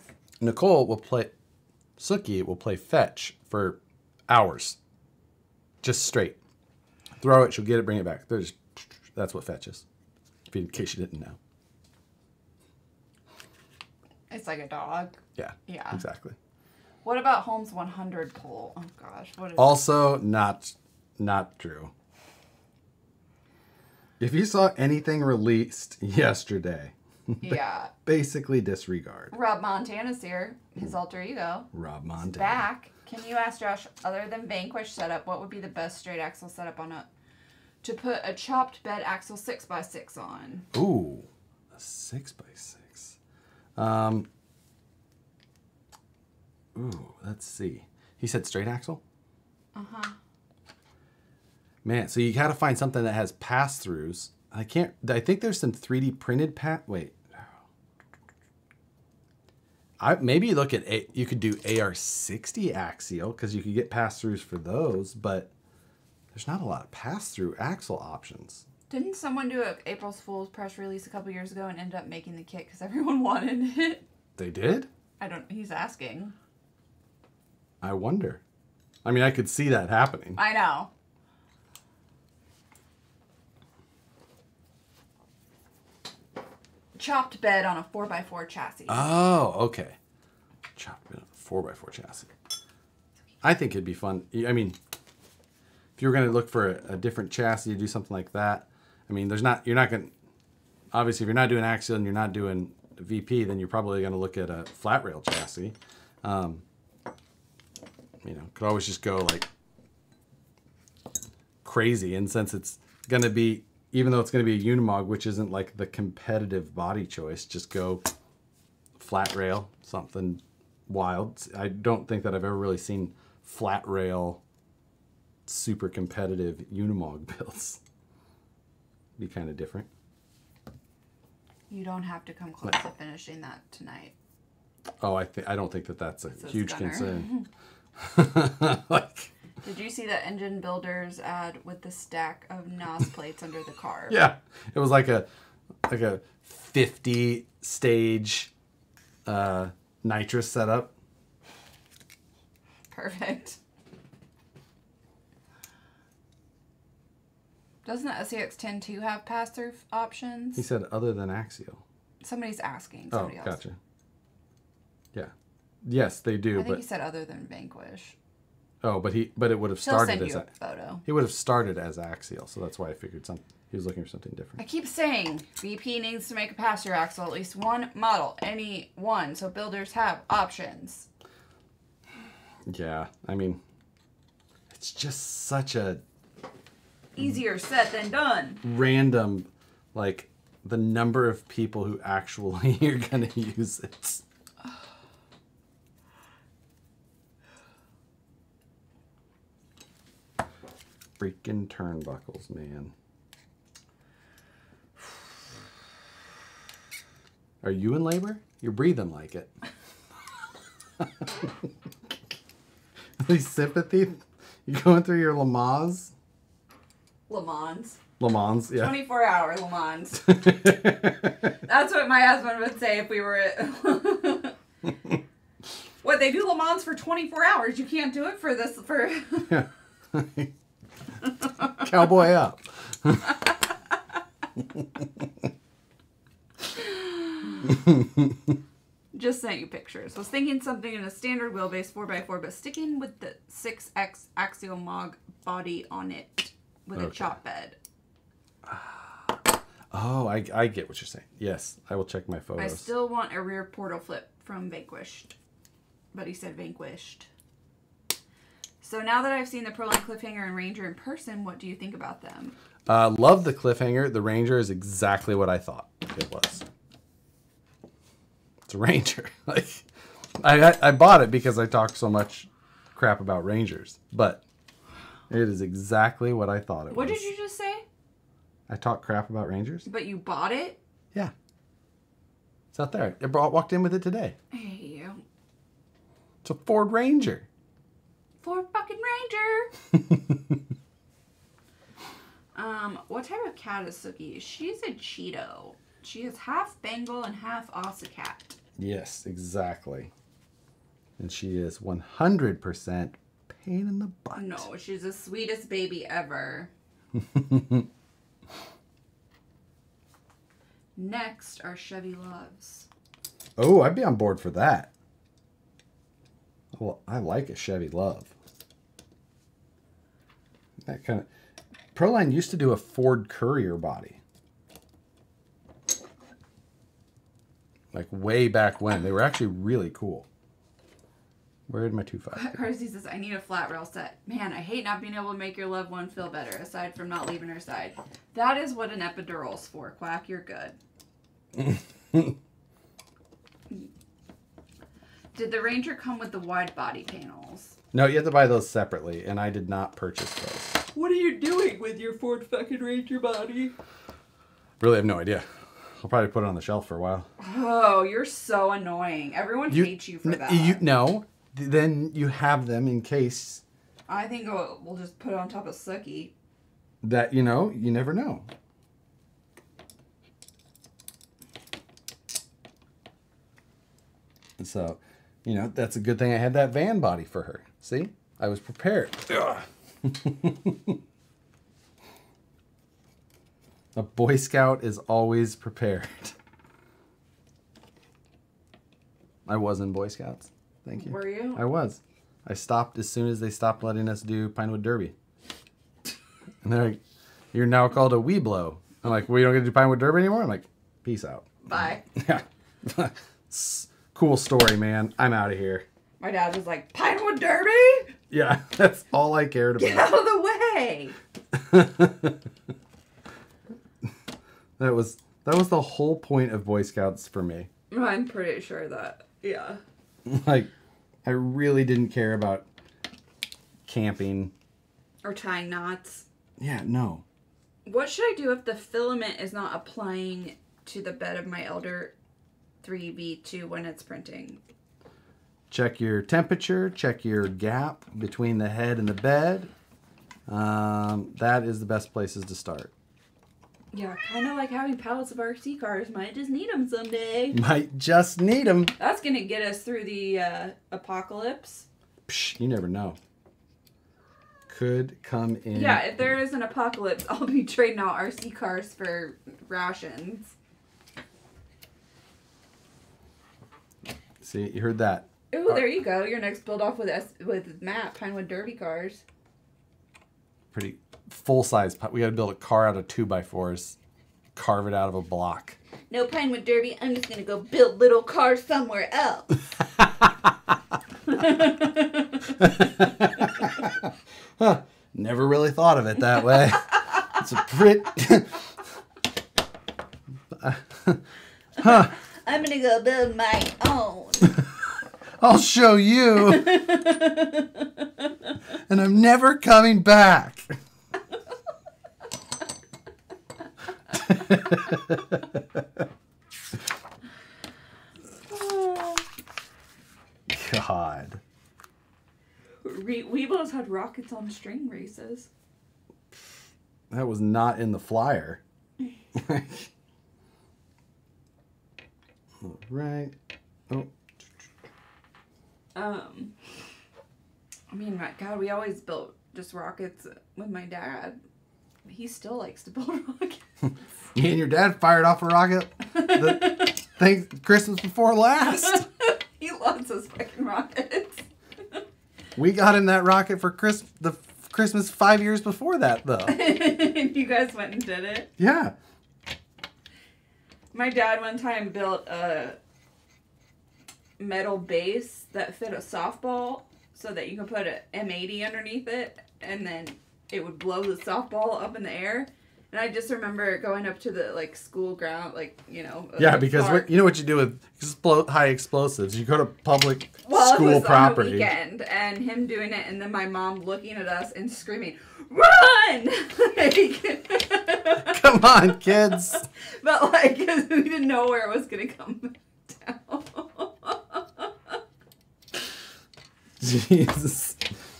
Suki will play fetch for hours. Just straight. Throw it, she'll get it, bring it back. That's what fetch is. In case you didn't know. It's like a dog. Yeah. Yeah. Exactly. What about Holmes 100 pole? Oh gosh. What is Also not true. If you saw anything released yesterday, yeah. basically disregard. Rob Montana's here. His alter ego. Rob Montana. Back. Can you ask Josh, other than Vanquish setup, what would be the best straight axle setup to put a chopped bed axle 6x6 on? Ooh, a 6x6. Ooh, let's see. He said straight axle? Uh-huh. Man, so you got to find something that has pass-throughs. I think there's some 3D printed wait. Maybe look at you could do AR60 axial, because you could get pass-throughs for those, but there's not a lot of pass-through axle options. Didn't someone do an April Fool's press release a couple years ago and end up making the kit because everyone wanted it? They did? He's asking. I wonder. I mean, I could see that happening. I know. Chopped bed on a 4x4 chassis. Oh, okay. Chopped bed on a 4x4 chassis. I think it'd be fun. I mean, if you were going to look for a different chassis to do something like that, I mean, you're not going to, obviously, if you're not doing axial and you're not doing VP, then you're probably going to look at a flat rail chassis. You know, could always just go like crazy. And since it's going to be, even though it's going to be a Unimog, which isn't like the competitive body choice, just go flat rail, something wild. I don't think that I've ever really seen flat rail super competitive Unimog builds. Be kind of different. You don't have to come close to finishing that tonight. Oh, I don't think that that's a huge concern. Like, did you see that Engine Builder's ad with the stack of NOS plates under the car? Yeah, it was like a 50 stage nitrous setup. Perfect. Doesn't the SCX-10 2 have pass-through options? He said other than axial. Somebody's asking. Oh, Somebody else. gotcha. Yeah. Yes, they do. I think he said other than Vanquish. Oh, but it would have He'll started send as you a photo. He would have started as axial, so that's why I figured he was looking for something different. I keep saying VP needs to make a pass-through axle, at least one model, any one, so builders have options. Yeah, I mean, it's just such a easier said than done. Random, like the number of people who actually are gonna use it. Freaking turnbuckles, man. Are you in labor? You're breathing like it. These sympathy? You going through your Le Mans? Le Mans. Le Mans, yeah. 24-hour Le Mans. That's what my husband would say if we were at... What, they do Le Mans for 24 hours? You can't do it for this, for... Yeah. Cowboy up. Just sent you pictures. Was thinking something in a standard wheelbase 4x4, but sticking with the 6X axial mog body on it with a chop bed. Oh, I get what you're saying. Yes, I will check my photos. I still want a rear portal flip from Vanquished. But he said Vanquished. So now that I've seen the Proline Cliffhanger and Ranger in person, what do you think about them? Love the Cliffhanger. The Ranger is exactly what I thought it was. It's a Ranger. Like, I bought it because I talk so much crap about Rangers, but it is exactly what I thought it was. What did you just say? I talk crap about Rangers? But you bought it? Yeah. It's out there. I walked in with it today. I hate you. It's a Ford Ranger. Ford fucking Ranger! What type of cat is Suki? She's a Cheeto. She is half Bengal and half Osicat. Yes, exactly. And she is 100% pain in the butt. No, she's the sweetest baby ever. Next are Chevy Loves. Oh, I'd be on board for that. Well, I like a Chevy Love. That kind of... Proline used to do a Ford Courier body. Like way back when. They were actually really cool. Where did my 2.5 go? Percy says, I need a flat rail set. Man, I hate not being able to make your loved one feel better, aside from not leaving her side. That is what an epidural's for, Quack. You're good. Did the Ranger come with the wide body panels? No, you have to buy those separately, and I did not purchase those. What are you doing with your Ford fucking Ranger body? Really have no idea. I'll probably put it on the shelf for a while. Oh, you're so annoying. Everyone hates you for that. No, then you have them in case. I think we'll just put it on top of Suki. That, you know, you never know. And so, you know, that's a good thing I had that van body for her. See? I was prepared. A Boy Scout is always prepared. I was in Boy Scouts. Thank you. Were you? I was. I stopped as soon as they stopped letting us do Pinewood Derby. And they're like, you're now called a Weeblo. I'm like, well, you don't get to do Pinewood Derby anymore? I'm like, peace out. Bye. Yeah. Cool story, man. I'm out of here. My dad was like, Pinewood Derby? Yeah, that's all I cared about. Get out of the way. That was the whole point of Boy Scouts for me. I'm pretty sure that, yeah. Like, I really didn't care about camping. Or tying knots. Yeah, no. What should I do if the filament is not applying to the bed of my Elder 3V2 when it's printing? Check your temperature. Check your gap between the head and the bed. That is the best places to start. Yeah, kind of like having pallets of RC cars. Might just need them someday. Might just need them. That's going to get us through the apocalypse. Psh, you never know. Could come in. Yeah, if there is an apocalypse, I'll be trading out RC cars for rations. See, you heard that. Ooh, there you go. Your next build off with Matt, Pinewood Derby cars. Pretty full-size. We got to build a car out of 2x4s. Carve it out of a block. No Pinewood Derby. I'm just going to go build little cars somewhere else. Huh. Never really thought of it that way. It's a pretty... Huh. I'm going to go build my own. I'll show you. And I'm never coming back. God. Weebos had rockets on string races. That was not in the flyer. All right. Oh. I mean, my God, we always built just rockets with my dad. He still likes to build rockets. You and your dad fired off a rocket Christmas before last. He loves those fucking rockets. We got him that rocket for Christmas 5 years before that, though. And you guys went and did it? Yeah. My dad one time built a metal base that fit a softball so that you could put an M80 underneath it and then it would blow the softball up in the air. And I just remember going up to the school ground, yeah, because you know what you do with high explosives? You go to public school it was property. On the weekend, and him doing it, and then my mom looking at us and screaming, "Run!" Come on, kids! But we didn't know where it was gonna come down. Jesus.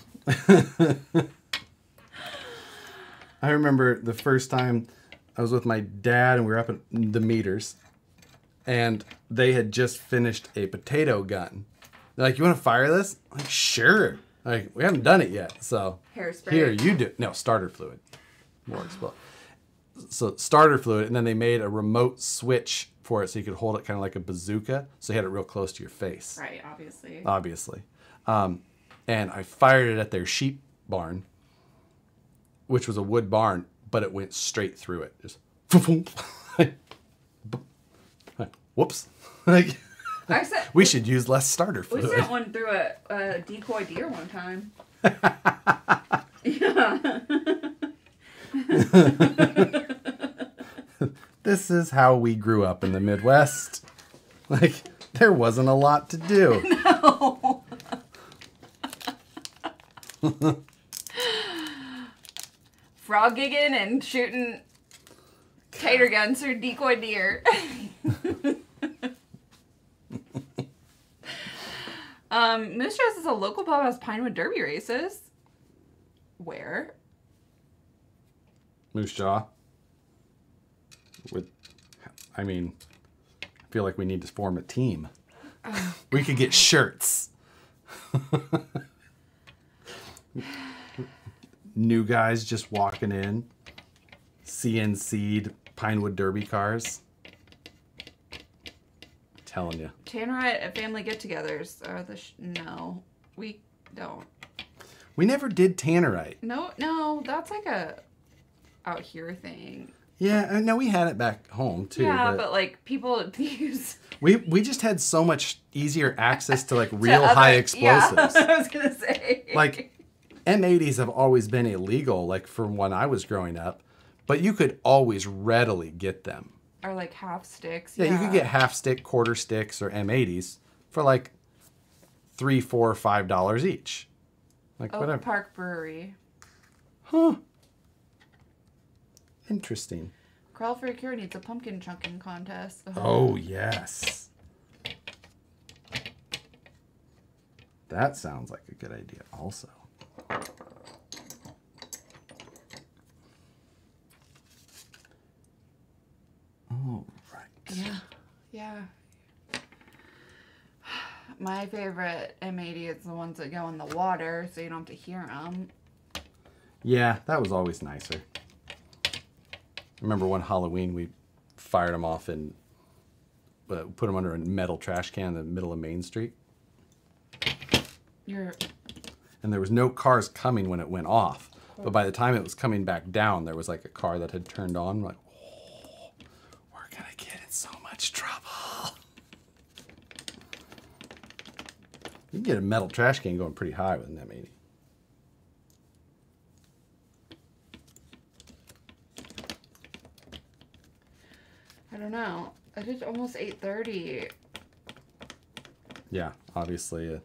I remember the first time I was with my dad and we were up at the meters and they had just finished a potato gun. They're like, you want to fire this? I'm like, sure. Like, we haven't done it yet. So Hairspray. Here, you do. No, starter fluid. More explode. So starter fluid, and then they made a remote switch for it so you could hold it kind of like a bazooka. So you had it real close to your face. Right, obviously. Obviously. And I fired it at their sheep barn, which was a wood barn, but it went straight through it. Just whoops. We should use less starter fluid. We sent one through a decoy deer one time. Yeah. This is how we grew up in the Midwest. There wasn't a lot to do. No. Frog gigging and shooting tater guns through decoy deer. Moose Jaws is a local pub has Pinewood Derby races. Where? Moose Jaw. I feel like we need to form a team. We could get shirts. new guys just walking in, CNC'd Pinewood Derby cars. Telling you. Tannerite at family get-togethers are the no, we don't. We never did Tannerite. No, that's like a out here thing. Yeah, I know we had it back home too. Yeah, but like people use. We just had so much easier access to like real high explosives. Yeah, I was gonna say. Like M80s have always been illegal, like from when I was growing up, but you could always readily get them. Or like half sticks. Yeah, you could get half stick, quarter sticks, or M80s for like $3, $4, $5 each. Like Oak whatever. Park Brewery. Huh. Interesting. Crawl for a Cure needs a pumpkin chunking contest. Oh, yes. That sounds like a good idea also. All right. Yeah. My favorite M80 is the ones that go in the water, so you don't have to hear them. Yeah, that was always nicer. Remember one Halloween we fired them off and put them under a metal trash can in the middle of Main Street. And there was no cars coming when it went off. But by the time it was coming back down, there was like a car that had turned on. We're like, oh, we're going to get in so much trouble. You can get a metal trash can going pretty high with an M80. I don't know. I did almost 8:30. Yeah, obviously.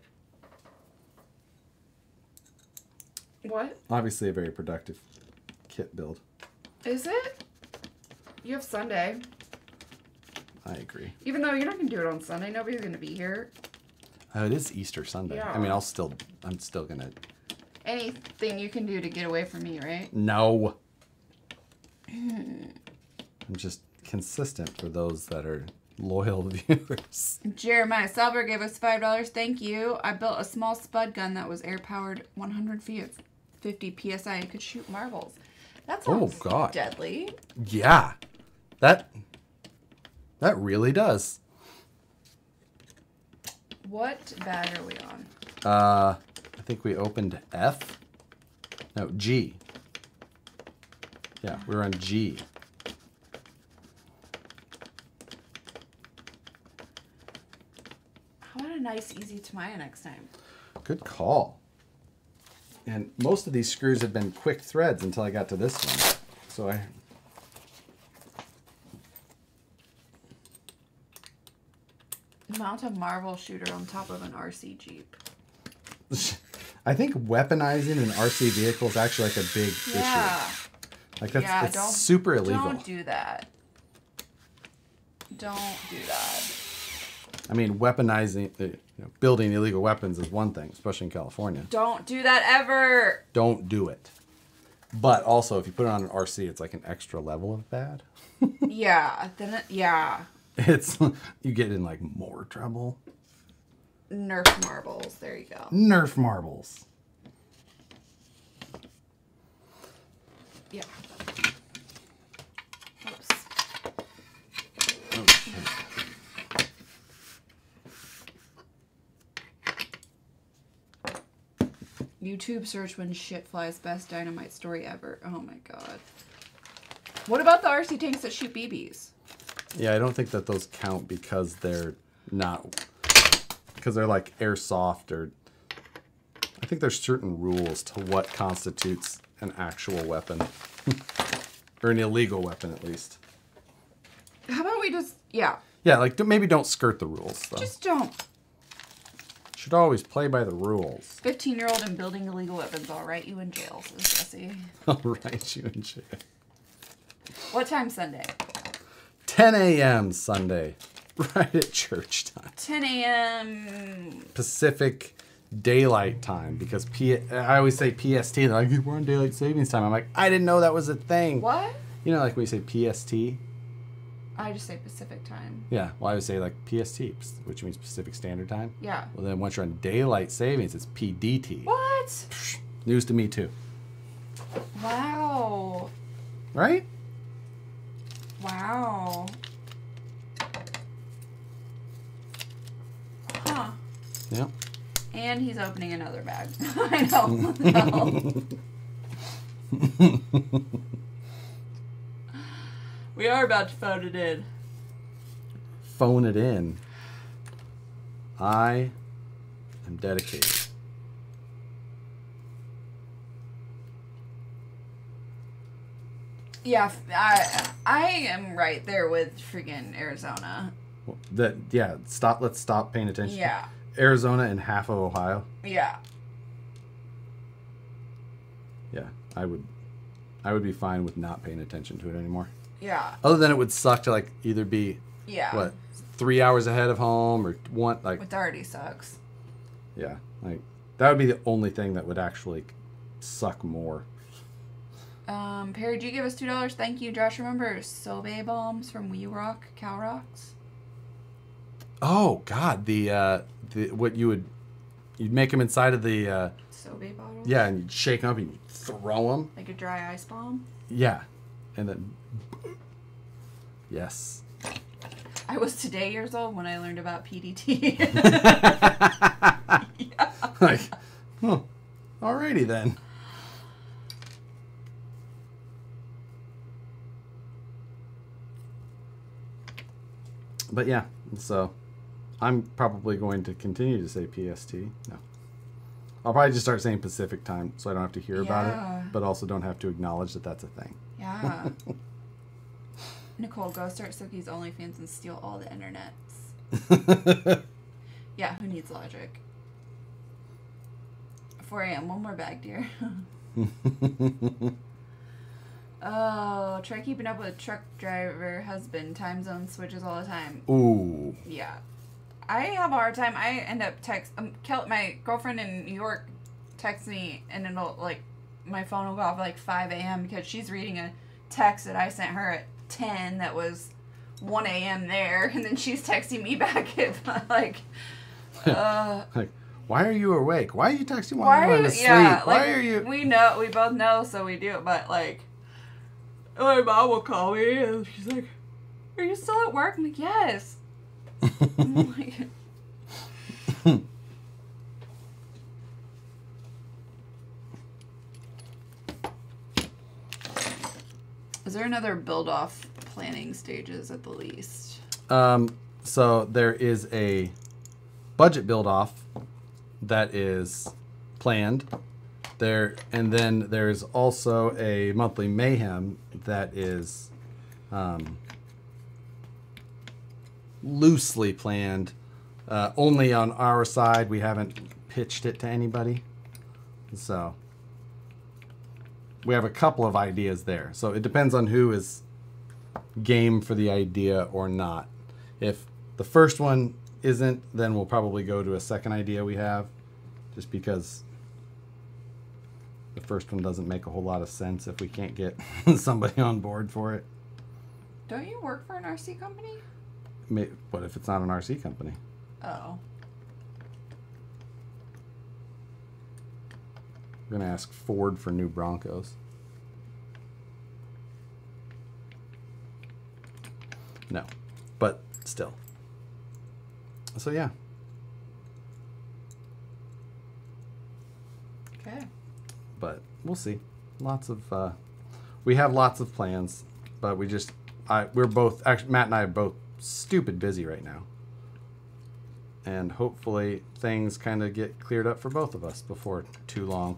What? Obviously a very productive kit build. Is it? You have Sunday. I agree. Even though you're not going to do it on Sunday, nobody's going to be here. Oh, it is Easter Sunday. Yeah. I mean, I'm still gonna. Anything you can do to get away from me, right? No. I'm just consistent for those that are loyal viewers. Jeremiah Salber gave us $5. Thank you. I built a small spud gun that was air powered 100 feet at 50 psi and could shoot marbles. That sounds deadly. Yeah, that really does. What bag are we on? I think we opened F. No, G. Yeah, we're on G. How about a nice, easy Tamiya next time? Good call. And most of these screws have been quick threads until I got to this one. So Mount a marble shooter on top of an RC Jeep. I think weaponizing an RC vehicle is actually like a big issue. Like that's super illegal. Don't do that. Don't do that. I mean, weaponizing, building illegal weapons is one thing, especially in California. Don't do that ever. Don't do it. But also, if you put it on an RC, it's like an extra level of bad. Yeah. Yeah. It's you get in like more trouble. Nerf marbles. There you go. Nerf marbles. Yeah. Oops. Okay. YouTube search when shit flies best dynamite story ever. Oh my god. What about the RC tanks that shoot BBs? Yeah, I don't think that those count because they're not, because they're like airsoft or, I think there's certain rules to what constitutes an actual weapon. Or an illegal weapon, at least. How about we just, yeah. Yeah, like maybe don't skirt the rules, though. Just don't. Should always play by the rules. 15-year-old and building illegal weapons. I'll write you in jail, says Jesse. I'll write you in jail. What time Sunday? 10 a.m. Sunday. Right at church time. 10 a.m. Pacific Daylight Time. Because I always say PST. They're like, we're on Daylight Savings Time. I'm like, I didn't know that was a thing. What? You know, like when you say PST? I just say Pacific Time. Yeah, well, I would say like PST, which means Pacific Standard Time. Yeah. Well, then once you're on Daylight Savings, it's PDT. What? Psh, news to me, too. Wow. Right? Wow. Huh. Yep. And he's opening another bag. I know. We are about to phone it in. Phone it in. I am dedicated. Yeah, I am right there with freaking Arizona. Stop. Let's stop paying attention. Yeah. Arizona and half of Ohio. Yeah. Yeah, I would be fine with not paying attention to it anymore. Yeah. Other than it would suck to like either be what 3 hours ahead of home or one like. Which already sucks. Yeah, like that would be the only thing that would actually suck more. Perry, do you give us $2? Thank you, Josh. Remember Sobe bombs from We Rock, Cow Rocks? Oh God, the what you'd make them inside of the Sobe bottles. yeah, and you'd shake them up and you'd throw them like a dry ice bomb. Yeah, and then yes. I was today years old when I learned about PDT. Yeah. Like, oh, alrighty then. But yeah, so I'm probably going to continue to say PST. No. I'll probably just start saying Pacific time so I don't have to hear about it, but also don't have to acknowledge that that's a thing. Yeah. Nicole, go start Sookie's OnlyFans and steal all the internets. Yeah, who needs logic? 4 a.m. One more bag, dear. Oh, try keeping up with a truck driver husband. Time zone switches all the time. Ooh. Yeah. I have a hard time. I end up my girlfriend in New York texts me, and it'll, like, my phone will go off at, like, 5 a.m. because she's reading a text that I sent her at 10 that was 1 a.m. there, and then she's texting me back at, like, like, why are you awake? Why are you texting while I'm asleep? Yeah, why like, are you... We both know, so we do it, but, like, my mom will call me, and she's like, are you still at work? I'm like, yes. I'm like, is there another build-off planning stages at the least? So there is a budget build-off that is planned there, and then there's also a monthly mayhem that is loosely planned, only on our side. We haven't pitched it to anybody, so we have a couple of ideas there. So it depends on who is game for the idea or not. If the first one isn't, then we'll probably go to a second idea we have, just because the first one doesn't make a whole lot of sense if we can't get somebody on board for it. Don't you work for an RC company? What if it's not an RC company? Oh. We're going to ask Ford for new Broncos. No, but still. So yeah. Okay. But we'll see. Lots of we have lots of plans, but we're both actually, Matt and I are both stupid busy right now. And hopefully things kind of get cleared up for both of us before too long.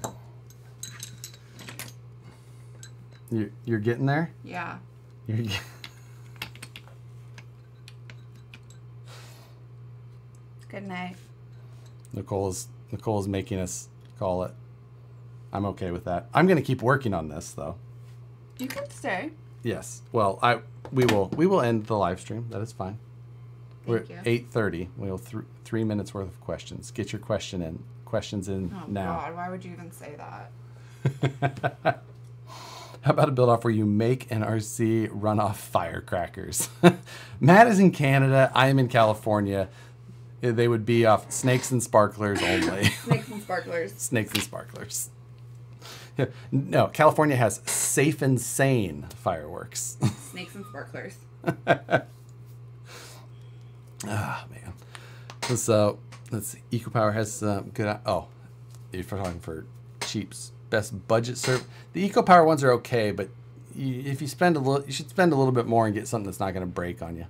You're getting there? Yeah. Good night. Nicole is making us call it. I'm okay with that. I'm going to keep working on this though. You can stay. Yes. Well, we will end the live stream. That is fine. We're at 8:30. We'll 3 minutes worth of questions. Get your questions in now. Oh God, why would you even say that? How about a build off where you make an RC run off firecrackers? Matt is in Canada. I am in California. They would be off snakes and sparklers only. Snakes and sparklers. Snakes and sparklers. No, California has safe and sane fireworks. Snakes and sparklers. Ah, man. So, let's see. EcoPower has good... Oh, if we're talking for cheaps, best budget serve. The EcoPower ones are okay, but if you spend a little, you should spend a little bit more and get something that's not going to break on you.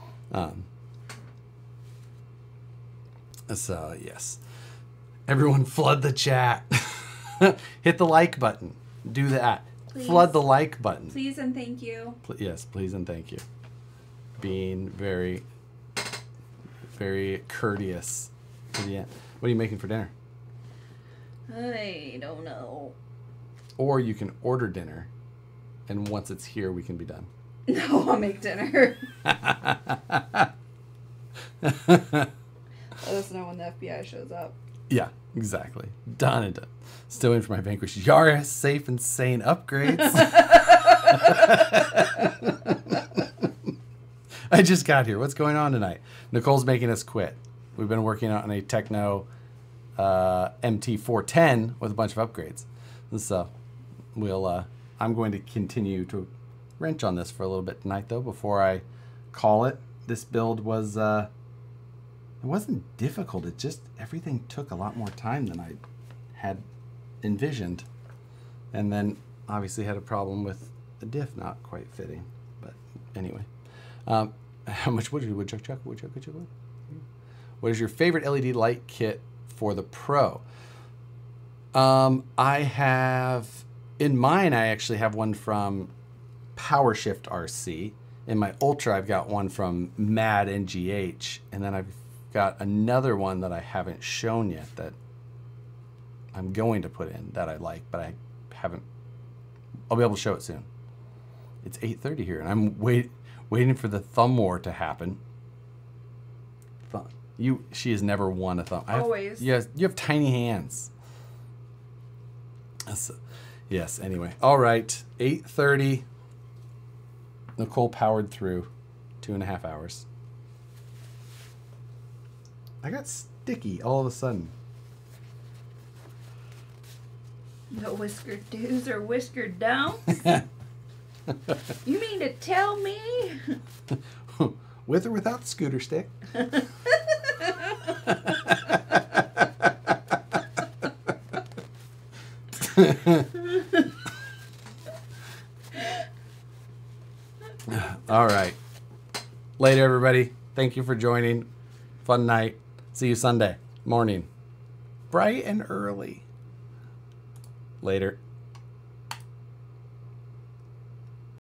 So, yes. Everyone flood the chat. Hit the like button. Do that. Please. Flood the like button. Please and thank you. Yes, please and thank you. Being very, very courteous to the end. What are you making for dinner? I don't know. Or you can order dinner, and once it's here, we can be done. No, I'll make dinner. Let us know when the FBI shows up. Yeah, exactly. Done and done. Still in for my Vanquish Yaris safe and sane upgrades. I just got here. What's going on tonight? Nicole's making us quit. We've been working on a Tekno MT410 with a bunch of upgrades. So we'll. I'm going to continue to wrench on this for a little bit tonight, though, before I call it. This build was. It wasn't difficult. It just everything took a lot more time than I had envisioned, and then obviously had a problem with the diff not quite fitting. But anyway, how much wood chuck? What is your favorite LED light kit for the Pro? I have in mine. I actually have one from PowerShift RC. In my Ultra, I've got one from Mad NGH, and then I've got another one that I haven't shown yet that I'm going to put in that I like, but I haven't. I'll be able to show it soon. It's 8:30 here, and I'm waiting for the thumb war to happen. She has never won a thumb. Always. Yes, you have tiny hands. Yes. Anyway, all right. 8:30. Nicole powered through 2.5 hours. I got sticky all of a sudden. No whiskered do's or whiskered don'ts? You mean to tell me? With or without the scooter stick? All right. Later, everybody. Thank you for joining. Fun night. See you Sunday morning. Bright and early. Later.